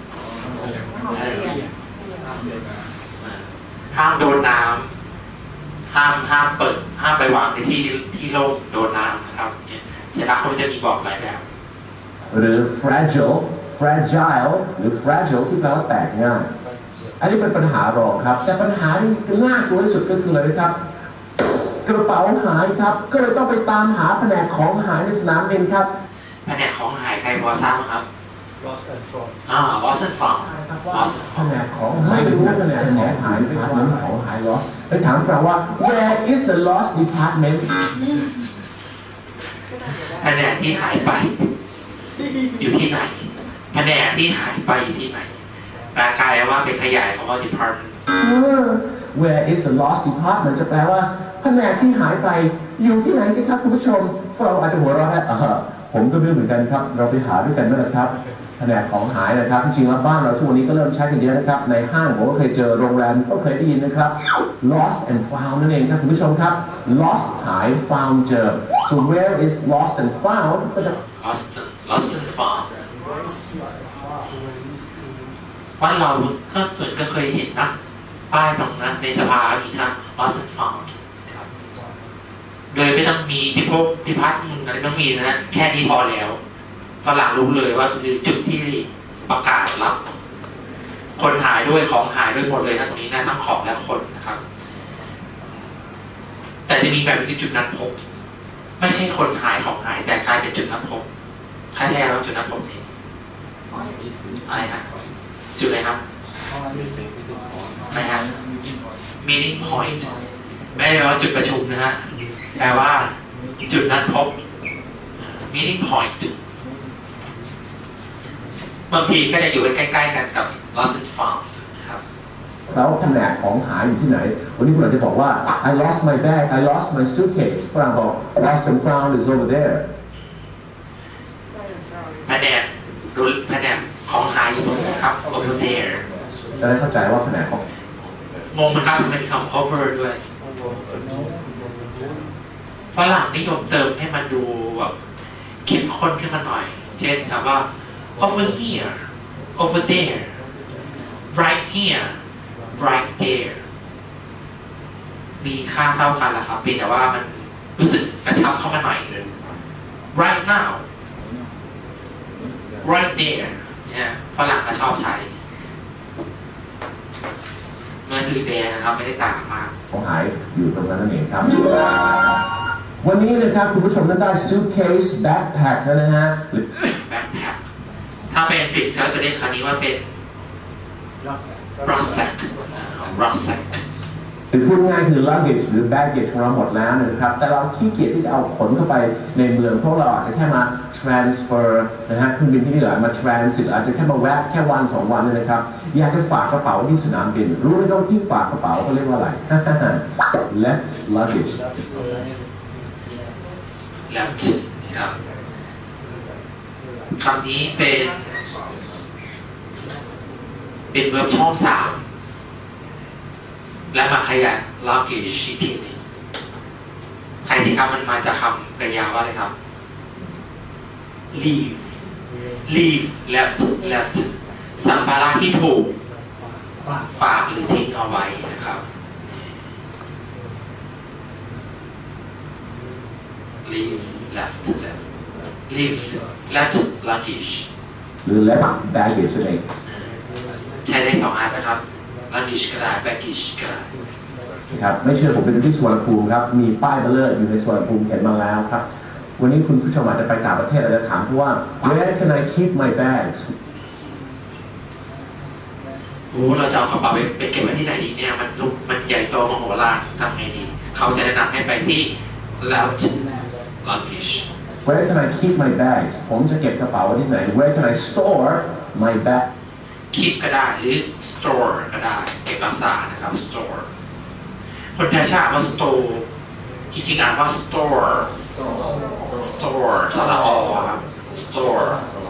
ห้ามโดนน้ำห้ามเปิดห้ามไปวางในที่โล่งโดนน้ำนะครับสัญลักษณ์เขาจะมีบอกหลายแบบ
หรือ fragile หรือ fragile ที่แปลว่าแตกง่ายอันนี้เป็นปัญหารองครับแต่ปัญหาที่น่ากลัวที่สุดก็คืออะไรครับกระเป๋าหายครับก็เลยต้องไปตามหาแผนกของหายในสนามบินครับ
แผนกของหายใครพอทราบไหมครับLost and Found
แผนกของหายไม่รู้แผนกของหายไปถามของหาย lost ไปถามฝรั่งว่า where is the lost department
แผนกที่หายไปอยู่ที่ไหนแผนกที่หายไปอยู่ที่ไหนแปลกลายว่าเป็นขยายของว่า department
where is the lost department จะแปลว่าแผนกที่หายไปอยู่ที่ไหนสิครับคุณผู้ชมฝรั่งอาจจะหัวเราะผมก็ไม่รู้เหมือนกันครับเราไปหาด้วยกันนั่นแหละครับแผนกของหายนะครับจริงๆแล้วบ้านเราทุกวันนี้ก็เริ่มใช้กันเยอะนะครับในห้างผมก็เคยเจอโรงแรมก็เคยได้ยินนะครับ lost and found นั่นเองครับคุณผู้ชมครับ lost หาย found เจอ so where is lost and found ก็จะ
lost and found บ้านเราส่วนก็เคยเห็นนะป้ายตรงนั้นในสภามีทาง lost and found โดยไม่ต้องมีที่พักอะไรไม่ต้องมีนะแค่นี้พอแล้วฝรั่งรู้เลยว่าคือจุดที่ประกาศรับคนหายด้วยของหายด้วยหมดเลยครับตรงนี้นะทั้งของและคนนะครับแต่จะมีแบบที่จุดนัดพบไม่ใช่คนหายของหายแต่กลายเป็นจุดนัดพบใช่แล้วจุดนัดพบนี่อะไรครับจุดอะไรครับอะไรครับ meeting point ไม่ได้ว่าจุดประชุมนะฮะแปลว่าจุดนัดพบ meeting point บางทีก็จะอยู่ใกล้ๆกันกับ lost and found นะครับ
แล้วแผนกของหายอยู่ที่ไหนวันนี้คุณอาจจะบอกว่า I lost my bag I lost my suitcase ฝรั่งบอก lost and found is over there
แผนกของหายอยู่ตรงนี้ครับ over there
จะได้เข้าใจว่าแผนกของ
งงไหมครับมันมีคำ over ด้วยฝรั่งนิยมเติมให้มันดูแบบเข้มข้นขึ้นมาหน่อยเช่นคำว่า over here over there right here right there มีค่าเท่ากันแหละครับเพียงแต่ว่ามันรู้สึกกระชับเข้ามาหน่อย right now right there เนี่ยฝรั่งก็ชอบใช้มันคือ there นะครับไม่ได้ต่างมาก
ของหายอยู่ตรงนั้นนั่นเองครับวันนี้นะครับคุณผู้ชมได้ suitcase backpack แล้วนะฮะ
backpack ถ้าเป็นอังกฤษเขาจะเรียกคำนี้ว่าเป็น rucksack
หรือพูดง่ายคือ luggage หรือ baggage ของเราหมดแล้วนะครับแต่เราขี้เกียจที่จะเอาขนเข้าไปในเมืองเพราะเราอาจจะแค่มา transfer นะฮะเครื่องบินที่นี่หรือมา transit อาจจะแค่มาแวะแค่วัน2 วันเลยนะครับอยากจะฝากกระเป๋าที่สนามบินรู้ไหมครับที่ฝากกระเป๋าเขาเรียกว่าอะไร left luggage
left ครับคำนี้เป็นเวิร์บช่อง3และมาขยาย luggage อีกทีนึงใครที่ครับมันมาจากคำกริยาว่าอะไรครับ leave left สัมภาระที่ถูกฝากหรือทิ้งเอาไว้นะครับ leave left luggage
หรือ left baggage นั่นเอง
ใช้ได้2 อันนะครับ luggage ก็ได้ baggage ก็ได้
ครับไม่เชื่อผมไปดูที่สวนภูมิครับมีป้ายเบลเลอร์อยู่ในสวนภูมิเห็นมาแล้วครับวันนี้คุณผู้ชมอาจจะไปต่างประเทศอาจจะถามว่า where can I keep my bags
เราจะเอากระเป๋าไปเก็บไว้ที่ไหนดีเนี่ยมันใหญ่โตมโหฬารทำไงดีเขาจะแนะนำให้ไปที่ left luggage
where can I keep my bags ผมจะเก็บกระเป๋าไว้ที่ไหน where can I store my bag
keep ก็ได้หรือ store ก็ได้เก็บรักษานะครับ store คนไทยชอบว่า store จริงๆอ่านว่า store สระอครับ store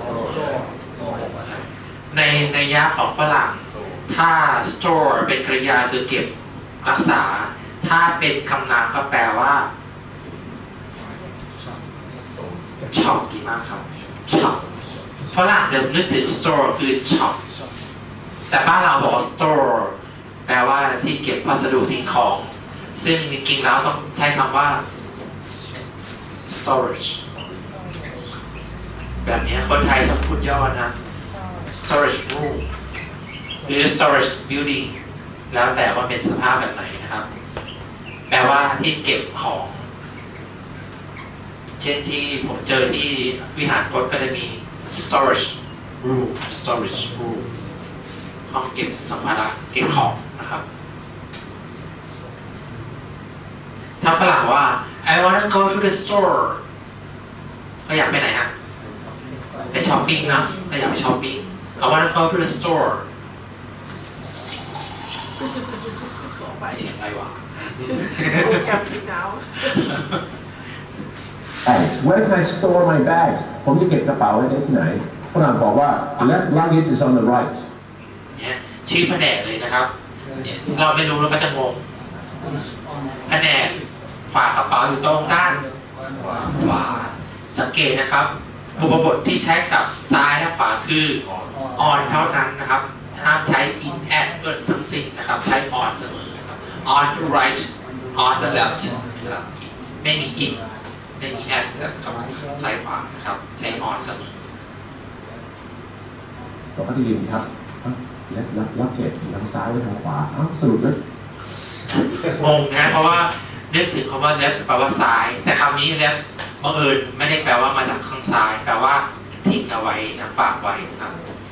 ในยะของฝรั่งถ้า store เป็นกริยาคือเก็บรักษาถ้าเป็นคำนามก็แปลว่าช็อปดีมากครับช็อปฝรั่งจะนึกถึง store คือช็อปแต่บ้านเราบอก store แปลว่าที่เก็บพัสดุสิ่งของซึ่งจริงๆแล้วต้องใช้คำว่า storage แบบนี้คนไทยชอบพูดย่อนะ storage room หรือ storage building แล้วแต่ว่าเป็นสภาพแบบไหนนะครับแปลว่าที่เก็บของเช่นที่ผมเจอที่วิหารพจน์ก็จะมี storage room ห้องเก็บสัมภาระเก็บของนะครับถ้าฝรั่งว่า I wanna go to the store ก็อยากไปไหนฮะไปช้อปปิ้งนะก็อยากไปช้อปปิ้ง I wanna go to the store ไปเสียงอะไรวะ
bags where can I store my bags ผมจะเก็บกระเป๋าไว้ได้ที่ไหนฝรั่งบอกว่า left luggage is on the right
เนี่ยชื่อแผนกเลยนะครับเราไม่รู้เราก็จะงงแผนกฝากกระเป๋าอยู่ตรงด้านขวาสังเกตนะครับบุพบทที่ใช้กับซ้ายและขวาคือ on เท่านั้นนะครับห้ามใช้ in at ทั้งสิ้นนะครับใช้ on เสมอนะครับ on the right on the left นะครับไม่มี in ไม่มี at กับซ้ายขวานะครับใช้ on เสมอ
ต่อไปที่ยินครับรับเก็บทางซ้ายหรือทางขวาสรุปเลย
งงนะเพราะว่านึกถึงคำว่า left แปลว่าซ้ายแต่คำนี้ left บังเอิญไม่ได้แปลว่ามาจากข้างซ้ายแปลว่าทิ้งเอาไว้นะฝากไว้นะครับ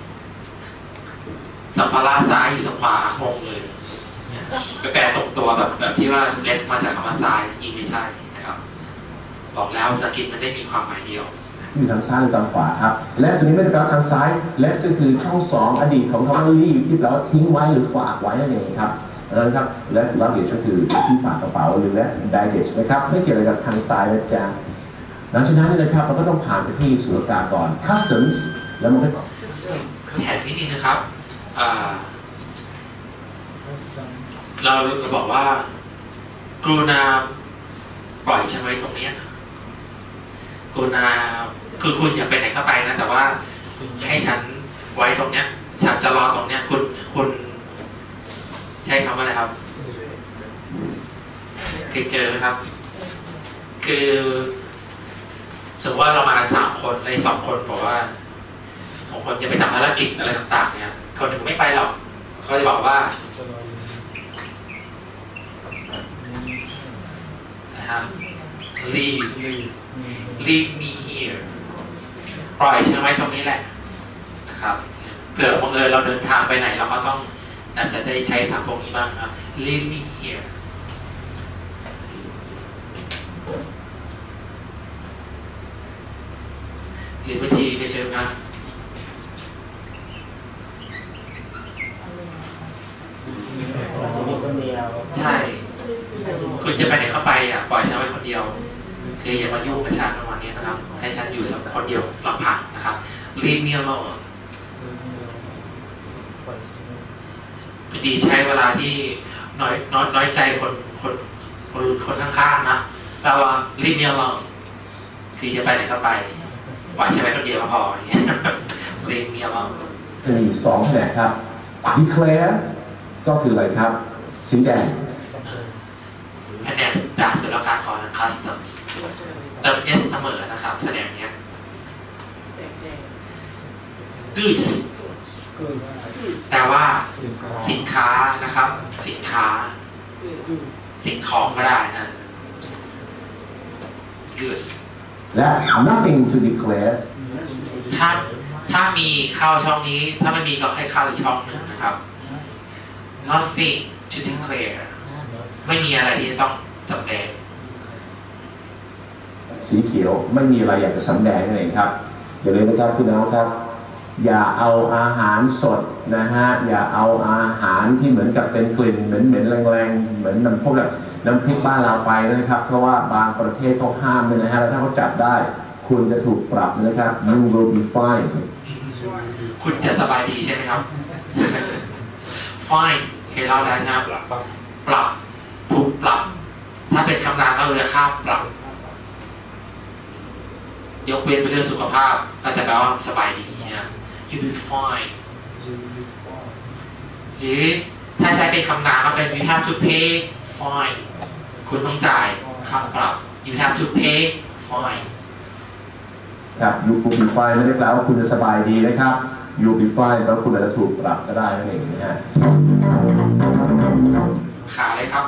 สัมภาระซ้ายอยู่ทางขวางงเลยไปแปลตรงตัวแบบที่ว่า left มาจากคำว่าซ้ายจริงไม่ใช่นะครับบอกแล้วภาษาอังกฤษมันได้มีความหมายเดียวนะ
อยู่ทางซ้ายหรือทางขวาครับ left ตัวนี้ไม่ได้แปลว่าทางซ้าย left ก็คือช่องสองอดีตของคำว่า leave ที่แปลว่าทิ้งไว้หรือฝากไว้นั่นเองครับดังนั้นครับ left luggage ก็คือที่ฝากกระเป๋าหรือ left baggage นะครับไม่เกี่ยวอะไรกับทางซ้ายนะจ๊ะหลังจากนั้นนะครับเราก็ต้องผ่านไปที่ศุลกากร customs แล้วมันก็
แถมนิดนึงนะครับเราบอกว่ากรุณาปล่อยฉันไว้ตรงนี้กรุณาคือคุณอย่าไปไหนก็ไปนะแต่ว่าให้ฉันไว้ตรงเนี้ยฉันจะรอตรงเนี้ยคุณใช้คำว่าอะไรครับเคยเจอไหมครับคือสมมติว่าเรามากัน3 คนเลย2 คนบอกว่า2 คนจะไปทำภารกิจอะไรต่างๆเนี่ยคนหนึ่งไม่ไปหรอกเขาจะบอกว่านะครับ leave me here ปล่อยฉันไว้ตรงนี้แหละนะครับเผื่อบังเอิญเราเดินทางไปไหนเราก็ต้องอาจจะได้ใช้ศัพท์พวกนี้บ้างครับ leave me here หรือบางทีก็เจอนะใช่คุณจะไปไหนเข้าไปปล่อยฉันไว้คนเดียวคืออย่ามายุ่งกับฉันประมาณนี้นะครับให้ฉันอยู่สักคนเดียวลำพังนะครับ leave me alone พอดีใช้เวลาที่น้อยใจคนข้างๆนะเรา leave me alone คือจะไปไหนเข้าไปปล่อยฉันไว้คนเดียวก็พอ leave me alone
จะมีอยู่2 แผนกครับ declare ก็คืออะไรครับสีแดง
แผนกด่านศุลกากร customs เติม s เสมอนะครับแผนกนี้ goods แต่ว่าสินค้านะครับสินค้าสิ่งของก็ได้นะ goods
และ nothing to declare
ถ้ามีเข้าช่องนี้ถ้าไม่มีก็ให้เข้าอีกช่องหนึ่งนะครับ nothing to declare ไม่มีอะไรที่จะต้องสำแดง
สีเขียวไม่มีอะไรอยากจะสำแดงนั่นเองครับอย่าลืมนะครับพี่น้องครับอย่าเอาอาหารสดนะฮะอย่าเอาอาหารที่เหมือนกับเป็นกลิ่นเหม็นแรงๆเหมือนน้ำพวกแบบน้ำพริกบ้านเราไปนะครับเพราะว่าบางประเทศเขาห้ามเลยนะฮะแล้วถ้าเขาจับได้คุณจะถูกปรับนะครับ you will be fine
คุณจะสบายดีใช่ไหมครับ fine เคยเล่าแล้วใช่ไหมปรับถูกปรับถ้าเป็นคำนามก็คือค่าปรับยกเว้นเป็นเรื่องสุขภาพก็จะแปลว่าสบายดีนะ you will be fine หรือถ้าใช้เป็นคำนามก็เป็น you have to pay fine คุณต้องจ่ายค่าปรับ you have to pay fine
ครับ you will be fine ไม่ได้แปลว่าคุณจะสบายดีนะครับ you will be fine แปลว่าคุณอาจจะถูกปรับก็ได้นั่นเองนะฮะ
ขาเลยครับ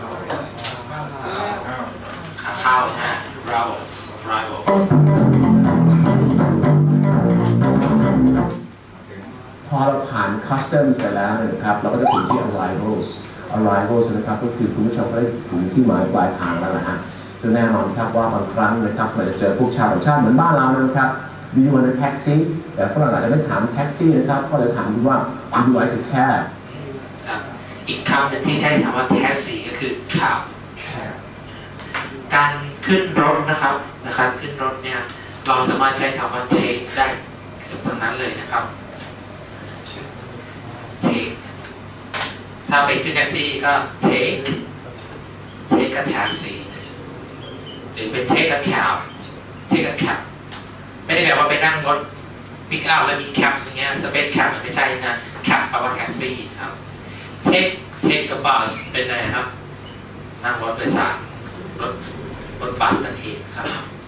ขาเข้านะฮะ rivals
พอเราผ่าน customs ไปแล้วนะครับเราก็จะถึงที่ arrivals นะครับก็คือคุณผู้ชมได้ถึงที่หมายปลายทางแล้วนะฮะซึ่งแน่นอนครับว่าบางครั้งนะครับเราจะเจอพวกชาวต่างชาติเหมือนบ้านเรานะครับ do you want a taxi แต่ฝรั่งอาจจะไม่ถามแท็กซี่นะครับก็จะถามว่า do you like a cab
อีกคำหนึ่งที่ใช้คำว่า taxi ก็คือ cab การขึ้นรถนะครับขึ้นรถเนี่ยเราสามารถใช้คำว่า take ได้เกือบทั้งนั้นเลยนะครับ take ถ้าไปขึ้นแท็กซี่ก็ take a taxi หรือเป็น take a cab ไม่ได้แปลว่าไปนั่งรถ pick up แล้วมี cab อย่างเงี้ย space cab ไม่ใช่นะ cab แปลว่าแท็กซี่ครับ take a bus เป็นไงครับนั่งรถโดยสารรถบัสนั่นเองครับ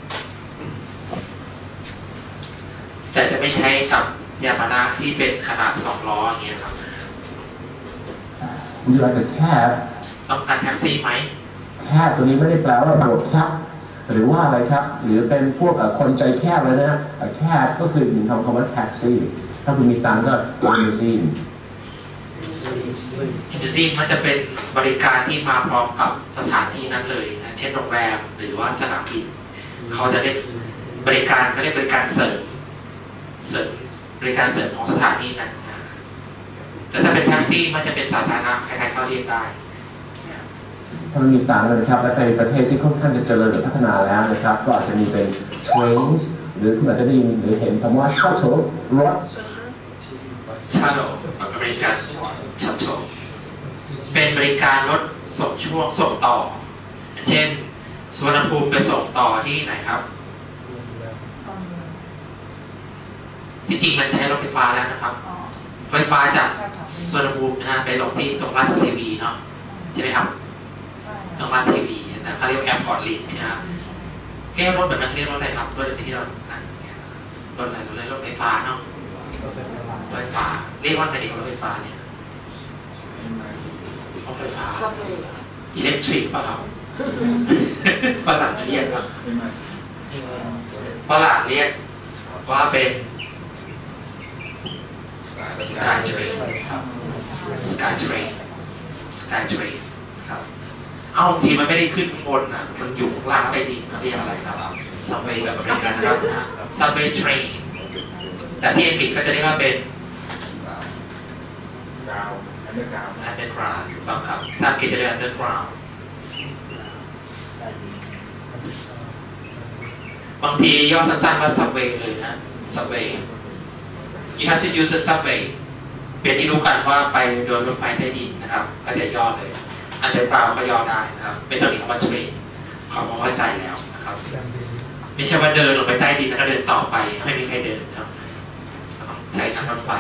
แต่จะไม่ใช้กับยานพาหนะที่เป็นขนาด2 ล้ออย่างเงี้ยครับ
Would you like a cab
ต้องการแท็กซี่ไหม
cab ตัวนี้ไม่ได้แปลว่าโบกแคบหรือว่าอะไรครับหรือเป็นพวกคนใจแคบเลยนะ cab ก็คือคำว่า taxi ถ้าคุณมีตังก็ limousine
limousine มันจะเป็นบริการที่มาพร้อมกับสถานที่นั้นเลยนะเช่นโรงแรมหรือว่าสนามบินเขาจะเรียกบริการเขาเรียกบริการเสริมบริการเสริมของสถานีนั้นนะแต่ถ้าเป็นแท็กซี่มันจะเป็นสาธารณะใครๆก็เรียกได้
ถ้ามันมีต่างกันนะครับและในประเทศที่ค่อนข้างจะเจริญหรือพัฒนาแล้วนะครับก็อาจจะมีเป็น trains หรือคุณอาจจะได้ยินหรือเห็นคำว่า shuttle รถ
shuttle อเมริกัน shuttle เป็นบริการรถส่งต่อเช่นสุวรรณภูมิไปส่งต่อที่ไหนครับที่จริงมันใช้รถไฟฟ้าแล้วนะครับไฟฟ้าจากสุวรรณภูมินะไปลงที่ตรงราชเทวีเนาะใช่ไหมครับตรงราชเทวีนะเขาเรียกแอร์พอร์ตลิงก์นะครับรถแบบนั้นเรียกรถอะไรครับรถที่เรารถอะไรรถไฟฟ้าเนาะรถไฟฟ้าเรียกว่าไงดีรถไฟฟ้าเนี่ยรถไฟฟ้าอิเล็กทริกป่ะครับฝรั่งเรียกครับฝรั่งเรียกว่าเป็นสกายเทรนครับเอาทีมันไม่ได้ขึ้นข้างบนนะมันอยู่ข้างล่างใต้ดินเรียกอะไรครับซับเวย์แบบอเมริกันครับซับเวย์เทรนแต่ที่อังกฤษเขาจะเรียกว่าเป็นunderground ถูกต้องครับถ้าอังกฤษจะเรียก underground บางทีย่อสั้นๆว่า subway เลยนะ subway you have to use the subway เป็นที่รู้กันว่าไปโดยรถไฟใต้ดินนะครับก็จะย่อเลย underground ก็ย่อได้นะครับไม่ต้องมีคำว่า train เขาเข้าใจแล้วนะครับไม่ใช่ว่าเดินลงไปใต้ดินแล้วก็เดินต่อไปไม่มีใครเดินนะครับใช้ทางรถไฟ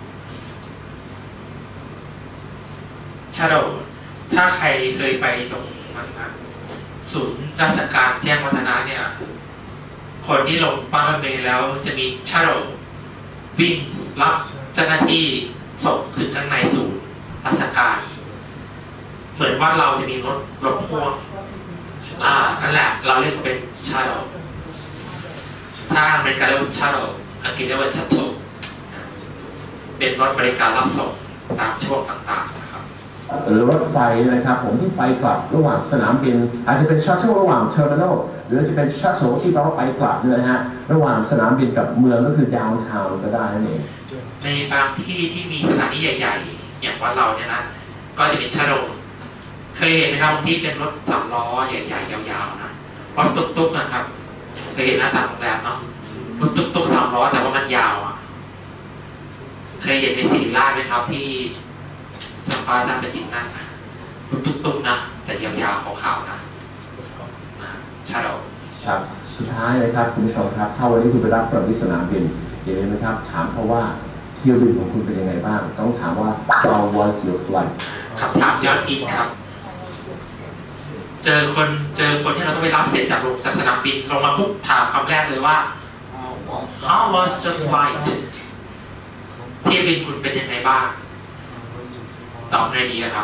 Shuttle ถ้าใครเคยไปตรงนั้นนะศูนย์ราชการแจ้งวัฒนะเนี่ยคนที่ลงป้ายรถเมล์แล้วจะมี Shuttle วิ่งรับเจ้าหน้าที่ส่งถึงข้างในศูนย์ราชการเหมือนว่าเราจะมีรถพ่วงนั่นแหละเราเรียกว่าเป็น Shuttle ถ้าอเมริกาเรียกว่า Shuttle อังกฤษเรียกว่า Shuttle เป็นรถบริการรับส่งตามช่วงต่างๆ
หรือรถไฟนะครับผมที่ไปกลับระหว่างสนามบินอาจจะเป็นชัตเทิลระหว่างเทอร์มินอลหรือจะเป็นชัตเทิลที่เราไปกลับนะฮะระหว่างสนามบินกับเมืองก็คือดาวน์ทาวน์ก็ได้นั่นเอง
ในบางที่ที่มีสถานีใหญ่ๆอย่างวัดเราเนี่ยนะก็จะเป็นชัตเทิลเคยเห็นไหมครับบางที่เป็นรถสามล้อใหญ่ๆยาวๆนะรถตุ๊กๆนะครับเคยเห็นหน้าต่างโรงแรมเนาะรถตุ๊กๆสามล้อแต่ว่ามันยาวเคยเห็นในศิริราชไหมครับที่จำปาถ้าเป็นดินนั่งรถตุ๊กๆนะแต่ยาวๆขาวๆนะชาโด
ครับสุดท้ายเลยครับคุณผู้ชมครับถ้าวันนี้คุณไปรับที่สนามบินอย่าลืมนะครับถามเขาว่าเที่ยวบินของคุณเป็นยังไงบ้างต้องถามว่า How was your flight
คำถามยอดฮิตครับเจอคนที่เราต้องไปรับเสร็จจากสนามบินลงมาปุ๊บถามคำแรกเลยว่า How was the flight เที่ยวบินคุณเป็นยังไงบ้างตอบไงดีครับ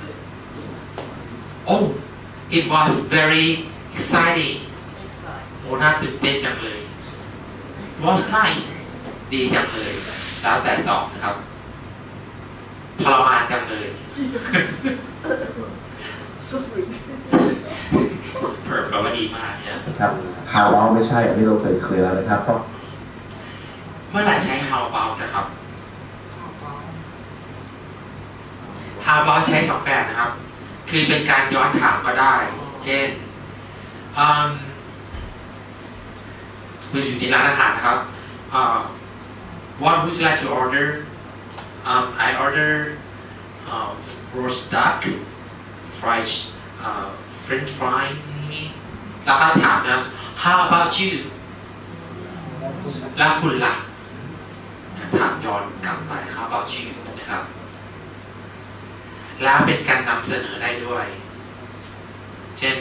Oh it was very exciting โอ้น่าตื่นเต้นจังเลย was nice ดีจังเลยแล้วแต่ตอบนะครับทรมานจังเลยsuper แปลว่าดีมาก
ครับ how about ไม่ใช่อันนี้เราเคยเคลียร์แล้วนะครับเพราะ
เมื่อไหร่ใช้ how about นะครับ how about ใช้2แบบนะครับคือเป็นการย้อนถามก็ได้เช่นอยู่ในร้านอาหารนะครับ What would you like to order I order roast duck fried French fry แล้วก็ถามนะ How about you แล้วคุณล่ะถามย้อนกลับไป How about you นะครับแล้วเป็นการนำเสนอได้ด้วยเช่น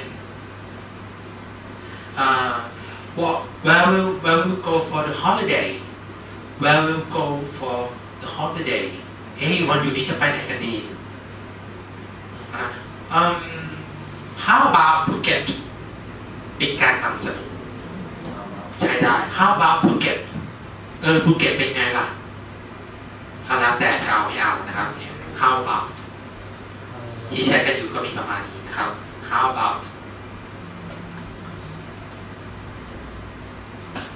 where will go for the holiday where will go for the holiday วันอยู่นี้จะไปไหนกันดีhow about Phuket เป็นการนำเสนอใช้ได้ how about Phuket ภูเก็ตเป็นไงล่ะถ้าแล้วแต่จะเอาไม่เอานะครับเนี่ย how about ที่ใช้กันอยู่ก็มีประมาณนี้นะครับ how about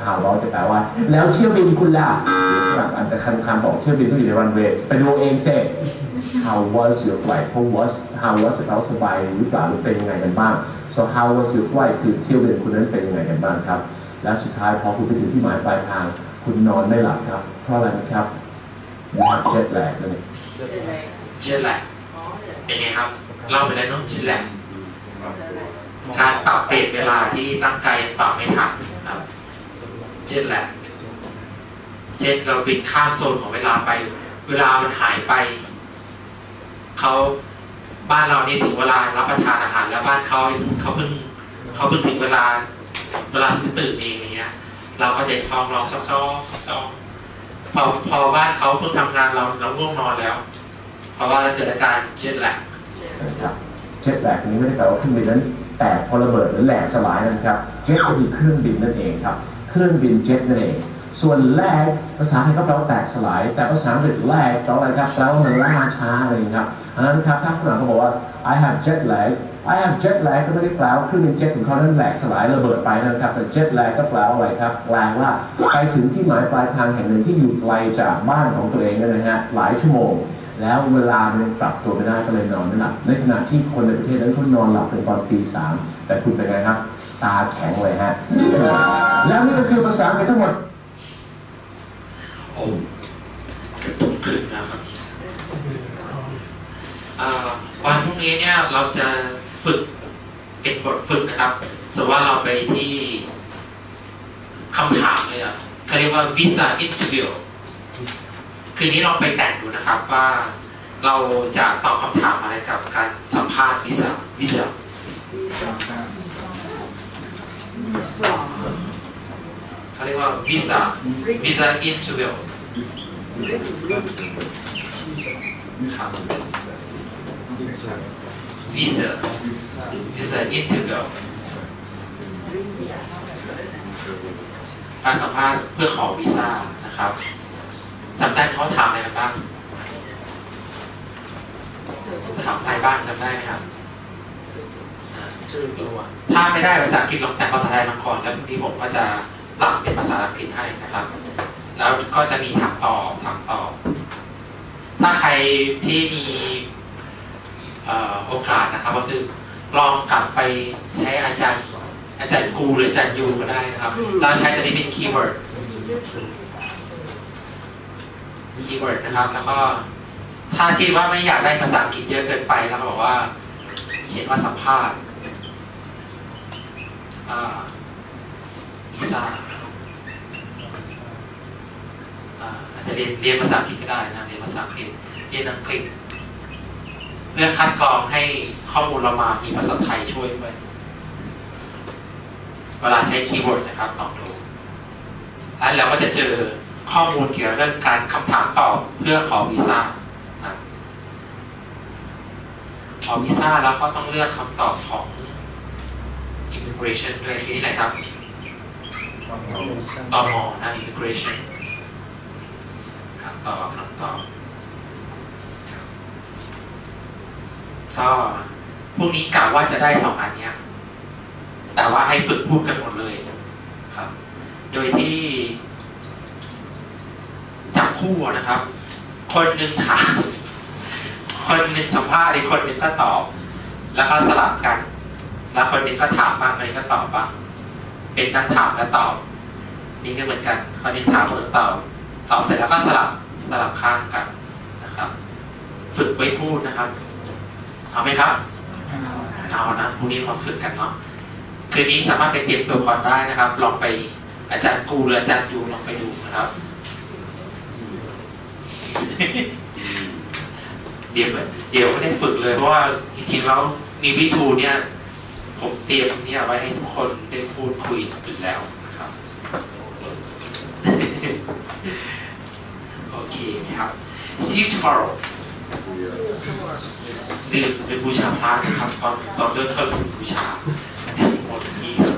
how was จะแปลว่าแล้วเที่ยวบินคุณล่ะฝรั่งอันแต่คันบอกเที่ยวบินก็อยู่ในรันเวย์ไปดูเองเซ่ how was your flight เพราะ how was จะแปลว่าสบายหรือเปล่าหรือเป็นยังไงกันบ้าง so how was your flight คือเที่ยวบินคุณนั้นเป็นยังไงกันบ้างครับและสุดท้ายพอคุณไปถึงที่หมายปลายทางคุณนอนไม่หลับครับเพราะอะไรนะครับyou have jet lag นั่นเอง
jet lag เป็นไงครับเล่าไปแล้วเนาะ jet lag การปรับเปลี่ยนเวลาที่ร่างกายปรับไม่ทันครับ jet lag เราบินข้ามโซนของเวลาไปเวลามันหายไปเขาบ้านเรานี่ถึงเวลารับประทานอาหารแล้วบ้านเขาเพิ่งถึงเวลาตื่นเองอย่างเงี้ยเราก็จะท้องร้องจ้องพอบ้านเขาเพิ่งทำงานเราง่วงนอนแล้วเพราะว่าเราเกิดอาการเจ็ตแลก
เจ็ตแลกนี้ไม่ได้แปลว่าเครื่องบินนั้นแตกพอระเบิดหรือแหลกสลายนะครับเจ็ตก็คือเครื่องบินนั่นเองครับเครื่องบินเจ็ตนั่นเองส่วนแลกภาษาไทยก็แปลว่าแตกสลายแต่ภาษาอังกฤษแลกแปลว่าอะไรครับแปลว่ามันล่าช้าอะไรครับอันนั้นครับถ้าฝรั่งเขาบอกว่า I have jet lag ก็ไม่ได้แปลว่าเครื่องบินเจ็ตของเขานั้นแหลกสลายระเบิดไปนะครับแต่ jet lag ก็แปลว่าอะไรครับแปลว่าไปถึงที่หมายปลายทางแห่งหนึ่งที่อยู่ไกลจากบ้านของตัวเองนะฮะหลายชั่วโมงแล้วเวลามันปรับตัวไม่ได้ก็เลยนอนไม่หลับในขณะที่คนในประเทศนั้นเขานอนหลับเป็นตอนตี 3แต่คุณเป็นไงครับตาแข็งเลยฮะแล้วนี่ก็คือภาษาอังกฤษทั้งหมด
กึ่งนะครับวันพรุ่งนี้เนี่ยเราจะฝึกเป็นบทฝึกนะครับสมมติว่าเราไปที่คำถามเลยอ่ะเขาเรียกว่า visa interview คืนนี้ลองไปแต่งดูนะครับว่าเราจะตอบคำถามอะไรกับการสัมภาษณ์วีซ่าเขาเรียกว่า visa interview ครับ visa interview การสัมภาษณ์เพื่อขอวีซ่านะครับจำได้เขาถามอะไรกันบ้างถามอะไรบ้างจำได้ไหมครับถ้าไม่ได้ภาษาอังกฤษลองแต่งภาษาไทยมาก่อนแล้วพรุ่งนี้ผมก็จะปรับเป็นภาษาอังกฤษให้นะครับแล้วก็จะมีถามตอบถ้าใครที่มีโอกาสนะครับก็คือลองกลับไปใช้อาจารย์กูหรืออาจารย์ยูก็ได้นะครับเราใช้ตัวนี้เป็นคีย์เวิร์ดนะครับแล้วก็ถ้าคิดว่าไม่อยากได้ภาษาอังกฤษเยอะเกินไปแล้วบอกว่าเขียนว่าสัมภาษณ์วีซ่าอาจจะเรียนภาษาอังกฤษก็ได้นะเรียนภาษาอังกฤษเรียนอังกฤษเพื่อคัดกรองให้ข้อมูลเรามามีภาษาไทยช่วยด้วยเวลาใช้คีย์เวิร์ดนะครับลองดูแล้วเราก็จะเจอข้อมูลเกี่ยวกับเรื่องการคำถามตอบเพื่อขอวีซ่าขอวีซ่าแล้วก็ต้องเลือกคำตอบของ immigration ด้วยที่ไหนครับตม.นะ immigration คำตอบก็พรุ่งนี้กะว่าจะได้2 อันนี้แต่ว่าให้ฝึกพูดกันหมดเลยครับโดยที่จับคู่นะครับคนหนึ่งถามคนหนึ่งสัมภาษณ์อีกคนหนึ่งก็ตอบแล้วก็สลับกันแล้วคนหนึ่งก็ถามบ้างคนนึงก็ตอบบ้างเป็นทั้งถามและตอบนี่ก็เหมือนกันคนนี้ถามคนนึงตอบเสร็จแล้วก็สลับข้างกันนะครับฝึกไว้พูดนะครับเอาไหมครับเอานะพรุ่งนี้มาฝึกกันเนาะคืนนี้สามารถไปเตรียมตัวก่อนได้นะครับลองไปอาจารย์กูหรืออาจารย์ยูลองไปดูนะครับเดี๋ยวไม่ได้ฝึกเลยเพราะว่าจริงๆแล้วมีวิทูเนี่ยผมเตรียมเนี่ยไว้ให้ทุกคนได้พูดคุยอยู่แล้วนะครับโอเคครับ see you tomorrow เป็นบูชาพระนะครับตอนเริ่มต้นบูชาหมดนี้ครับ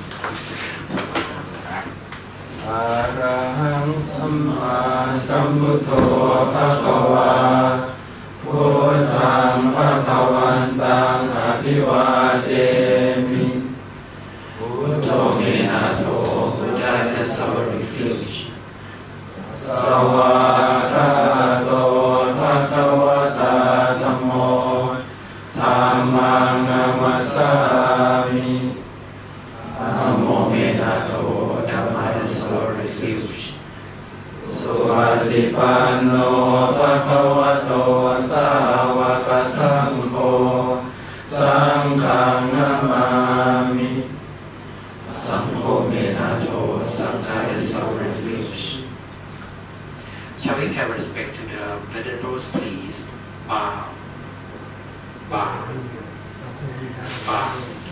อะระหังสัมมาสัมพุทโธภะคะวาพุทธังภะคะวันตังอภิวาเทมิพุทโธเมนะโธพุทธัส is our refuge. สวากาโตภะคะวะตาธัมโมธัมมังนามัสสามินะโมเมนะโตธัมมาis our refuge. สุปฏิปันโนภะคะวะโตสาวกสังโฆสังฆังนามามิ Sangho Menato Sangha is our refuge.
Shall we pay respect to the venerable, please? Bow. Bow. Bow.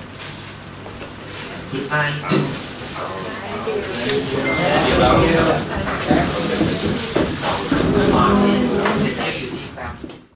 Good night. Martin, until you think back.